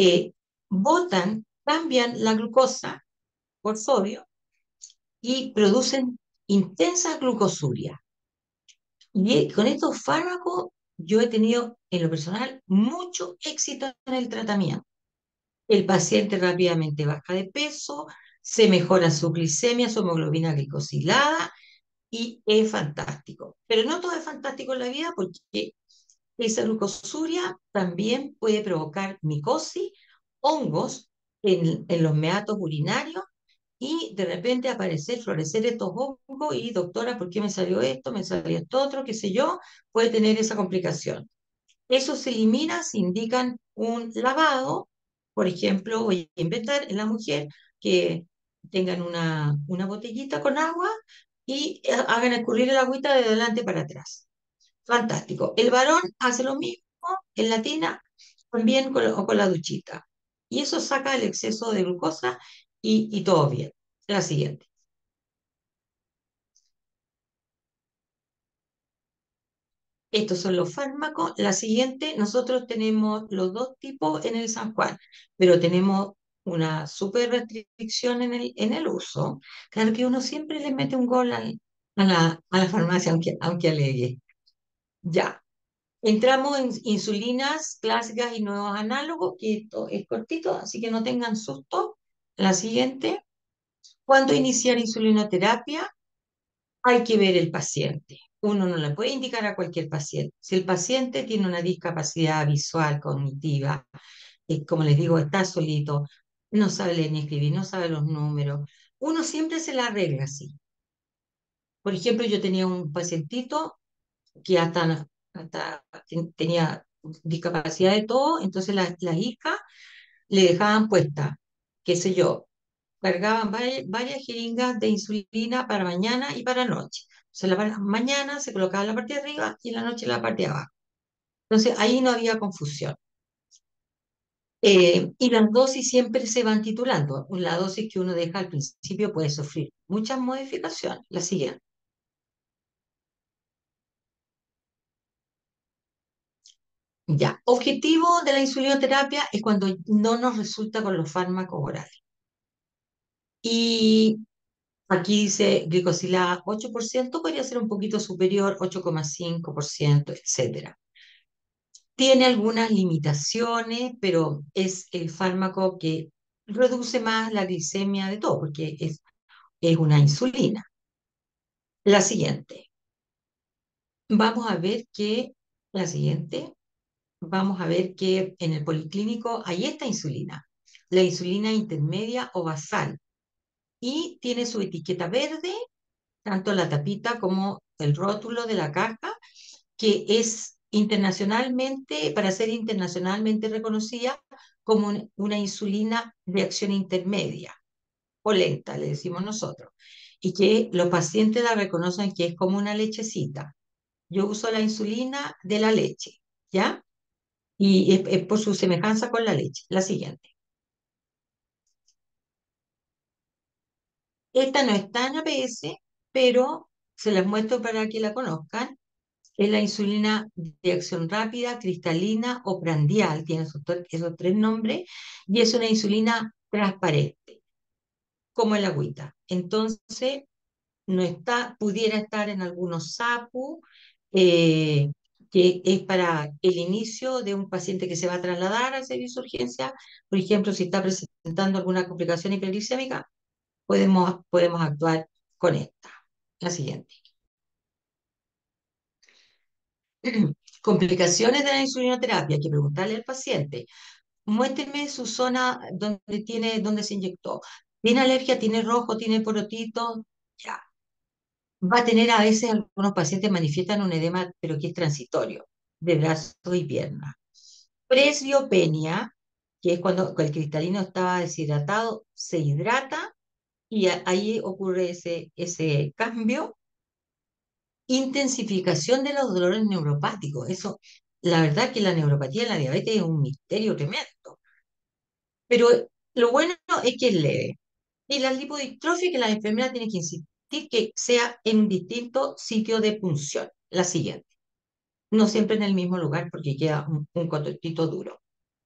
cambian la glucosa por sodio y producen intensa glucosuria. Y con estos fármacos yo he tenido en lo personal mucho éxito en el tratamiento. El paciente rápidamente baja de peso, se mejora su glicemia, su hemoglobina glicosilada y es fantástico. Pero no todo es fantástico en la vida porque esa glucosuria también puede provocar micosis, hongos en los meatos urinarios y de repente aparecer, florecer estos hongos y doctora, ¿por qué me salió esto? Me salió esto otro, qué sé yo, puede tener esa complicación. Eso se elimina si indican un lavado. Por ejemplo, voy a inventar en la mujer que tengan una botellita con agua y hagan escurrir el agüita de adelante para atrás. Fantástico. El varón hace lo mismo en la tina, también con la duchita. Y eso saca el exceso de glucosa y todo bien. La siguiente. Estos son los fármacos. La siguiente, nosotros tenemos los dos tipos en el San Juan, pero tenemos una super restricción en el uso. Claro que uno siempre le mete un gol a la farmacia, aunque alegue. Ya. Entramos en insulinas clásicas y nuevos análogos, que esto es cortito, así que no tengan susto. La siguiente. ¿Cuándo iniciar insulinoterapia? Hay que ver el paciente. Uno no le puede indicar a cualquier paciente. Si el paciente tiene una discapacidad visual, cognitiva, como les digo, está solito, no sabe leer ni escribir, no sabe los números, uno siempre se la arregla así. Por ejemplo, yo tenía un pacientito que hasta tenía discapacidad de todo, entonces las hijas le dejaban puesta, qué sé yo, cargaban varias jeringas de insulina para mañana y para noche. O sea, mañana se colocaba la parte de arriba y en la noche la parte de abajo. Entonces ahí no había confusión. Y las dosis siempre se van titulando. La dosis que uno deja al principio puede sufrir muchas modificaciones. La siguiente. Ya, objetivo de la insulinoterapia es cuando no nos resulta con los fármacos orales. Y aquí dice glicosilada 8%, podría ser un poquito superior, 8,5%, etcétera. Tiene algunas limitaciones, pero es el fármaco que reduce más la glicemia de todo, porque es una insulina. La siguiente. Vamos a ver que, la siguiente, vamos a ver que en el policlínico hay esta insulina, la insulina intermedia o basal, y tiene su etiqueta verde, tanto la tapita como el rótulo de la caja, que es internacionalmente, para ser internacionalmente reconocida como una insulina de acción intermedia o lenta, le decimos nosotros, y que los pacientes la reconocen que es como una lechecita. Yo uso la insulina de la leche, ¿ya? Y es por su semejanza con la leche. La siguiente. Esta no está en APS, pero se las muestro para que la conozcan. Es la insulina de acción rápida, cristalina o prandial, tiene esos tres nombres, y es una insulina transparente, como el agüita. Entonces, no está, pudiera estar en algunos SAPU, eh, que es para el inicio de un paciente que se va a trasladar al servicio de urgencia. Por ejemplo, si está presentando alguna complicación hiperglicémica, podemos actuar con esta. La siguiente. Complicaciones de la insulinoterapia, hay que preguntarle al paciente. Muéstreme su zona donde se inyectó. ¿Tiene alergia? ¿Tiene rojo? ¿Tiene porotito? Ya. Va a tener a veces algunos pacientes manifiestan un edema, pero que es transitorio, de brazo y pierna. Presbiopenia, que es cuando el cristalino estaba deshidratado, se hidrata y ahí ocurre ese cambio. Intensificación de los dolores neuropáticos. Eso, la verdad que la neuropatía en la diabetes es un misterio tremendo. Pero lo bueno es que es leve. Y la lipodistrofia, que la enfermera tiene que insistir que sea en un distinto sitio de punción. La siguiente. No siempre en el mismo lugar porque queda un cototito duro.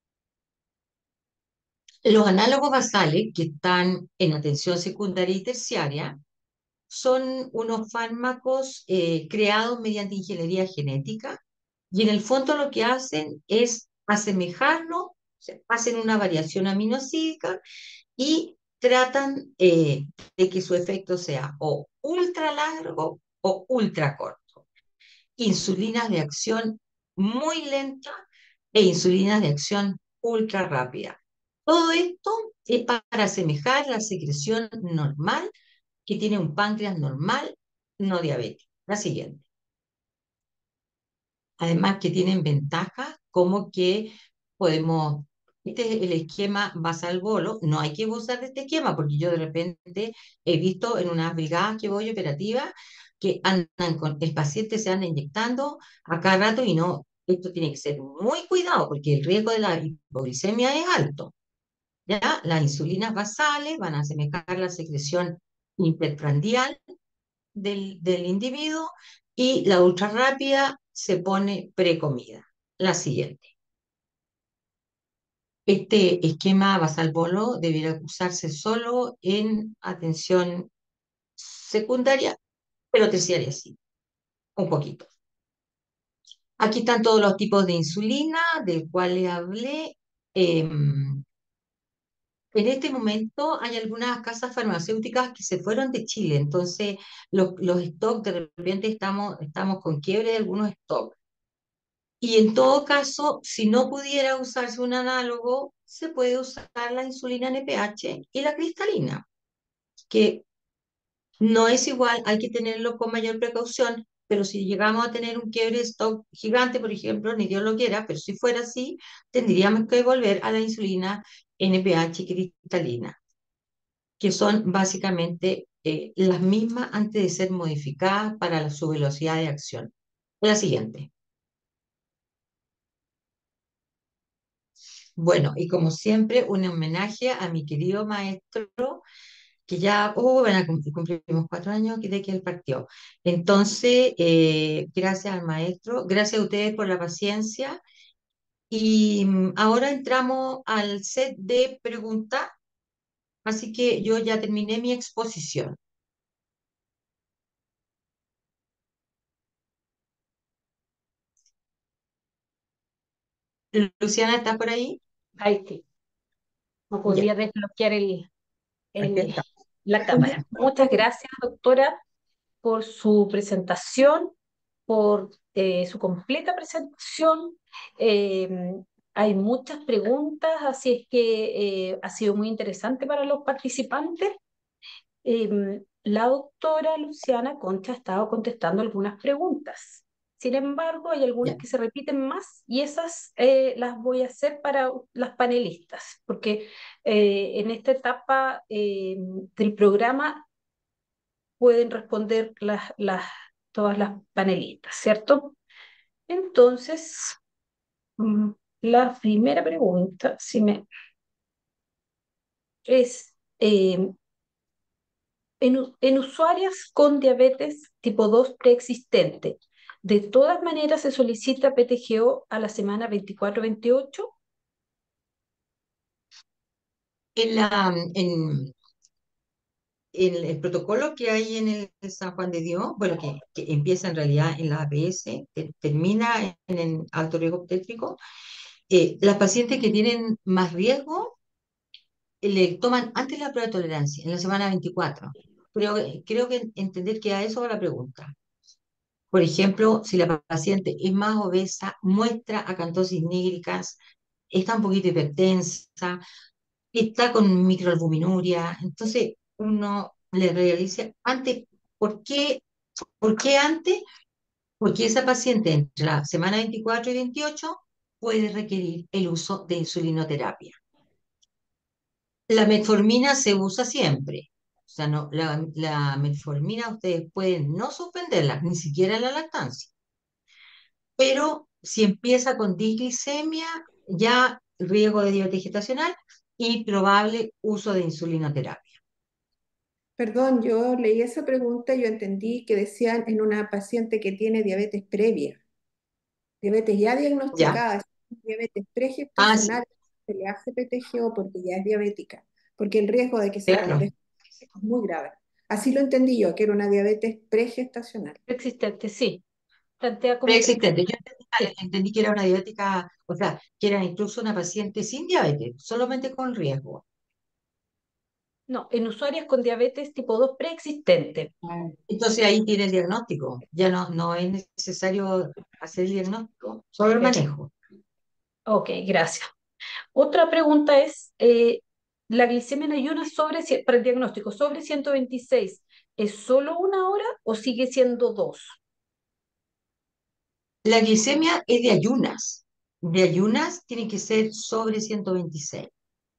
Los análogos basales que están en atención secundaria y terciaria son unos fármacos creados mediante ingeniería genética y en el fondo lo que hacen es asemejarlo, o sea, hacen una variación aminoácidica y tratan de que su efecto sea o ultra largo o ultra corto. Insulinas de acción muy lenta e insulinas de acción ultra rápida. Todo esto es para asemejar la secreción normal que tiene un páncreas normal, no diabético. La siguiente. Además que tienen ventajas como que podemos, este es el esquema basal bolo, no hay que abusar de este esquema porque yo de repente he visto en unas brigadas que voy operativas que andan con, el paciente se anda inyectando a cada rato y no, esto tiene que ser muy cuidado porque el riesgo de la hipoglicemia es alto. ¿Ya? Las insulinas basales van a asemejar la secreción interprandial del individuo y la ultra rápida se pone precomida. La siguiente. Este esquema basal bolo debería usarse solo en atención secundaria, pero terciaria sí, un poquito. Aquí están todos los tipos de insulina del cual les hablé. En este momento hay algunas casas farmacéuticas que se fueron de Chile, entonces los stocks de repente estamos con quiebre de algunos stocks. Y en todo caso, si no pudiera usarse un análogo, se puede usar la insulina NPH y la cristalina, que no es igual, hay que tenerlo con mayor precaución, pero si llegamos a tener un quiebre de stock gigante, por ejemplo, ni Dios lo quiera, pero si fuera así, tendríamos que volver a la insulina NPH y cristalina, que son básicamente las mismas antes de ser modificadas para su velocidad de acción. La siguiente. Bueno, y como siempre, un homenaje a mi querido maestro, que ya, bueno, cumplimos 4 años de que él partió. Entonces, gracias al maestro, gracias a ustedes por la paciencia. Y ahora entramos al set de preguntas, así que yo ya terminé mi exposición. Luciana, ¿está por ahí? Ahí sí, no Ya. podía desbloquear Aquí el- está. la cámara. Muchas gracias, doctora, por su presentación, por su completa presentación. Eh, Hay muchas preguntas, así es que ha sido muy interesante para los participantes. La doctora Luciana Concha ha estado contestando algunas preguntas. Sin embargo, hay algunas Ya. que se repiten más y esas las voy a hacer para las panelistas, porque en esta etapa del programa pueden responder todas las panelistas, ¿cierto? Entonces, mm, la primera pregunta es, en usuarias con diabetes tipo 2 preexistente, ¿de todas maneras se solicita PTGO a la semana 24-28? En la, en, el protocolo que hay en el San Juan de Dios, bueno, que empieza en realidad en la APS, termina en el alto riesgo obstétrico, las pacientes que tienen más riesgo le toman antes la prueba de tolerancia, en la semana 24. Creo que entender que a eso va la pregunta. Por ejemplo, si la paciente es más obesa, muestra acantosis nígricas, está un poquito hipertensa, está con microalbuminuria, entonces uno le realiza antes. ¿Por qué, por qué antes? Porque esa paciente entre la semana 24 y 28 puede requerir el uso de insulinoterapia. La metformina se usa siempre. O sea, no, la metformina ustedes pueden no suspenderla, ni siquiera en la lactancia. Pero si empieza con disglicemia, ya riesgo de diabetes gestacional y probable uso de insulinoterapia. Perdón, yo leí esa pregunta y yo entendí que decían en una paciente que tiene diabetes previa, diabetes ya ¿Ya? diagnosticada, diabetes Ah, sí, pregestacional, se le hace PTGO porque ya es diabética, porque el riesgo de que se claro. es muy grave. Así lo entendí yo, que era una diabetes pregestacional. Preexistente, sí. Plantea como Preexistente. preexistente. Yo entendí que era una diabética, o sea, que era incluso una paciente sin diabetes, solamente con riesgo. No, en usuarias con diabetes tipo 2 preexistente. Entonces ahí tiene el diagnóstico. Ya no es necesario hacer el diagnóstico, solo el Perfecto. manejo. Ok, gracias. Otra pregunta es, ¿la glicemia en ayunas para el diagnóstico sobre 126 es solo 1 hora o sigue siendo 2? La glicemia es de ayunas. De ayunas tiene que ser sobre 126.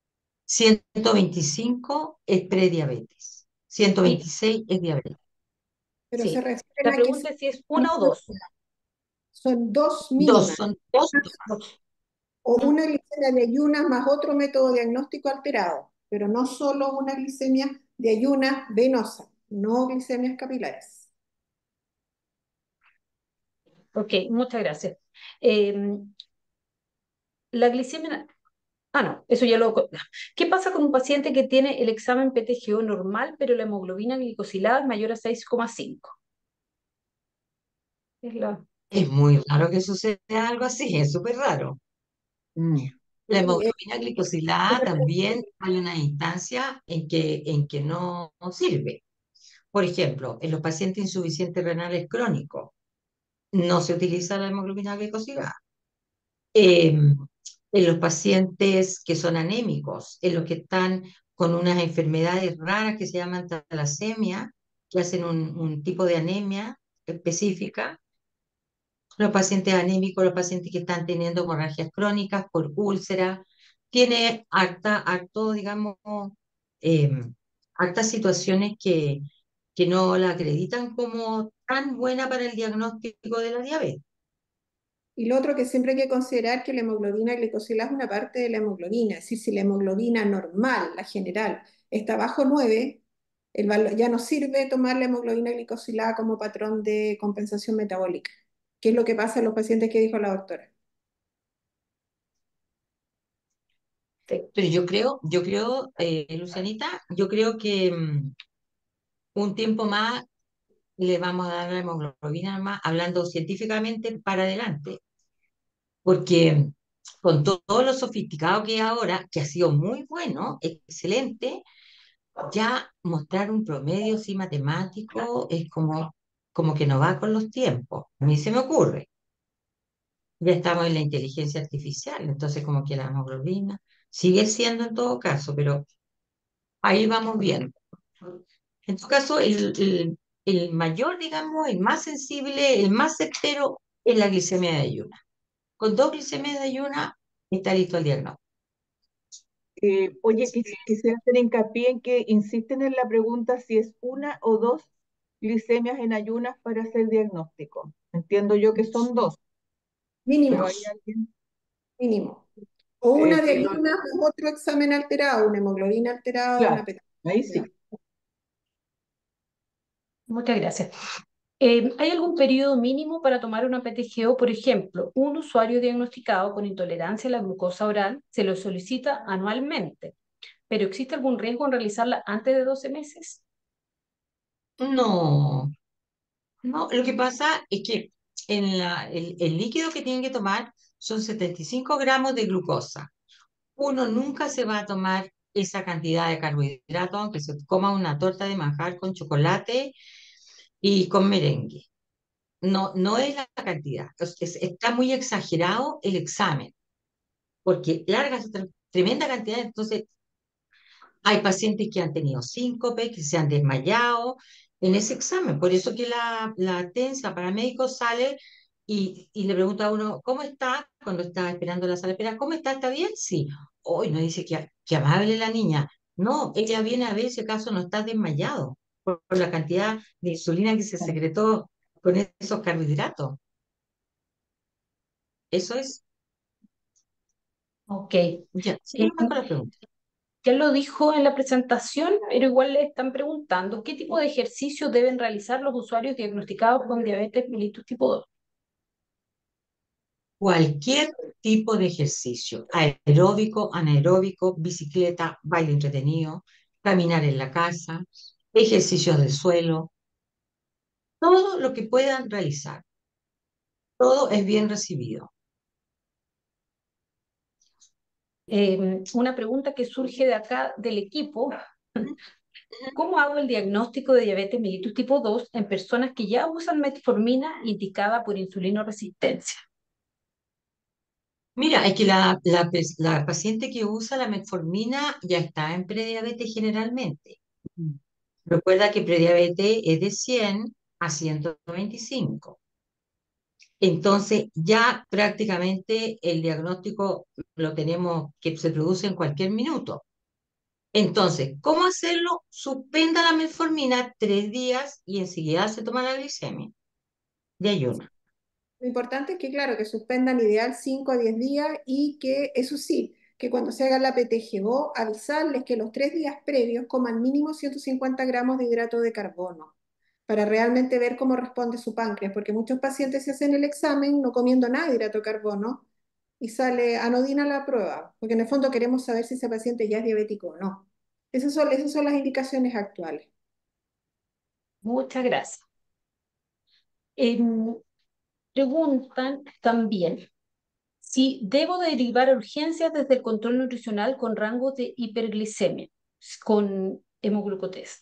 125 es prediabetes. Y 126 es diabetes. Pero se sí, refieren la a que pregunta es si es 1 o 2. son dos Dos, mínimas, son dos. Dos. o ¿Mm? una glicemia de ayunas más otro método diagnóstico alterado, pero no solo una glicemia de ayunas venosa, no glicemias capilares. Ok, muchas gracias. Eh, la glicemia, no, eso ya lo... ¿Qué pasa con un paciente que tiene el examen PTGO normal, pero la hemoglobina glicosilada es mayor a 6,5? Es la... Es muy raro que suceda algo así, es súper raro. Mm. La Sí, hemoglobina glicosilada también hay una instancia en que no sirve. Por ejemplo, en los pacientes insuficientes renales crónicos no se utiliza la hemoglobina glicosilada. Eh, en los pacientes que son anémicos, en los que están con unas enfermedades raras que se llaman talasemia, que hacen un tipo de anemia específica, los pacientes anémicos, los pacientes que están teniendo hemorragias crónicas por úlceras, tiene harto, digamos, eh, hartas situaciones que no la acreditan como tan buena para el diagnóstico de la diabetes. y lo otro que siempre hay que considerar que la hemoglobina glicosilada es una parte de la hemoglobina, es decir, si la hemoglobina normal, la general, está bajo 9, ya no sirve tomar la hemoglobina glicosilada como patrón de compensación metabólica, que es lo que pasa en los pacientes que dijo la doctora. Sí. Pero yo creo, Lucianita, yo creo que un tiempo más le vamos a dar la hemoglobina más, hablando científicamente para adelante, porque con todo lo sofisticado que es ahora, que ha sido muy bueno, excelente, ya mostrar un promedio así matemático es como que no va con los tiempos. A mí se me ocurre. Ya estamos en la inteligencia artificial, entonces como que la hemoglobina sigue siendo en todo caso, pero ahí vamos viendo. En todo caso, el mayor, digamos, el más sensible, el más certero es la glicemia de ayuna. Con dos glicemias de ayuna está listo el diagnóstico. Oye, quisiera hacer hincapié en que insisten en la pregunta si es una o dos glicemias en ayunas para hacer diagnóstico. Entiendo yo que son dos, pero hay Mínimos, alguien mínimo. O una de que lo... ayunas o otro examen alterado, una hemoglobina alterada, una Claro, PET. ahí sí. Muchas gracias. ¿Hay algún periodo mínimo para tomar una PTGO? Por ejemplo, un usuario diagnosticado con intolerancia a la glucosa oral se lo solicita anualmente, pero ¿existe algún riesgo en realizarla antes de 12 meses? No, no, lo que pasa es que el líquido que tienen que tomar son 75 gramos de glucosa. Uno nunca se va a tomar esa cantidad de carbohidratos, aunque se coma una torta de manjar con chocolate y con merengue. No, no es la cantidad. Está muy exagerado el examen, porque largas tremenda cantidad. Entonces, hay pacientes que han tenido síncope, que se han desmayado en ese examen. Por eso que la TENSA para médicos sale y le pregunta a uno, ¿cómo está? Cuando está esperando la sala de espera, ¿cómo está? ¿Está bien? Sí. Hoy no dice que amable la niña. No, ella viene a ver si acaso no está desmayado por la cantidad de insulina que se secretó con esos carbohidratos. Eso es. Ok. Ya, sigamos con la pregunta. Ya lo dijo en la presentación, pero igual le están preguntando qué tipo de ejercicio deben realizar los usuarios diagnosticados con diabetes mellitus tipo 2. Cualquier tipo de ejercicio, aeróbico, anaeróbico, bicicleta, baile entretenido, caminar en la casa, ejercicios de suelo, todo lo que puedan realizar, todo es bien recibido. Una pregunta que surge de acá del equipo: ¿cómo hago el diagnóstico de diabetes mellitus tipo 2 en personas que ya usan metformina indicada por insulinoresistencia? Mira, es que la paciente que usa la metformina ya está en prediabetes generalmente. Recuerda que prediabetes es de 100 a 125. Entonces, ya prácticamente el diagnóstico lo tenemos que se produce en cualquier minuto. Entonces, ¿cómo hacerlo? Suspenda la metformina 3 días y enseguida se toma la glicemia de ayuno. Lo importante es que, claro, que suspendan ideal 5 a 10 días y que, eso sí, que cuando se haga la PTGO, avisarles que los 3 días previos coman mínimo 150 gramos de hidrato de carbono para realmente ver cómo responde su páncreas, porque muchos pacientes se hacen el examen no comiendo nada de hidrato de carbono y sale anodina la prueba, porque en el fondo queremos saber si ese paciente ya es diabético o no. Esas son las indicaciones actuales. Muchas gracias. Em, Preguntan también si debo derivar a urgencias desde el control nutricional con rango de hiperglicemia, con hemoglucotés.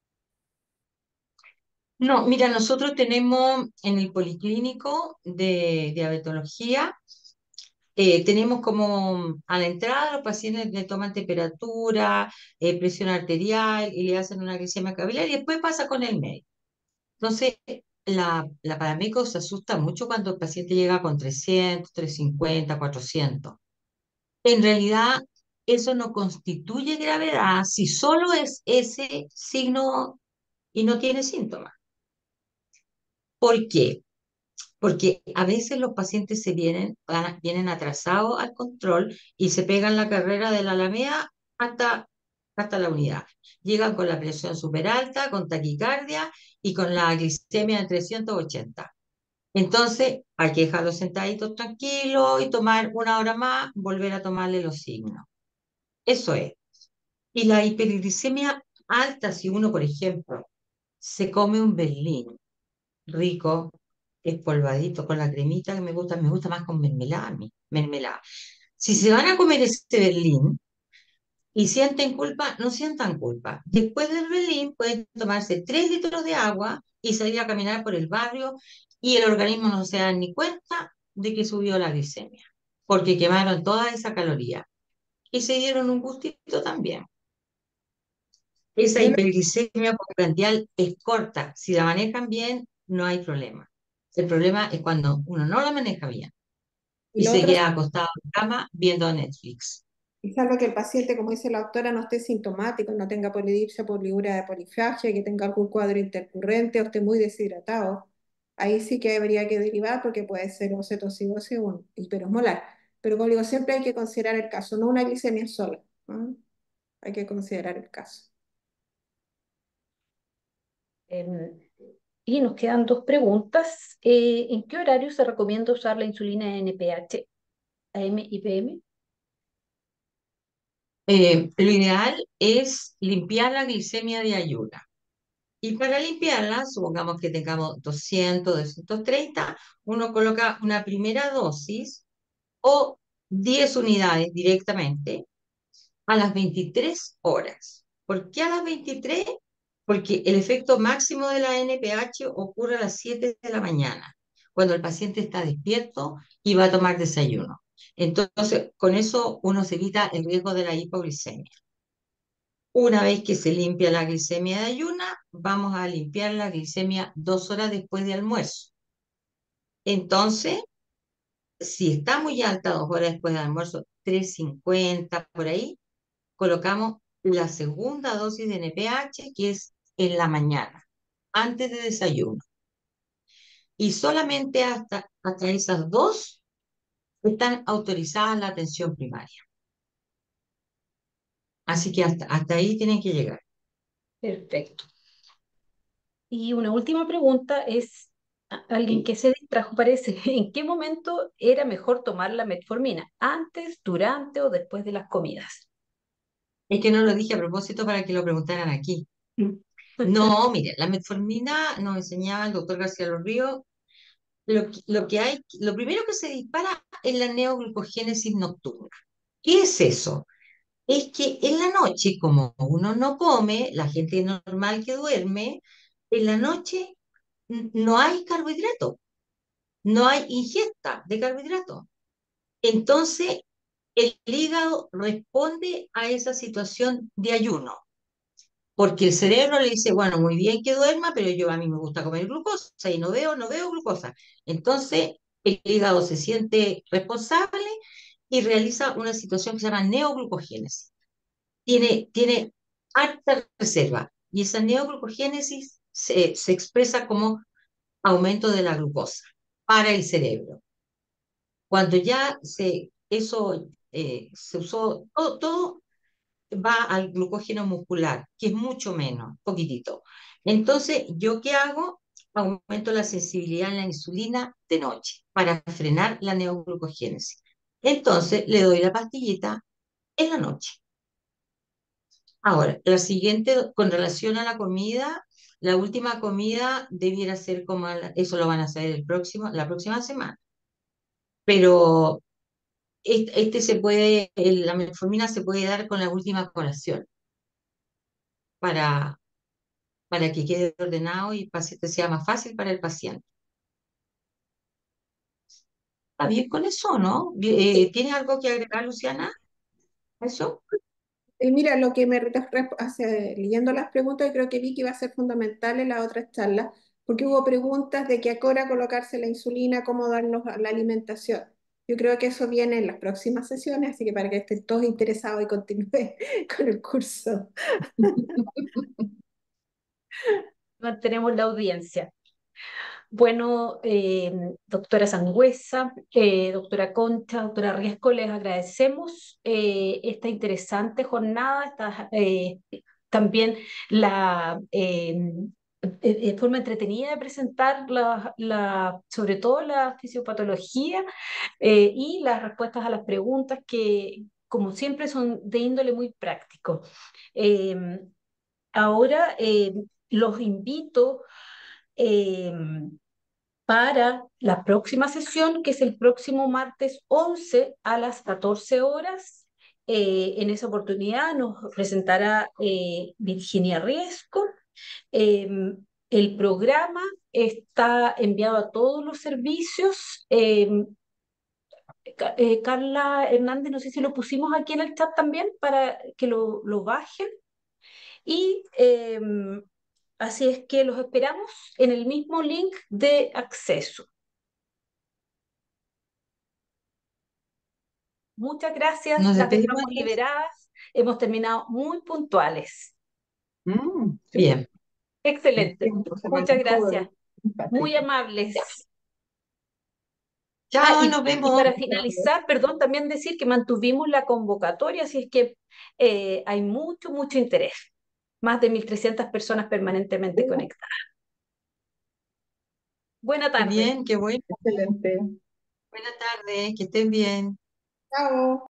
No, mira, nosotros tenemos en el policlínico de diabetología, tenemos como a la entrada los pacientes le toman temperatura, presión arterial y le hacen una glicemia capilar y después pasa con el médico. Entonces, la paramédico se asusta mucho cuando el paciente llega con 300, 350, 400. En realidad, eso no constituye gravedad si solo es ese signo y no tiene síntomas. ¿Por qué? Porque a veces los pacientes vienen atrasados al control y se pegan la carrera de la Alameda hasta la unidad. Llegan con la presión súper alta, con taquicardia y con la glicemia de 380. Entonces, hay que dejarlos sentaditos tranquilos y tomar 1 hora más, volver a tomarle los signos. Eso es. Y la hiperglicemia alta, si uno, por ejemplo, se come un berlín rico, espolvadito, con la cremita que me gusta más con mermelada a mí, mermelada. Si se van a comer ese berlín y sienten culpa, no sientan culpa. Después del berlín pueden tomarse 3 litros de agua y salir a caminar por el barrio y el organismo no se da ni cuenta de que subió la glicemia, porque quemaron toda esa caloría y se dieron un gustito también. Esa Yo hiperglicemia postprandial es corta. Si la manejan bien, no hay problema. El problema es cuando uno no la maneja bien y y lo se otro queda acostado en la cama viendo Netflix. Y salvo que el paciente, como dice la doctora, no esté sintomático, no tenga polidipsia, poliuria de polifagia, que tenga algún cuadro intercurrente o esté muy deshidratado, ahí sí que habría que derivar porque puede ser o cetocidosis o un hiperosmolar. Pero como digo, siempre hay que considerar el caso, no una glicemia sola, ¿no? Hay que considerar el caso. Em, y nos quedan dos preguntas. ¿En qué horario se recomienda usar la insulina NPH, AM y PM? Lo ideal es limpiar la glicemia de ayuna. Y para limpiarla, supongamos que tengamos 200, 230, uno coloca una primera dosis o 10 unidades directamente a las 23 horas. ¿Por qué a las 23? Porque el efecto máximo de la NPH ocurre a las 7 de la mañana, cuando el paciente está despierto y va a tomar desayuno. Entonces, con eso uno se evita el riesgo de la hipoglicemia. Una vez que se limpia la glicemia de ayuna, vamos a limpiar la glicemia 2 horas después de almuerzo. Entonces, si está muy alta 2 horas después del almuerzo, 350 por ahí, colocamos la segunda dosis de NPH, que es en la mañana, antes de desayuno. Y solamente hasta esas dos están autorizadas la atención primaria. Así que hasta ahí tienen que llegar. Perfecto. Y una última pregunta es, alguien que se distrajo parece, ¿en qué momento era mejor tomar la metformina? ¿Antes, durante o después de las comidas? Es que no lo dije a propósito para que lo preguntaran aquí. Mm. No, mire, la metformina nos enseñaba el doctor García Los Ríos. Lo primero que se dispara es la neoglucogénesis nocturna. ¿Qué es eso? Es que en la noche, como uno no come, la gente normal que duerme, en la noche no hay carbohidrato, no hay ingesta de carbohidrato. Entonces, el hígado responde a esa situación de ayuno, porque el cerebro le dice, bueno, muy bien que duerma, pero a mí me gusta comer glucosa y no veo glucosa. Entonces, el hígado se siente responsable y realiza una situación que se llama neoglucogénesis. Tiene alta reserva y esa neoglucogénesis se expresa como aumento de la glucosa para el cerebro. Cuando ya se usó, todo va al glucógeno muscular, que es mucho menos, poquitito. Entonces, ¿yo qué hago? Aumento la sensibilidad en la insulina de noche para frenar la neoglucogénesis. Entonces, le doy la pastillita en la noche. Ahora, la siguiente, con relación a la comida, la última comida debiera ser como, eso lo van a hacer la próxima semana. Pero la metformina se puede dar con la última colación para, para que quede ordenado y el paciente sea más fácil para el paciente. ¿Está bien con eso, no? Sí. ¿Tienes algo que agregar, Luciana? ¿A eso? Y mira, lo que leyendo las preguntas, creo que vi que iba a ser fundamental en la otra charla, porque hubo preguntas de que a qué hora colocarse la insulina, cómo darnos la alimentación. Yo creo que eso viene en las próximas sesiones, así que para que estén todos interesados y continúen con el curso. Mantenemos la audiencia. Bueno, doctora Sangüesa, doctora Concha, doctora Riesco, les agradecemos esta interesante jornada, también la forma entretenida de presentar sobre todo la fisiopatología y las respuestas a las preguntas que, como siempre, son de índole muy práctico. Eh, Ahora los invito eh, para la próxima sesión, que es el próximo martes 11 a las 14 horas. En esa oportunidad nos presentará Virginia Riesco. Eh, el programa está enviado a todos los servicios. Carla Hernández, no sé si lo pusimos aquí en el chat también para que lo bajen. Y así es que los esperamos en el mismo link de acceso. Muchas gracias, Nos las despedimos dejamos entonces. liberadas. Hemos terminado muy puntuales. Súper. Bien. El Excelente. tiempo se Muchas manejó gracias. Muy simpático. amables. Chao, nos Y vemos. para finalizar, perdón, también decir que mantuvimos la convocatoria, así es que hay mucho, mucho interés. Más de 1.300 personas permanentemente conectadas. Buena Qué tarde. bien, qué bueno. Excelente. Buenas tardes, que estén bien. Chao.